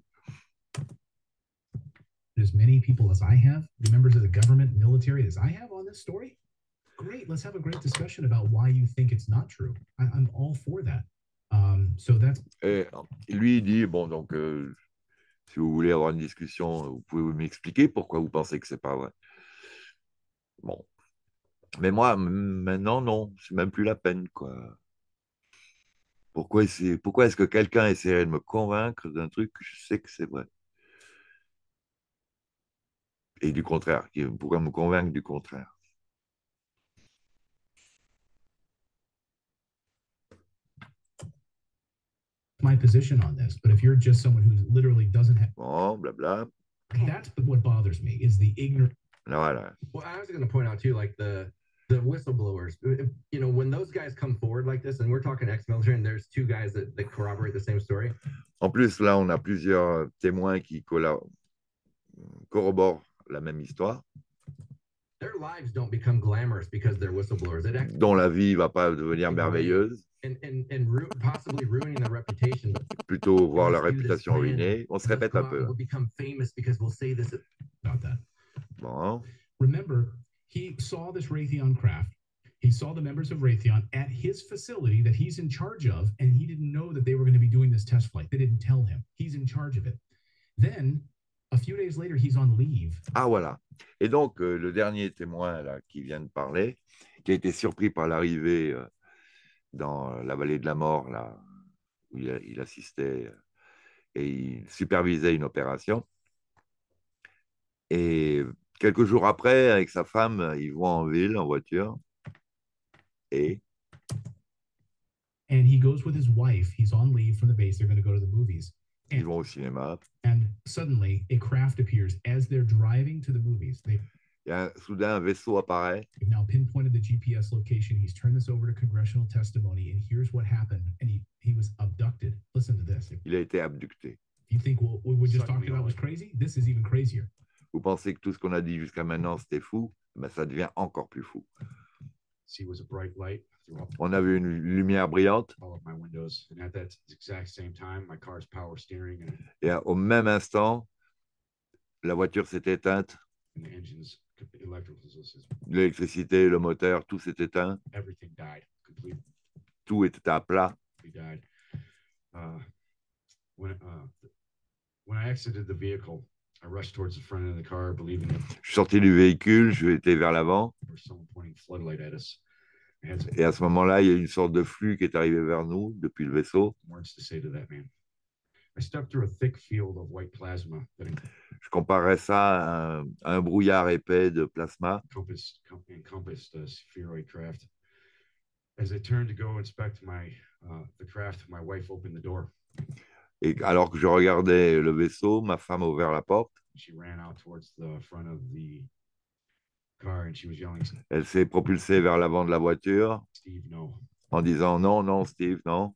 As many people as I have, the members of the government, military, as I have on this story, great. Let's have a great discussion about why you think it's not true. I, I'm all for that. Um, so that's. Et lui, il dit, bon, donc, euh, si vous voulez avoir une discussion, vous pouvez m'expliquer pourquoi vous pensez que c'est pas vrai. Bon. Mais moi, maintenant, non, c'est même plus la peine, quoi. Pourquoi, c'est, pourquoi est-ce que quelqu'un essaierait de me convaincre d'un truc que je sais que c'est vrai? Et du contraire, pourquoi me convaincre du contraire? My position on this, but if you're just someone who literally doesn't have, bon, blabla. That's what bothers me is the ignorant. Voilà. Well, I was going to point out too, like the the whistleblowers, you know, when those guys come forward like this, and we're talking ex-military, and there's two guys that, that corroborate the same story. En plus, là, on a plusieurs témoins qui corroborent la même histoire. Their lives don't become glamorous because they're whistleblowers. It actually, dont la vie ne va pas devenir merveilleuse. And, and, and ru possibly ruining their reputation. Plutôt voir leur réputation ruinée. On se répète un peu. We'll become famous because we'll say this about that. Bon. Remember, he saw this Raytheon craft. He saw the members of Raytheon at his facility that he's in charge of, and he didn't know that they were going to be doing this test flight. They didn't tell him. He's in charge of it. Then, a few days later, he's on leave. Ah, voilà. Et donc, euh, le dernier témoin là, qui vient de parler, qui a été surpris par l'arrivée euh, dans la vallée de la mort, là, où il, il assistait euh, et il supervisait une opération. Et quelques jours après, avec sa femme, ils vont en ville, en voiture. Et And he goes with his wife. He's on leave from the base. They're going to go to the movies. And, ils vont au cinéma. And suddenly, a craft appears as they're driving to the movies. They, Il y a soudain un vaisseau apparaît. They've now pinpointed the G P S location. He's turned this over to congressional testimony, and here's what happened. And he, he was abducted. Listen to this. Il a été abducté. If you think what we just talked about was crazy, this is even crazier. Vous pensez que tout ce qu'on a dit jusqu'à maintenant, c'était fou? Ben, ça devient encore plus fou. See, was a bright light. On a vu une lumière brillante. All of my windows, and at that exact same time, my car's power steering and, et au même instant, la voiture s'est éteinte. and the engines, electrical system, l'électricité, le moteur, tout s'est éteint. everything died completely. Tout était à plat. We died. Uh, when uh, when I exited the vehicle, I rushed towards the front of the car, believing that Je suis sorti du véhicule, je été vers l'avant. there was someone pointing a floodlight at us. Et à ce moment-là, il y a une sorte de flux qui est arrivé vers nous depuis le vaisseau. Words to say to that man. I stepped through a thick field of white plasma that Je comparais ça à un, à un brouillard épais de plasma. encompassed, encompassed the spheroid craft. As I turned to go inspect my uh, the craft, my wife opened the door. Et alors que je regardais le vaisseau, ma femme a ouvert la porte. She ran out towards the front of the car and she was yelling, Elle s'est propulsée vers l'avant de la voiture Steve, no. en disant non, non, Steve, non.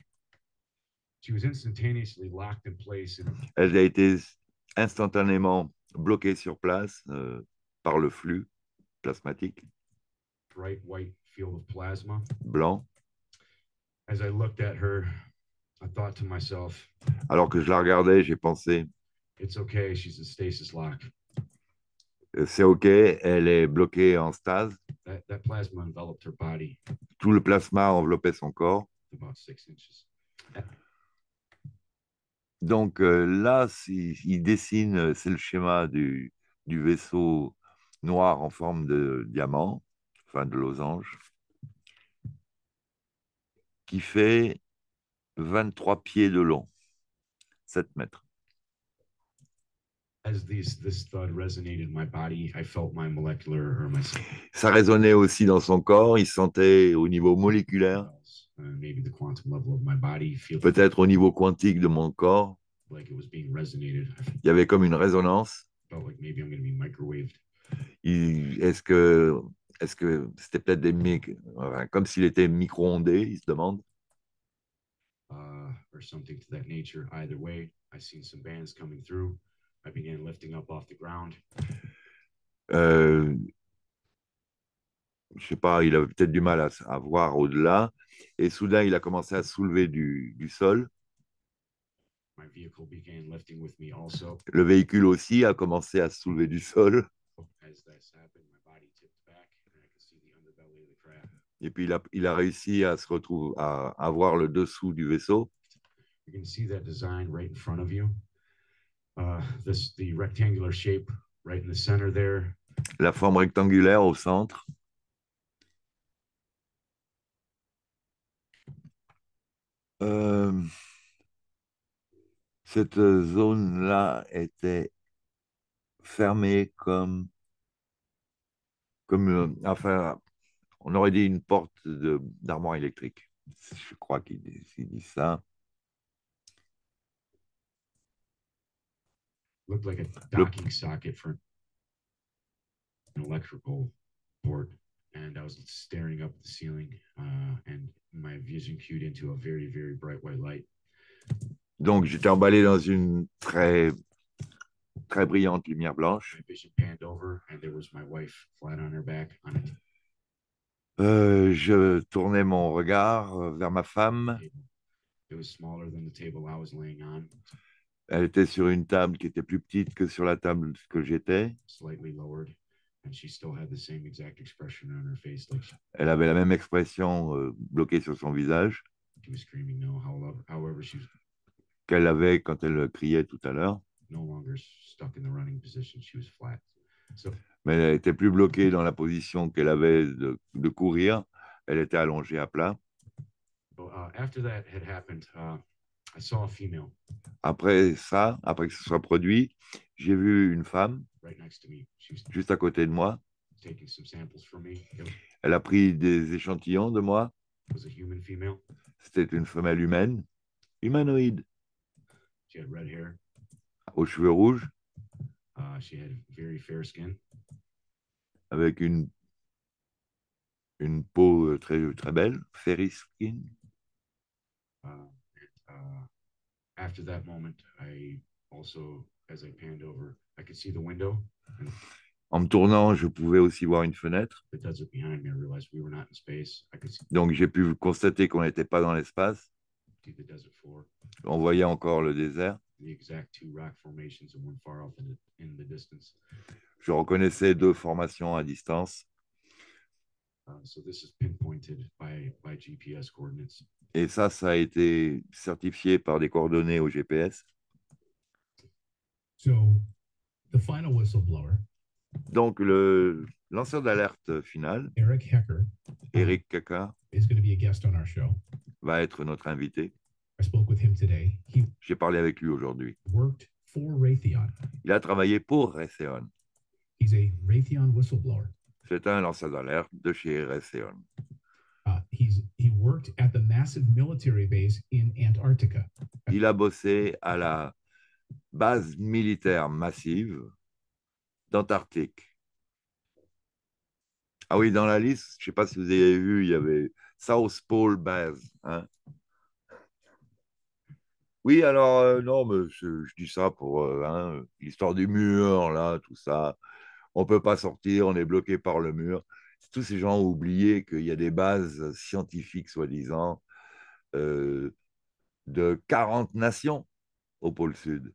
She was instantaneously locked in place in a Elle a été instantanément bloquée sur place euh, par le flux plasmatique bright white field of plasma. blanc. As I looked at her, I thought to myself, Alors que je la regardais, j'ai pensé, it's okay, she's in stasis lock. c'est OK, elle est bloquée en stase. That, that plasma enveloped her body Tout le plasma enveloppait son corps. about six inches. Donc euh, là, il, il dessine, c'est le schéma du, du vaisseau noir en forme de diamant, enfin de losange, qui fait vingt-trois pieds de long, sept mètres. As these, this thud resonated in my body, I felt my molecular or my Ça résonnait aussi dans son corps, il sentait au niveau moléculaire, cells, uh, maybe the quantum level of my body, feel peut-être au niveau quantique de mon corps. like it was being resonated. I Il y avait comme une résonance. felt like maybe I'm going to be microwaved. Il- Est-ce que est-ce que c'était peut-être des mic- enfin, comme s'il était micro-ondé, il se demande. Uh, or something to that nature. Either way, I seen some bands coming through. I began lifting up off the ground. Euh, je sais pas, il avait peut-être du mal à, à voir au-delà. Et soudain, il a commencé à soulever du, du sol. My vehicle began lifting with me also. Le véhicule aussi a commencé à se soulever du sol. As this happened, my body tipped back and I could see the underbelly of the craft. Et puis, il a, il a réussi à se retrouver, à, à voir le dessous du vaisseau. You can see that design right in front of you. Uh, this the rectangular shape right in the center there. La forme rectangulaire au centre. Euh, cette zone-là était fermée comme, comme euh, enfin, on aurait dit une porte de- d'armoire électrique. Je crois qu'il dit, il dit ça. Looked like a docking socket for an electrical port. and I was staring up at the ceiling, uh, and my vision cued into a very, very bright white light. Donc, j'étais emballé dans une très, très brillante lumière blanche. My vision panned over, and there was my wife flat on her back on it. Euh, je tournais mon regard euh, vers ma femme. It was smaller than the table I was laying on, Elle était sur une table qui était plus petite que sur la table que j'étais. slightly lowered, and she still had the same exact expression on her face, like Elle avait la même expression euh, bloquée sur son visage she was screaming no. However, however, she was qu'elle avait quand elle criait tout à l'heure. no longer stuck in the running position. She was flat. So Mais elle était plus bloquée dans la position qu'elle avait de, de courir. Elle était allongée à plat. uh, after that had happened, uh, I saw a female Après ça, après que ce soit produit, j'ai vu une femme right next to me. She was juste à côté de moi. taking some samples from me. It Elle a pris des échantillons de moi. was a human female. C'était une femelle humaine, humanoïde, She had red hair. aux cheveux rouges, Uh, she had very fair skin. avec une, une peau très, très belle, fairy skin. Uh, and, uh, after that moment, I also, as I panned over, I could see the window and En me tournant, je pouvais aussi voir une fenêtre. the desert behind me. I realized we were not in space. I could see Donc, j'ai pu constater qu'on n'était pas dans l'espace. the desert floor, On voyait encore le désert. the exact two rock formations and one far off in the, in the distance. Je reconnaissais deux formations à distance. Uh, so this is pinpointed by, by G P S coordinates. Et ça, ça a été certifié par des coordonnées au G P S. So the final whistleblower, Donc, le lanceur d'alerte final, Eric Hecker, Eric Kaka, is going to be a guest on our show. va être notre invité. I spoke with him today. He J'ai parlé avec lui aujourd'hui. worked for Raytheon. Il a travaillé pour Raytheon. He's a Raytheon whistleblower. C'est un lanceur d'alerte de chez Raytheon. Uh, he's he worked at the massive military base in Antarctica. Il a bossé à la base militaire massive d'Antarctique. Ah oui, dans la liste, je ne sais pas si vous avez vu, il y avait South Pole Base. Hein? Oui, alors, euh, non, mais je, je dis ça pour euh, hein, l'histoire du mur, là, tout ça. On ne peut pas sortir, on est bloqué par le mur. Tous ces gens ont oublié qu'il y a des bases scientifiques, soi-disant, euh, de quarante nations au pôle Sud.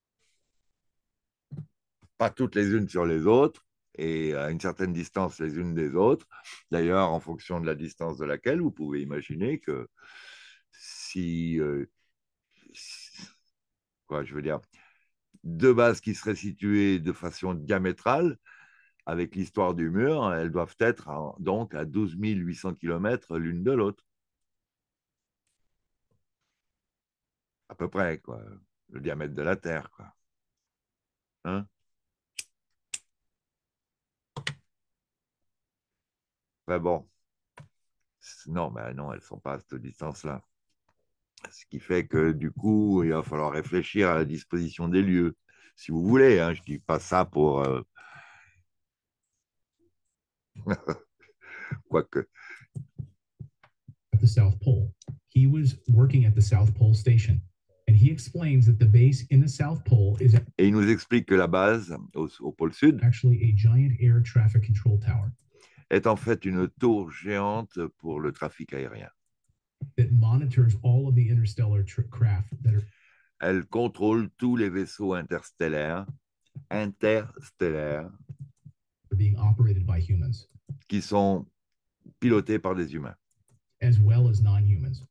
Pas toutes les unes sur les autres, et à une certaine distance les unes des autres. D'ailleurs, en fonction de la distance de laquelle, vous pouvez imaginer que si, euh, si quoi, je veux dire, deux bases qui seraient situées de façon diamétrale, avec l'histoire du mur, elles doivent être à, donc à douze mille huit cents kilomètres l'une de l'autre. À peu près, quoi. Le diamètre de la Terre, quoi. Hein? Ben bon. Non, ben non, elles ne sont pas à cette distance-là. Ce qui fait que, du coup, il va falloir réfléchir à la disposition des lieux. Si vous voulez, hein, je ne dis pas ça pour... Euh... Quoique. At the South Pole. He was working at the South Pole Station, and he explains that the base in the South Pole is Et il nous explique que la base au, au pôle Sud actually a giant air traffic control tower est en fait une tour géante pour le trafic aérien. that monitors all of the interstellar tr- craft that are Elle contrôle tous les vaisseaux interstellaires, interstellaires, being operated by humans, qui sont pilotés par des humains, as well as non-humans.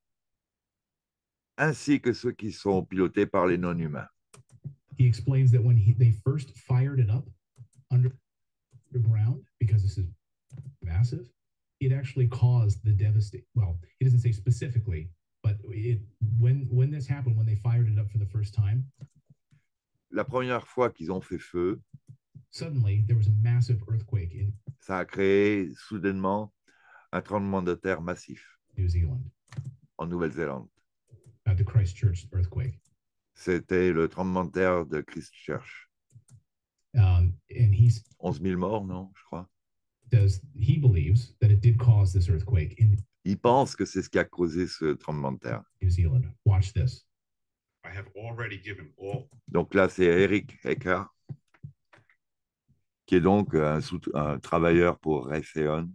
ainsi que ceux qui sont pilotés par les non-humains. He explains that when he, they first fired it up under underground, because this is massive, it actually caused the devastation. Well, he doesn't say specifically, but it when when this happened, when they fired it up for the first time, La première fois qu'ils ont fait feu, suddenly there was a massive earthquake in ça a créé soudainement un tremblement de terre massif New Zealand, en Nouvelle-Zélande. uh, the Christchurch earthquake. C'était le tremblement de terre de Christchurch. Um, and he's onze mille morts, non, je crois. Does he believes that it did cause this earthquake in Il pense que c'est ce qui a causé ce tremblement de terre. New Zealand? Watch this. I have already given all Donc là, c'est Eric Hecker, qui est donc un, sous- un travailleur pour Raytheon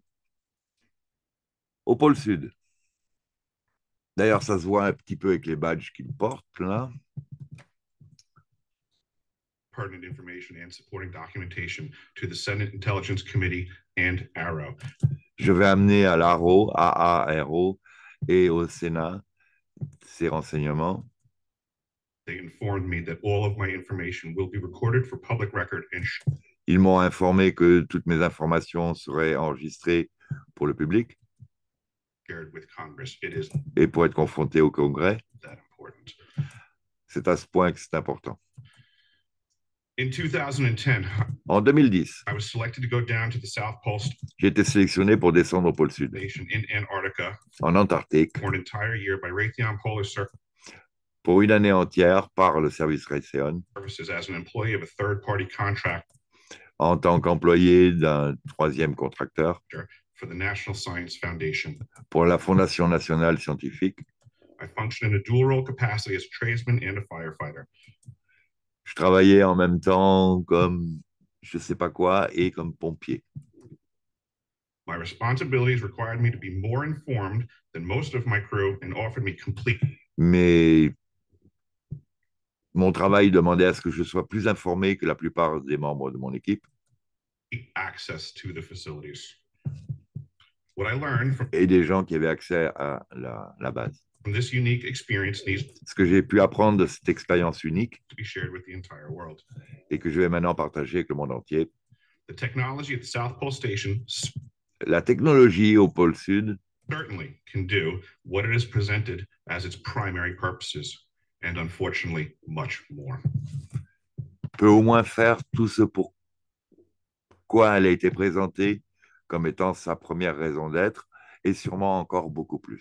au pôle Sud. D'ailleurs, ça se voit un petit peu avec les badges qu'il porte là. pertinent information and supporting documentation to the Senate Intelligence Committee and AARO. Je vais amener à l'ARO, A A R O, et au Sénat ces renseignements. They informed me that all of my information will be recorded for public record and Ils m'ont informé que toutes mes informations seraient enregistrées pour le public shared with Congress. It is et pour être confronté au Congrès. that important. C'est à ce point que c'est important. In two thousand ten, En deux mille dix, I was selected to go down to the South Pole j'ai été sélectionné pour descendre au pôle Sud, Station in Antarctica en Antarctique, for an entire year by Raytheon Polar pour une année entière par le service Raytheon, Services as an employee of a third-party contract en tant qu'employé d'un troisième contracteur for the National Science Foundation. pour la Fondation nationale scientifique. I function in a dual role capacity as a tradesman and a firefighter. Je travaillais en même temps comme je ne sais pas quoi et comme pompier. My responsibilities required me to be more informed than most of my crew and offered me complete Mais mon travail demandait à ce que je sois plus informé que la plupart des membres de mon équipe access to the facilities. What I learned from, et des gens qui avaient accès à la, la base. from this unique experience needs Ce que j'ai pu apprendre de cette expérience unique to be shared with the entire world. et que je vais maintenant partager avec le monde entier. The technology at the South Pole Station La technologie au pôle Sud certainly can do what it is presented as its primary purposes, and unfortunately, much more. peut au moins faire tout ce pour quoi elle a été présentée comme étant sa première raison d'être et sûrement encore beaucoup plus.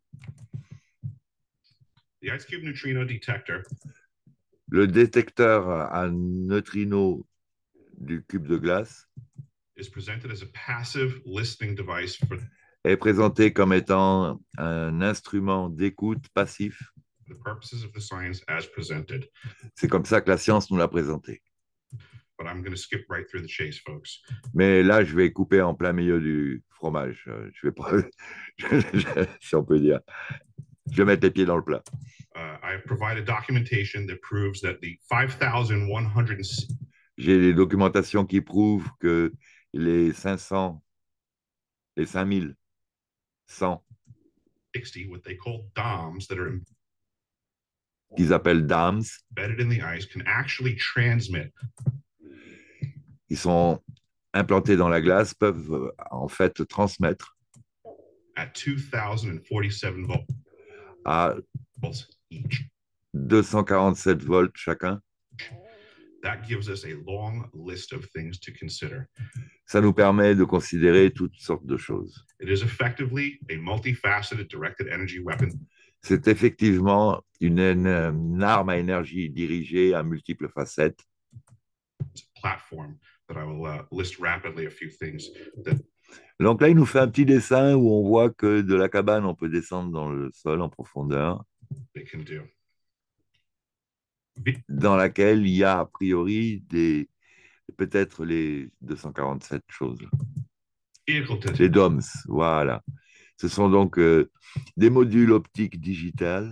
The Ice Cube Neutrino Detector Le détecteur à neutrinos du cube de glace is presented as a passive listening device for est présenté comme étant un instrument d'écoute passif. the purposes of the science as presented. C'est comme ça que la science nous l'a présenté. But I'm going to skip right through the chase, folks. Mais là, je vais couper en plein milieu du fromage. Euh, Je vais pas, si on peut dire. Je vais mettre les pieds dans le plat. Uh, I have provided documentation that proves that the five thousand one hundred J'ai des documentations qui prouvent que les cinq cents, les cinq mille cent sixty, what they call D O Ms, that are qu'ils appellent D A M S, embedded in the ice, can actually transmit qui sont implantés dans la glace, peuvent euh, en fait transmettre at two thousand forty-seven volts à each. deux cent quarante-sept volts chacun. That gives us a long list of things to consider. Ça nous permet de considérer toutes sortes de choses. It is effectively a multifaceted directed energy weapon C'est effectivement une, une arme à énergie dirigée à multiples facettes. platform that I will uh, list rapidly a few things that Donc là, il nous fait un petit dessin où on voit que de la cabane, on peut descendre dans le sol en profondeur, they can do. dans laquelle il y a a priori des peut-être les deux cent quarante-sept choses. Vehicle Les detector D O M S, voilà. Ce sont donc euh, des modules optiques digitales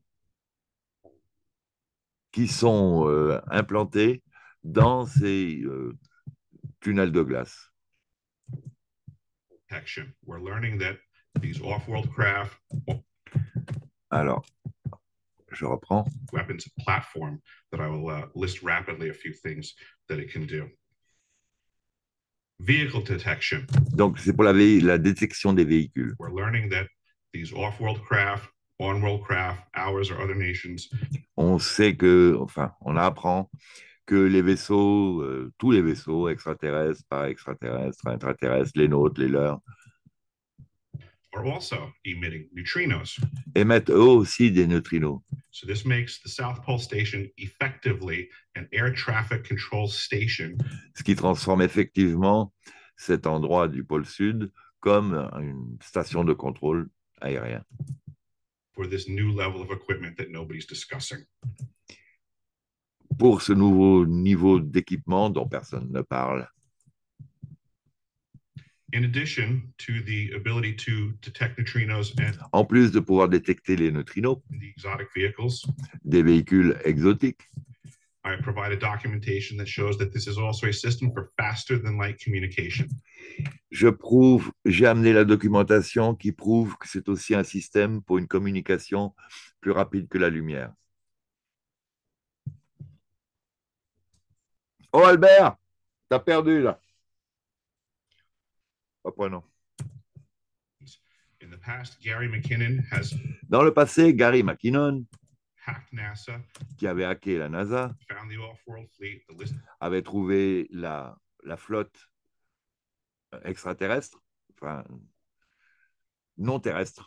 qui sont euh, implantés dans ces euh, tunnels de glace. detection. We're learning that these off-world craft Alors, je reprends. weapons platform that I will uh, list rapidly a few things that it can do. Vehicle detection. Donc, c'est pour la, vé- la détection des véhicules. We're learning that these off-world craft, on-world craft, ours or other nations, On sait que, enfin, on apprend que les vaisseaux, euh, tous les vaisseaux extraterrestres, pas extraterrestres, intraterrestres, les nôtres, les leurs, are also emitting neutrinos. émettent eux aussi des neutrinos. So this makes the South Pole Station effectively an air traffic control station Ce qui transforme effectivement cet endroit du pôle sud comme une station de contrôle aérien. For this new level of equipment that nobody's discussing. Pour ce nouveau niveau d'équipement dont personne ne parle. In addition to the ability to detect neutrinos and En plus de pouvoir détecter les neutrinos, the exotic vehicles, des véhicules exotiques, I have provided documentation that shows that this is also a system for faster than light communication. je prouve, j'ai amené la documentation qui prouve que c'est aussi un système pour une communication plus rapide que la lumière. Oh Albert, t'as perdu là. Reprenons. In the past, Gary McKinnon has Dans le passé, Gary McKinnon, hacked NASA, qui avait hacké la NASA, found the off-world fleet, the list avait trouvé la, la flotte extraterrestre, enfin non terrestre,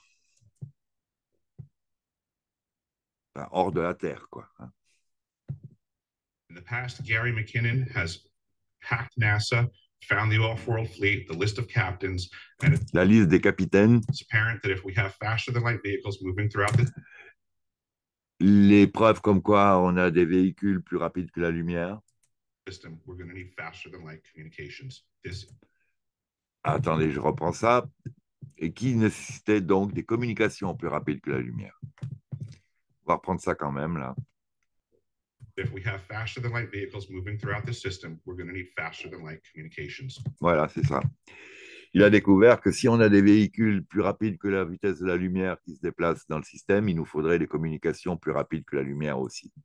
enfin, hors de la Terre, quoi. In the past, Gary McKinnon has hacked NASA, found the off-world fleet, the list of captains, and La liste des capitaines, it's apparent that if we have faster than light vehicles moving throughout the les preuves comme quoi on a des véhicules plus rapides que la lumière. system, we're going to need faster than light communications. This Attendez, je reprends ça. Et qui nécessitait donc des communications plus rapides que la lumière. On va reprendre ça quand même, là. if we have faster than light vehicles moving throughout the system, we're going to need faster than light communications. Voilà, c'est ça. Il a découvert que si on a des véhicules plus rapides que la vitesse de la lumière qui se déplacent dans le système, il nous faudrait des communications plus rapides que la lumière aussi.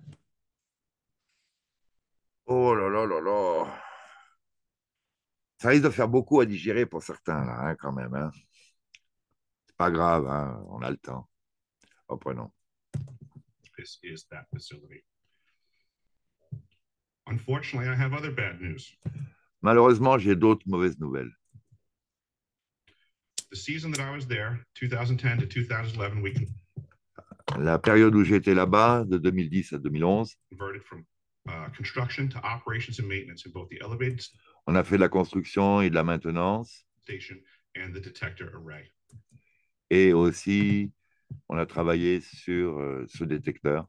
Oh là là là là. Ça risque de faire beaucoup à digérer pour certains, là, hein, quand même. Hein. C'est pas grave, hein, on a le temps. Reprenons. This is that facility. Unfortunately, I have other bad news. Malheureusement, j'ai d'autres mauvaises nouvelles. The season that I was there, two thousand ten to two thousand eleven, we La période où j'étais là-bas, de deux mille dix à deux mille onze, converted from uh, construction to operations and maintenance in both the elevated on a fait de la construction et de la maintenance. station and the detector array. Et aussi, on a travaillé sur euh, ce détecteur.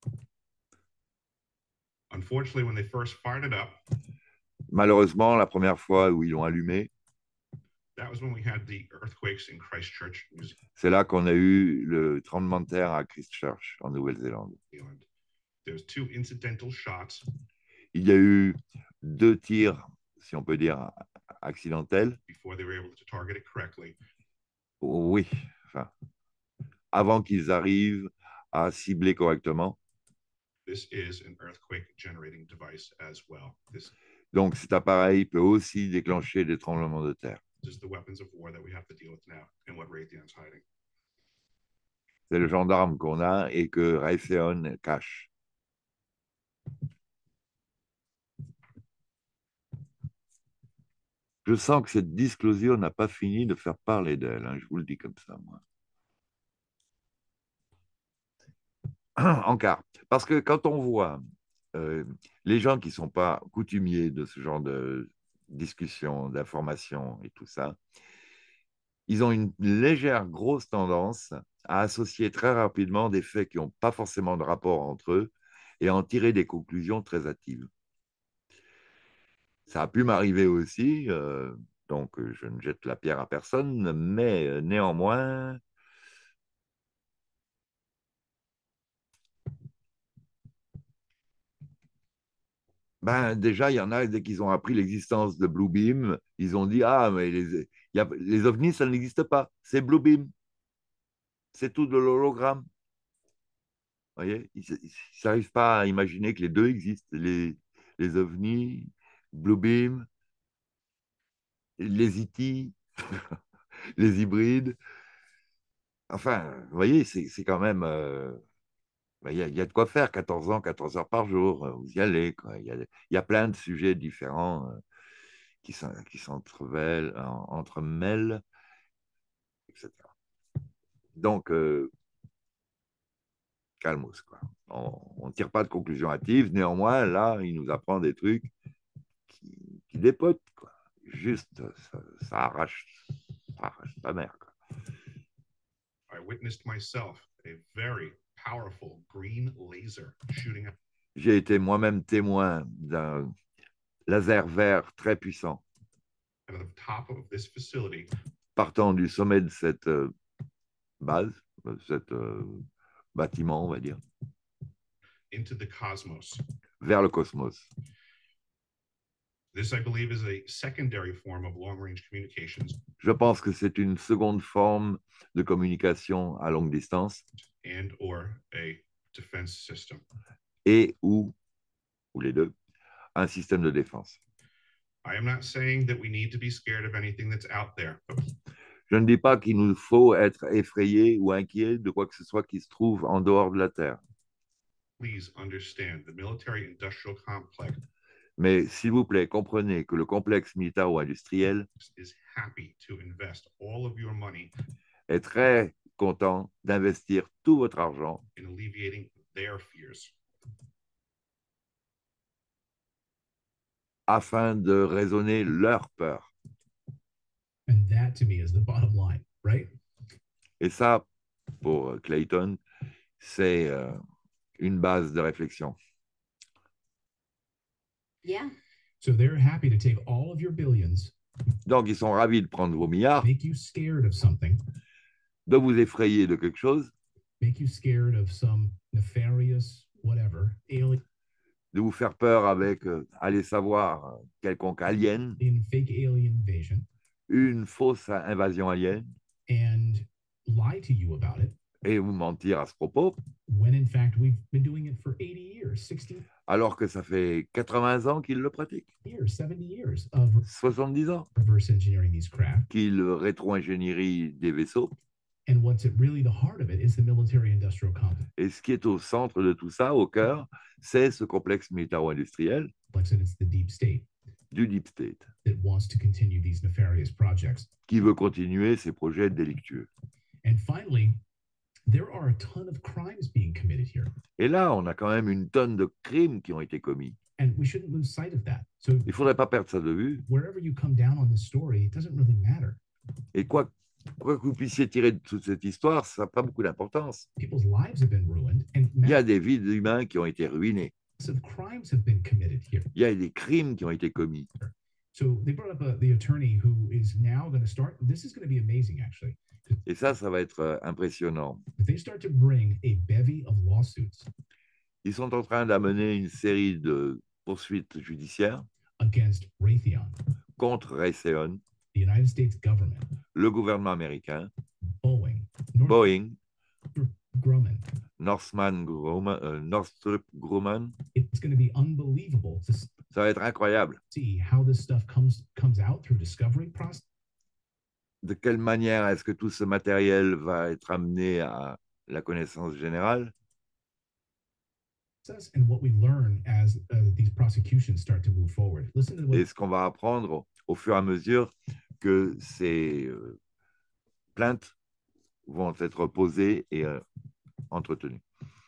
Unfortunately, when they first fired it up, Malheureusement, la première fois où ils l'ont allumé, that was when we had the earthquakes in Christchurch, New c'est là qu'on a eu le tremblement de terre à Christchurch, en Nouvelle-Zélande. Zealand. There was two incidental shots Il y a eu deux tirs, si on peut dire, accidentels. before they were able to target it correctly. Oui, enfin, avant qu'ils arrivent à cibler correctement. This is an earthquake generating device as well. This Donc, cet appareil peut aussi déclencher des tremblements de terre. is the weapons of war that we have to deal with now and what Raytheon's hiding. C'est le gendarme qu'on a et que Raytheon cache. Je sens que cette disclosure n'a pas fini de faire parler d'elle, hein, je vous le dis comme ça, moi. En quart. Parce que quand on voit euh, les gens qui ne sont pas coutumiers de ce genre de discussion, d'information et tout ça, ils ont une légère grosse tendance à associer très rapidement des faits qui n'ont pas forcément de rapport entre eux et à en tirer des conclusions très hâtives. Ça a pu m'arriver aussi, euh, donc je ne jette la pierre à personne, mais euh, néanmoins, ben, déjà, il y en a, dès qu'ils ont appris l'existence de Bluebeam, ils ont dit, ah, mais les, y a, les ovnis, ça n'existe pas, c'est Bluebeam. C'est tout de l'hologramme. Vous voyez, ils n'arrivent pas à imaginer que les deux existent, les, les ovnis, Bluebeam, les E T, les hybrides. Enfin, vous voyez, c'est quand même... Euh, il y, a, y a de quoi faire, quatorze ans, quatorze heures par jour, vous y allez. Il y a, y a plein de sujets différents euh, qui s'entremêlent, entremêlent, et cetera. Donc, euh, calmos, quoi. On ne tire pas de conclusion hâtive. Néanmoins, là, il nous apprend des trucs qui, qui dépotent, quoi. juste, ça, ça arrache, ça arrache ta mère, quoi. I witnessed myself a very powerful green laser shooting out J'ai été moi-même témoin d'un laser vert très puissant of the top of this facility partant du sommet de cette euh, base, de cet euh, bâtiment, on va dire, into the cosmos. vers le cosmos. This, I believe, is a secondary form of long-range communications Je pense que c'est une seconde forme de communication à longue distance and or a defense system. et ou, ou les deux, un système de défense. I am not saying that we need to be scared of anything that's out there, but Je ne dis pas qu'il nous faut être effrayé ou inquiet de quoi que ce soit qui se trouve en dehors de la Terre. please understand the military-industrial complex Mais s'il vous plaît, comprenez que le complexe militaro-industriel is happy to invest all of your money est très content d'investir tout votre argent in alleviating their fears. afin de raisonner leur peur. And that to me is the bottom line, right? Et ça, pour Clayton, c'est euh, une base de réflexion. Yeah. So they're happy to take all of your billions, Donc, ils sont ravis de prendre vos milliards, make you scared of something, de vous effrayer de quelque chose, make you scared of some nefarious whatever alien de vous faire peur avec, euh, allez savoir, euh, quelconque alien, fake alien invasion, une fausse invasion alien, and lie to you about it et vous mentir à ce propos, when in fact we've been doing it for eighty years, sixty alors que ça fait quatre-vingts ans qu'ils le pratiquent, years, seventy years of soixante-dix ans reverse engineering these craft. qu'ils rétro-ingénierie des vaisseaux. And what's at really the heart of it is the military industrial complex. Et ce qui est au centre de tout ça, au cœur, c'est ce complexe militaro-industriel And it's the deep state du Deep State, that wants to continue these nefarious projects. qui veut continuer ses projets délictueux. And finally, there are a ton of crimes being committed here. Et là, on a quand même une tonne de crimes qui ont été commis. And we shouldn't lose sight of that. So Il ne faudrait pas perdre ça de vue. wherever you come down on this story, it doesn't really matter. Et quoi, quoi que vous puissiez tirer de toute cette histoire, ça n'a pas beaucoup d'importance. People's lives have been ruined and Il y a des vies d'humains qui ont été ruinées. massive crimes have been committed here. Il y a des crimes qui ont été commis. So they brought up uh, the attorney who is now going to start. This is going to be amazing, actually. Et ça, ça va être euh, impressionnant. If they start to bring a bevy of lawsuits Ils sont en train d'amener une série de poursuites judiciaires against Raytheon, contre Raytheon, the United States government, le gouvernement américain, Boeing, Northrop Boeing, Grumman. Northman Grumman, euh, Northrop Grumman. It's going to be unbelievable to Ça va être incroyable. see how this stuff comes comes out through discovery process De quelle manière est-ce que tout ce matériel va être amené à la connaissance générale? and what we learn as uh, these prosecutions start to move forward. Listen to what Et ce qu'on va apprendre au, au fur et à mesure que ces euh, plaintes vont être posées et euh, entretenues.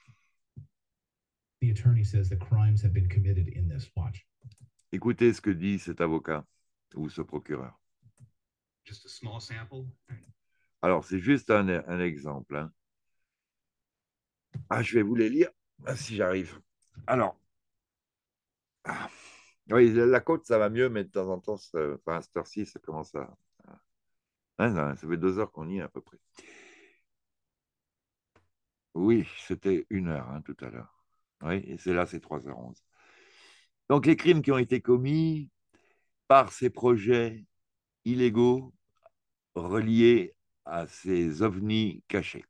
the attorney says the crimes have been committed in this. Watch. Écoutez ce que dit cet avocat ou ce procureur. Just a small sample. Alors, c'est juste un, un exemple. Hein. Ah, je vais vous les lire, si j'arrive. Alors, ah, oui, la côte, ça va mieux, mais de temps en temps, ça, enfin, à cette heure-ci, ça commence à... Hein, non, ça fait deux heures qu'on y est à peu près. Oui, c'était une heure hein, tout à l'heure. Oui, et c'est là, c'est trois heures onze. Donc, les crimes qui ont été commis par ces projets illégaux reliés à ces ovnis cachés.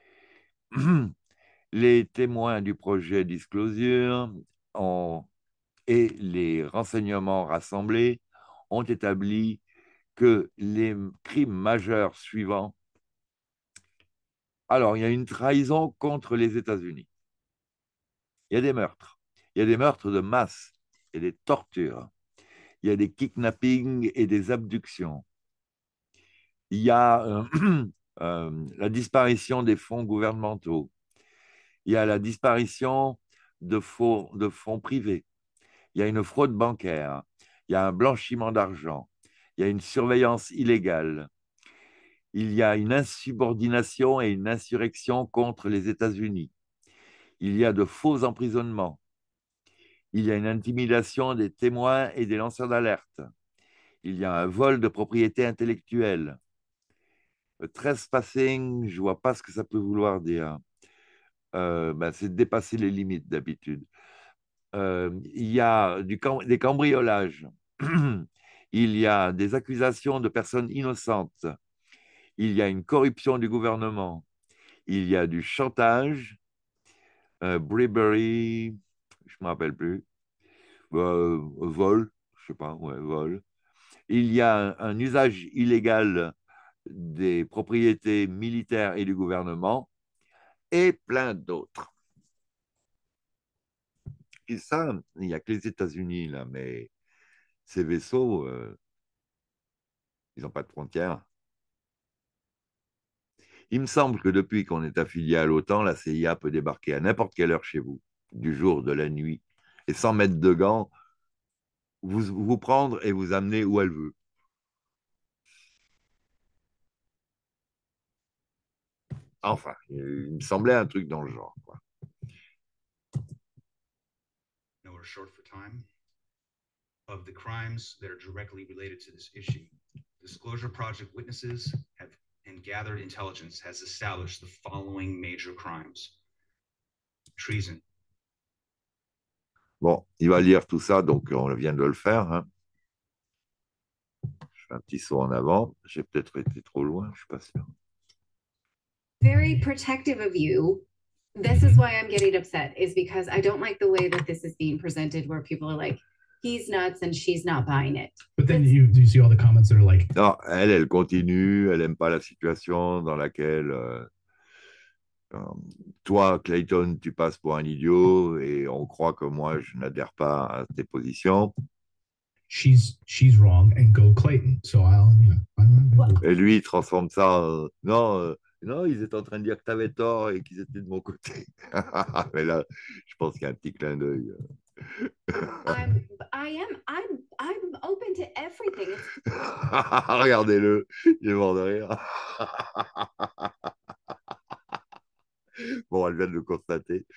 Les témoins du projet Disclosure ont, et les renseignements rassemblés ont établi que les crimes majeurs suivants. Alors, il y a une trahison contre les États-Unis. Il y a des meurtres. Il y a des meurtres de masse. Il y a des tortures. Il y a des kidnappings et des abductions. Il y a euh, euh, la disparition des fonds gouvernementaux. Il y a la disparition de, faux, de fonds privés. Il y a une fraude bancaire. Il y a un blanchiment d'argent. il y a une surveillance illégale, il y a une insubordination et une insurrection contre les États-Unis, il y a de faux emprisonnements, il y a une intimidation des témoins et des lanceurs d'alerte, il y a un vol de propriété intellectuelle. Le trespassing, je ne vois pas ce que ça peut vouloir dire. Euh, ben, c'est dépasser les limites d'habitude. Euh, il y a du cam des cambriolages. Il y a des accusations de personnes innocentes. Il y a une corruption du gouvernement. Il y a du chantage, euh, bribery, je ne me rappelle plus, euh, vol, je sais pas, ouais, vol. Il y a un, un usage illégal des propriétés militaires et du gouvernement et plein d'autres. Et ça, il n'y a que les États-Unis, là, mais ces vaisseaux, euh, ils n'ont pas de frontières. Il me semble que depuis qu'on est affilié à l'OTAN, la C I A peut débarquer à n'importe quelle heure chez vous, du jour, de la nuit, et sans mettre de gants, vous, vous prendre et vous amener où elle veut. Enfin, il me semblait un truc dans le genre, quoi. No, we're short for time. Of the crimes that are directly related to this issue, Disclosure Project witnesses have and gathered intelligence has established the following major crimes. Treason. Bon, il va lire tout ça, donc on vient de le faire. Hein. Je fais un petit saut en avant. J'ai peut-être été trop loin, je ne suis pas sûr. Very protective of you. This is why I'm getting upset, is because I don't like the way that this is being presented, where people are like, he's nuts and she's not buying it. But then you do you see all the comments that are like, non, elle, elle continue, elle n'aime pas la situation dans laquelle euh, euh, toi, Clayton, tu passes pour un idiot et on croit que moi, je n'adhère pas à tes positions. she's she's wrong and go Clayton. So I'll, you know, I'll Et lui, il transforme ça en, non, euh, non, ils étaient en train de dire que tu avais tort et qu'ils étaient de mon côté. Mais là, je pense qu'il y a un petit clin d'œil. I'm, I am, I'm, I'm open to everything. Regardez-le, il est mort de rire. Bon, elle vient de le constater.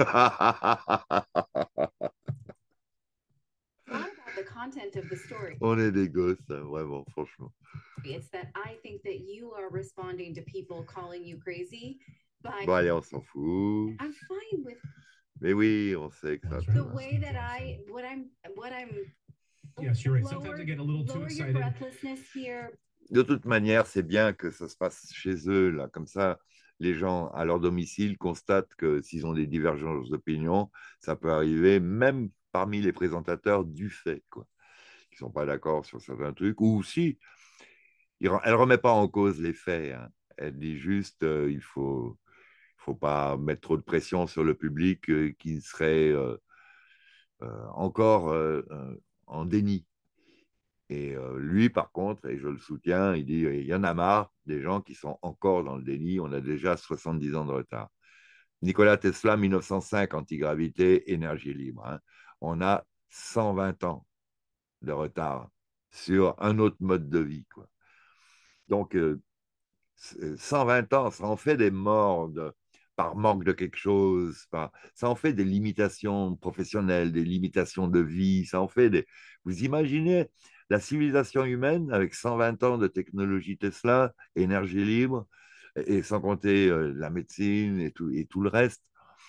The content of the story. On est des gosses, hein, vraiment, franchement. It's that I think that you are responding to people calling you crazy. By Bon, allez, on s'en fout. I'm fine with Mais oui, on sait que ça. the way that I, what I'm, what I'm. Yes, you're right. Sometimes I get a little too Lower your excited. breathlessness here. De toute manière, c'est bien que ça se passe chez eux, là, comme ça. Les gens à leur domicile constatent que s'ils ont des divergences d'opinion, ça peut arriver même parmi les présentateurs du fait, quoi. Ils ne sont pas d'accord sur certains trucs, ou si, elle ne remet pas en cause les faits. Hein. Elle dit juste euh, il ne faut, faut pas mettre trop de pression sur le public euh, qui serait euh, euh, encore euh, euh, en déni. Et euh, lui, par contre, et je le soutiens, il dit il y en a marre des gens qui sont encore dans le déni, on a déjà soixante-dix ans de retard. Nikola Tesla, mille neuf cent cinq, antigravité, énergie libre. Hein. On a cent vingt ans de retard sur un autre mode de vie, quoi. Donc, euh, cent vingt ans, ça en fait des morts de, par manque de quelque chose, par, ça en fait des limitations professionnelles, des limitations de vie, ça en fait des... Vous imaginez la civilisation humaine avec cent vingt ans de technologie Tesla, énergie libre, et, et sans compter euh, la médecine et tout, et tout le reste.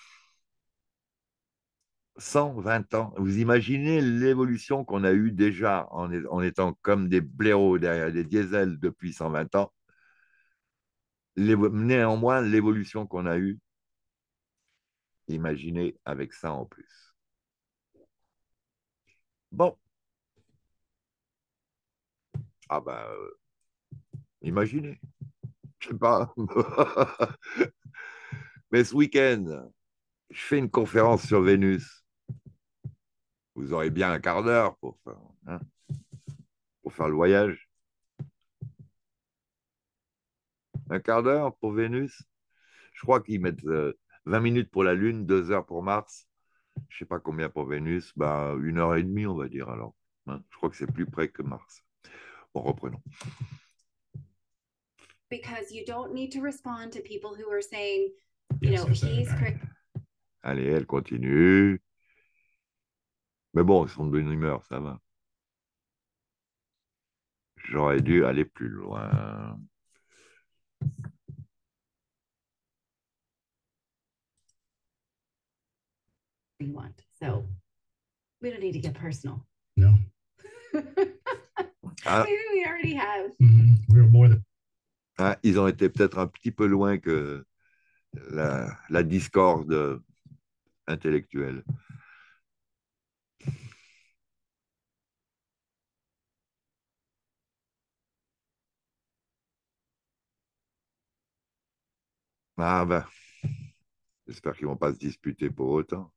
cent vingt ans. Vous imaginez l'évolution qu'on a eue déjà en, en étant comme des blaireaux derrière des diesels depuis cent vingt ans. Néanmoins, l'évolution qu'on a eue, imaginez avec ça en plus. Bon. Ah ben, euh, imaginez. Je sais pas. Mais ce week-end, je fais une conférence sur Vénus. Vous aurez bien un quart d'heure pour faire, hein, pour faire le voyage. Un quart d'heure pour Vénus. Je crois qu'ils mettent euh, vingt minutes pour la Lune, deux heures pour Mars. Je ne sais pas combien pour Vénus. Bah, une heure et demie, on va dire alors. Hein, je crois que c'est plus près que Mars. Bon, reprenons. Because you don't need to respond to people who are saying, you Yes, know, yes, I- he's I- cra- Allez, elle continue. Mais bon, ils sont de bonne humeur, ça va. J'aurais dû aller plus loin. you want. So we don't need to get personal. No. Ah, Maybe we already have. Mhm. We're more than ah, ils ont été peut-être un petit peu loin que la, la discorde intellectuelle. Ah ben, j'espère qu'ils ne vont pas se disputer pour autant.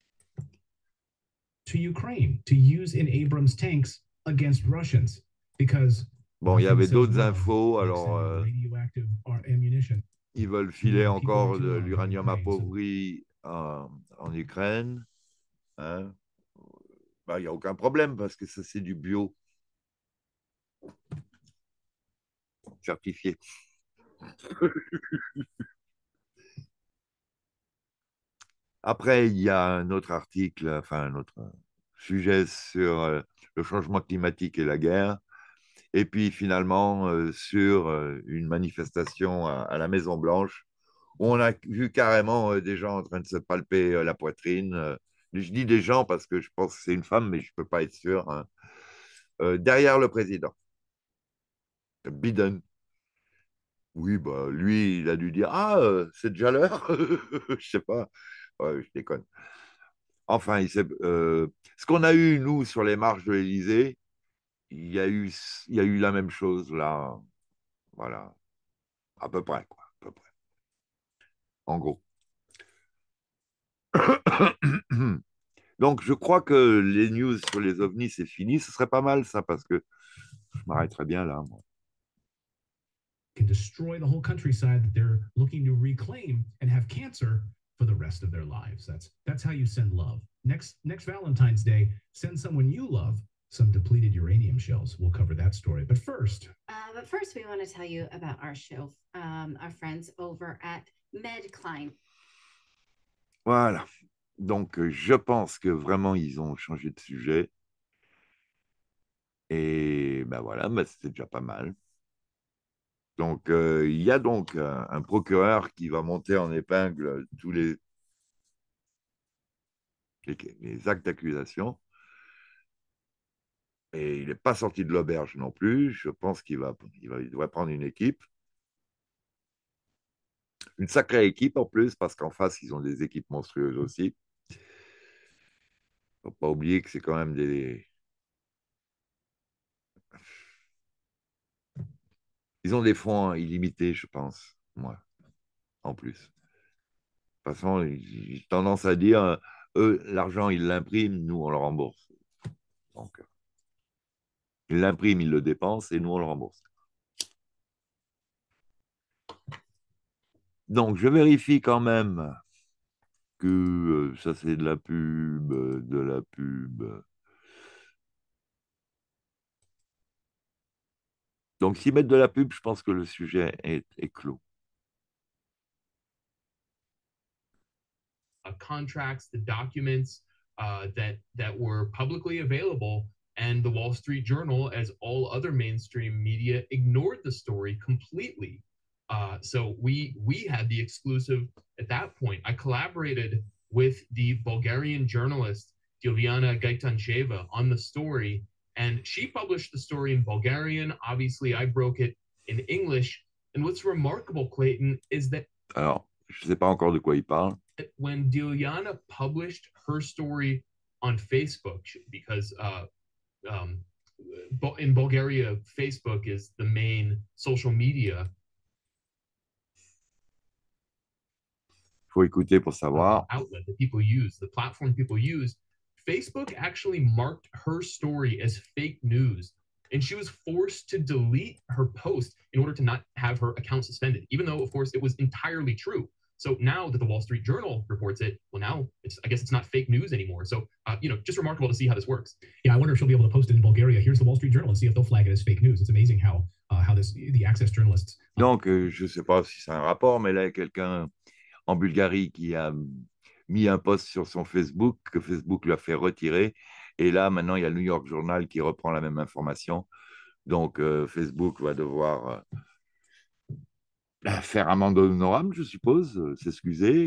to Ukraine to use in Abrams tanks against Russians because Bon, il y nothing avait says d'autres love infos, like alors sending euh, radioactive or ammunition. ils veulent filer Yeah, encore people de are too l'uranium long in Ukraine, so- appauvri en, en Ukraine. Hein? Ben, il n'y a aucun problème parce que ça, c'est du bio. Certifié. Après, il y a un autre article, enfin un autre sujet sur euh, le changement climatique et la guerre. Et puis finalement, euh, sur euh, une manifestation à, à la Maison-Blanche, où on a vu carrément euh, des gens en train de se palper euh, la poitrine. Euh, je dis des gens parce que je pense que c'est une femme, mais je ne peux pas être sûr. Hein. Euh, derrière le président, Biden. Oui, bah, lui, il a dû dire, ah, euh, c'est déjà l'heure. Je sais pas. Ouais, je déconne. Enfin, il s'est- euh, ce qu'on a eu, nous, sur les marches de l'Élysée, il y a eu, il y a eu la même chose là. Voilà. À peu près, quoi. À peu près. En gros. Donc, je crois que les news sur les ovnis, c'est fini. Ce serait pas mal, ça, parce que je m'arrêterais bien là, moi. Can destroy the whole countryside that they're looking to reclaim and have cancer for the rest of their lives. That's that's how you send love. Next next Valentine's Day, send someone you love some depleted uranium shells. We'll cover that story. But first, Uh, but first, we want to tell you about our show, um, our friends over at MedClimb. Voilà. Donc, euh, je pense que vraiment, ils ont changé de sujet. Et ben voilà, ben, c'était déjà pas mal. Donc, euh, il y a donc un, un procureur qui va monter en épingle tous les, les, les actes d'accusation. Et il n'est pas sorti de l'auberge non plus. Je pense qu'il va, il va, il doit prendre une équipe. Une sacrée équipe en plus, parce qu'en face, ils ont des équipes monstrueuses aussi. Il ne faut pas oublier que c'est quand même des... Ils ont des fonds illimités, je pense, moi, en plus. De toute façon, j'ai tendance à dire, eux, l'argent, ils l'impriment, nous, on le rembourse. Donc, ils l'impriment, ils le dépensent, et nous, on le rembourse. Donc, je vérifie quand même que euh, ça, c'est de la pub, de la pub. Donc, s'ils mettent de la pub, je pense que le sujet est, est clos. Uh, contracts, the documents uh, that that were publicly available, and the Wall Street Journal, as all other mainstream media, ignored the story completely. Uh, so we we had the exclusive at that point. I collaborated with the Bulgarian journalist Dilyana Gaitancheva on the story, and she published the story in Bulgarian. Obviously, I broke it in English. And what's remarkable, Clayton, is that Alors, je ne sais pas encore de quoi il parle. when Dilyana published her story on Facebook, because uh, um, in Bulgaria, Facebook is the main social media. Il faut écouter pour savoir. Uh, outlet that people use, the platform people use. Facebook actually marked her story as fake news, and she was forced to delete her post in order to not have her account suspended, even though, of course, it was entirely true. So now that the Wall Street Journal reports it, well, now it's I guess it's not fake news anymore. So uh, you know, just remarkable to see how this works. Yeah, I wonder if she'll be able to post it in Bulgaria. Here's the Wall Street Journal and see if they'll flag it as fake news. It's amazing how uh, how this the Access journalists. Uh, Donc, euh, je ne sais pas si c'est un rapport, mais là, il y a quelqu'un en Bulgarie qui a mis un post sur son Facebook que Facebook lui a fait retirer. Et là, maintenant, il y a le New York Journal qui reprend la même information. Donc, euh, Facebook va devoir euh, faire amende honorable, je suppose, euh, s'excuser.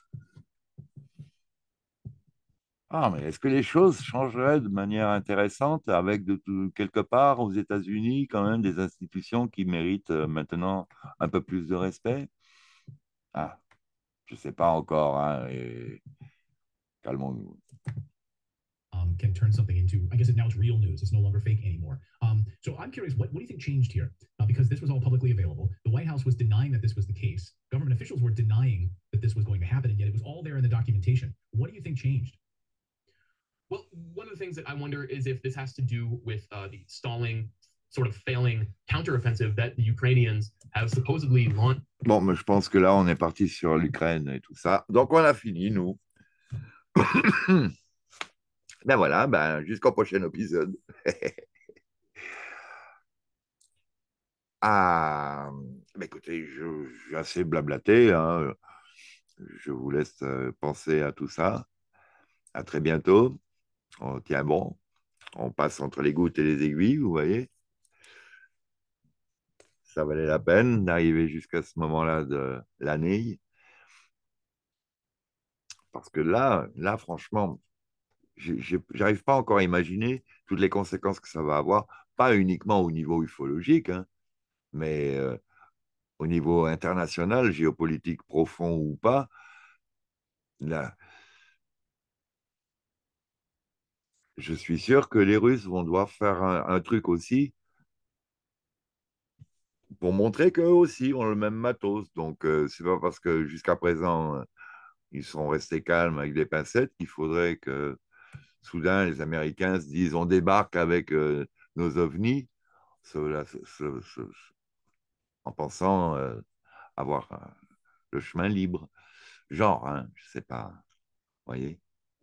Ah, mais est-ce que les choses changeraient de manière intéressante avec de tout, quelque part aux États-Unis quand même des institutions qui méritent euh, maintenant un peu plus de respect? Ah, je ne sais pas encore, hein, et calmons-nous. Um, can turn something into, I guess it, now it's real news. It's no longer fake anymore. Um, so I'm curious, what, what do you think changed here? Uh, because this was all publicly available. The White House was denying that this was the case. Government officials were denying that this was going to happen, and yet it was all there in the documentation. What do you think changed? Well, one of the things that I wonder is if this has to do with uh, the stalling, sort of failing counteroffensive that the Ukrainians have supposedly launched. Bon, mais je pense que là, on est parti sur l'Ukraine et tout ça. Donc, on a fini, nous. Ben voilà, ben, jusqu'au prochain épisode. Ah, ben écoutez, je- j'ai assez blablaté, hein. Je vous laisse euh, penser à tout ça. À très bientôt. On tient bon. On passe entre les gouttes et les aiguilles, vous voyez. Ça valait la peine d'arriver jusqu'à ce moment-là de l'année. Parce que là, là, franchement, j'ai- j'ai- j'arrive pas encore à imaginer toutes les conséquences que ça va avoir, pas uniquement au niveau ufologique, hein, mais euh, au niveau international, géopolitique profond ou pas. Là, je suis sûr que les Russes vont devoir faire un, un truc aussi pour montrer qu'eux aussi ont le même matos. Donc, euh, c'est pas parce que jusqu'à présent, euh, ils sont restés calmes avec des pincettes qu'il faudrait que soudain les Américains se disent on débarque avec euh, nos ovnis, cela- ce- ce- ce- en pensant euh, avoir euh, le chemin libre. Genre, hein, je sais pas, vous voyez.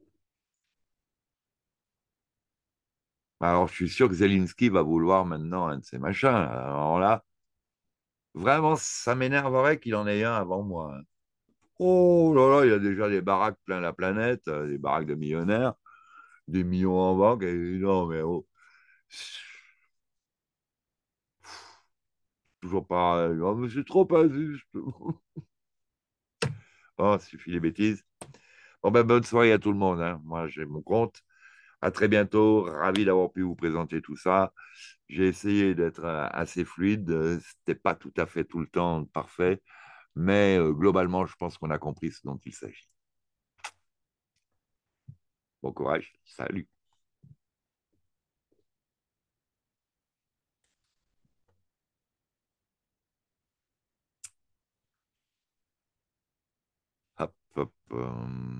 Alors, je suis sûr que Zelensky va vouloir maintenant un de ces machins. Alors là, vraiment, ça m'énerverait qu'il en ait un avant moi, hein. Oh là là, il y a déjà des baraques plein la planète, euh, des baraques de millionnaires, des millions en banque. Et non, mais oh, toujours pas. Oh, mais c'est trop injuste. Oh, suffit les bêtises. Bon, ben, bonne soirée à tout le monde, hein. Moi, j'ai mon compte. À très bientôt. Ravi d'avoir pu vous présenter tout ça. J'ai essayé d'être euh, assez fluide. Euh, C'était pas tout à fait tout le temps parfait, mais euh, globalement, je pense qu'on a compris ce dont il s'agit. Bon courage. Salut. Hop, hop, hum.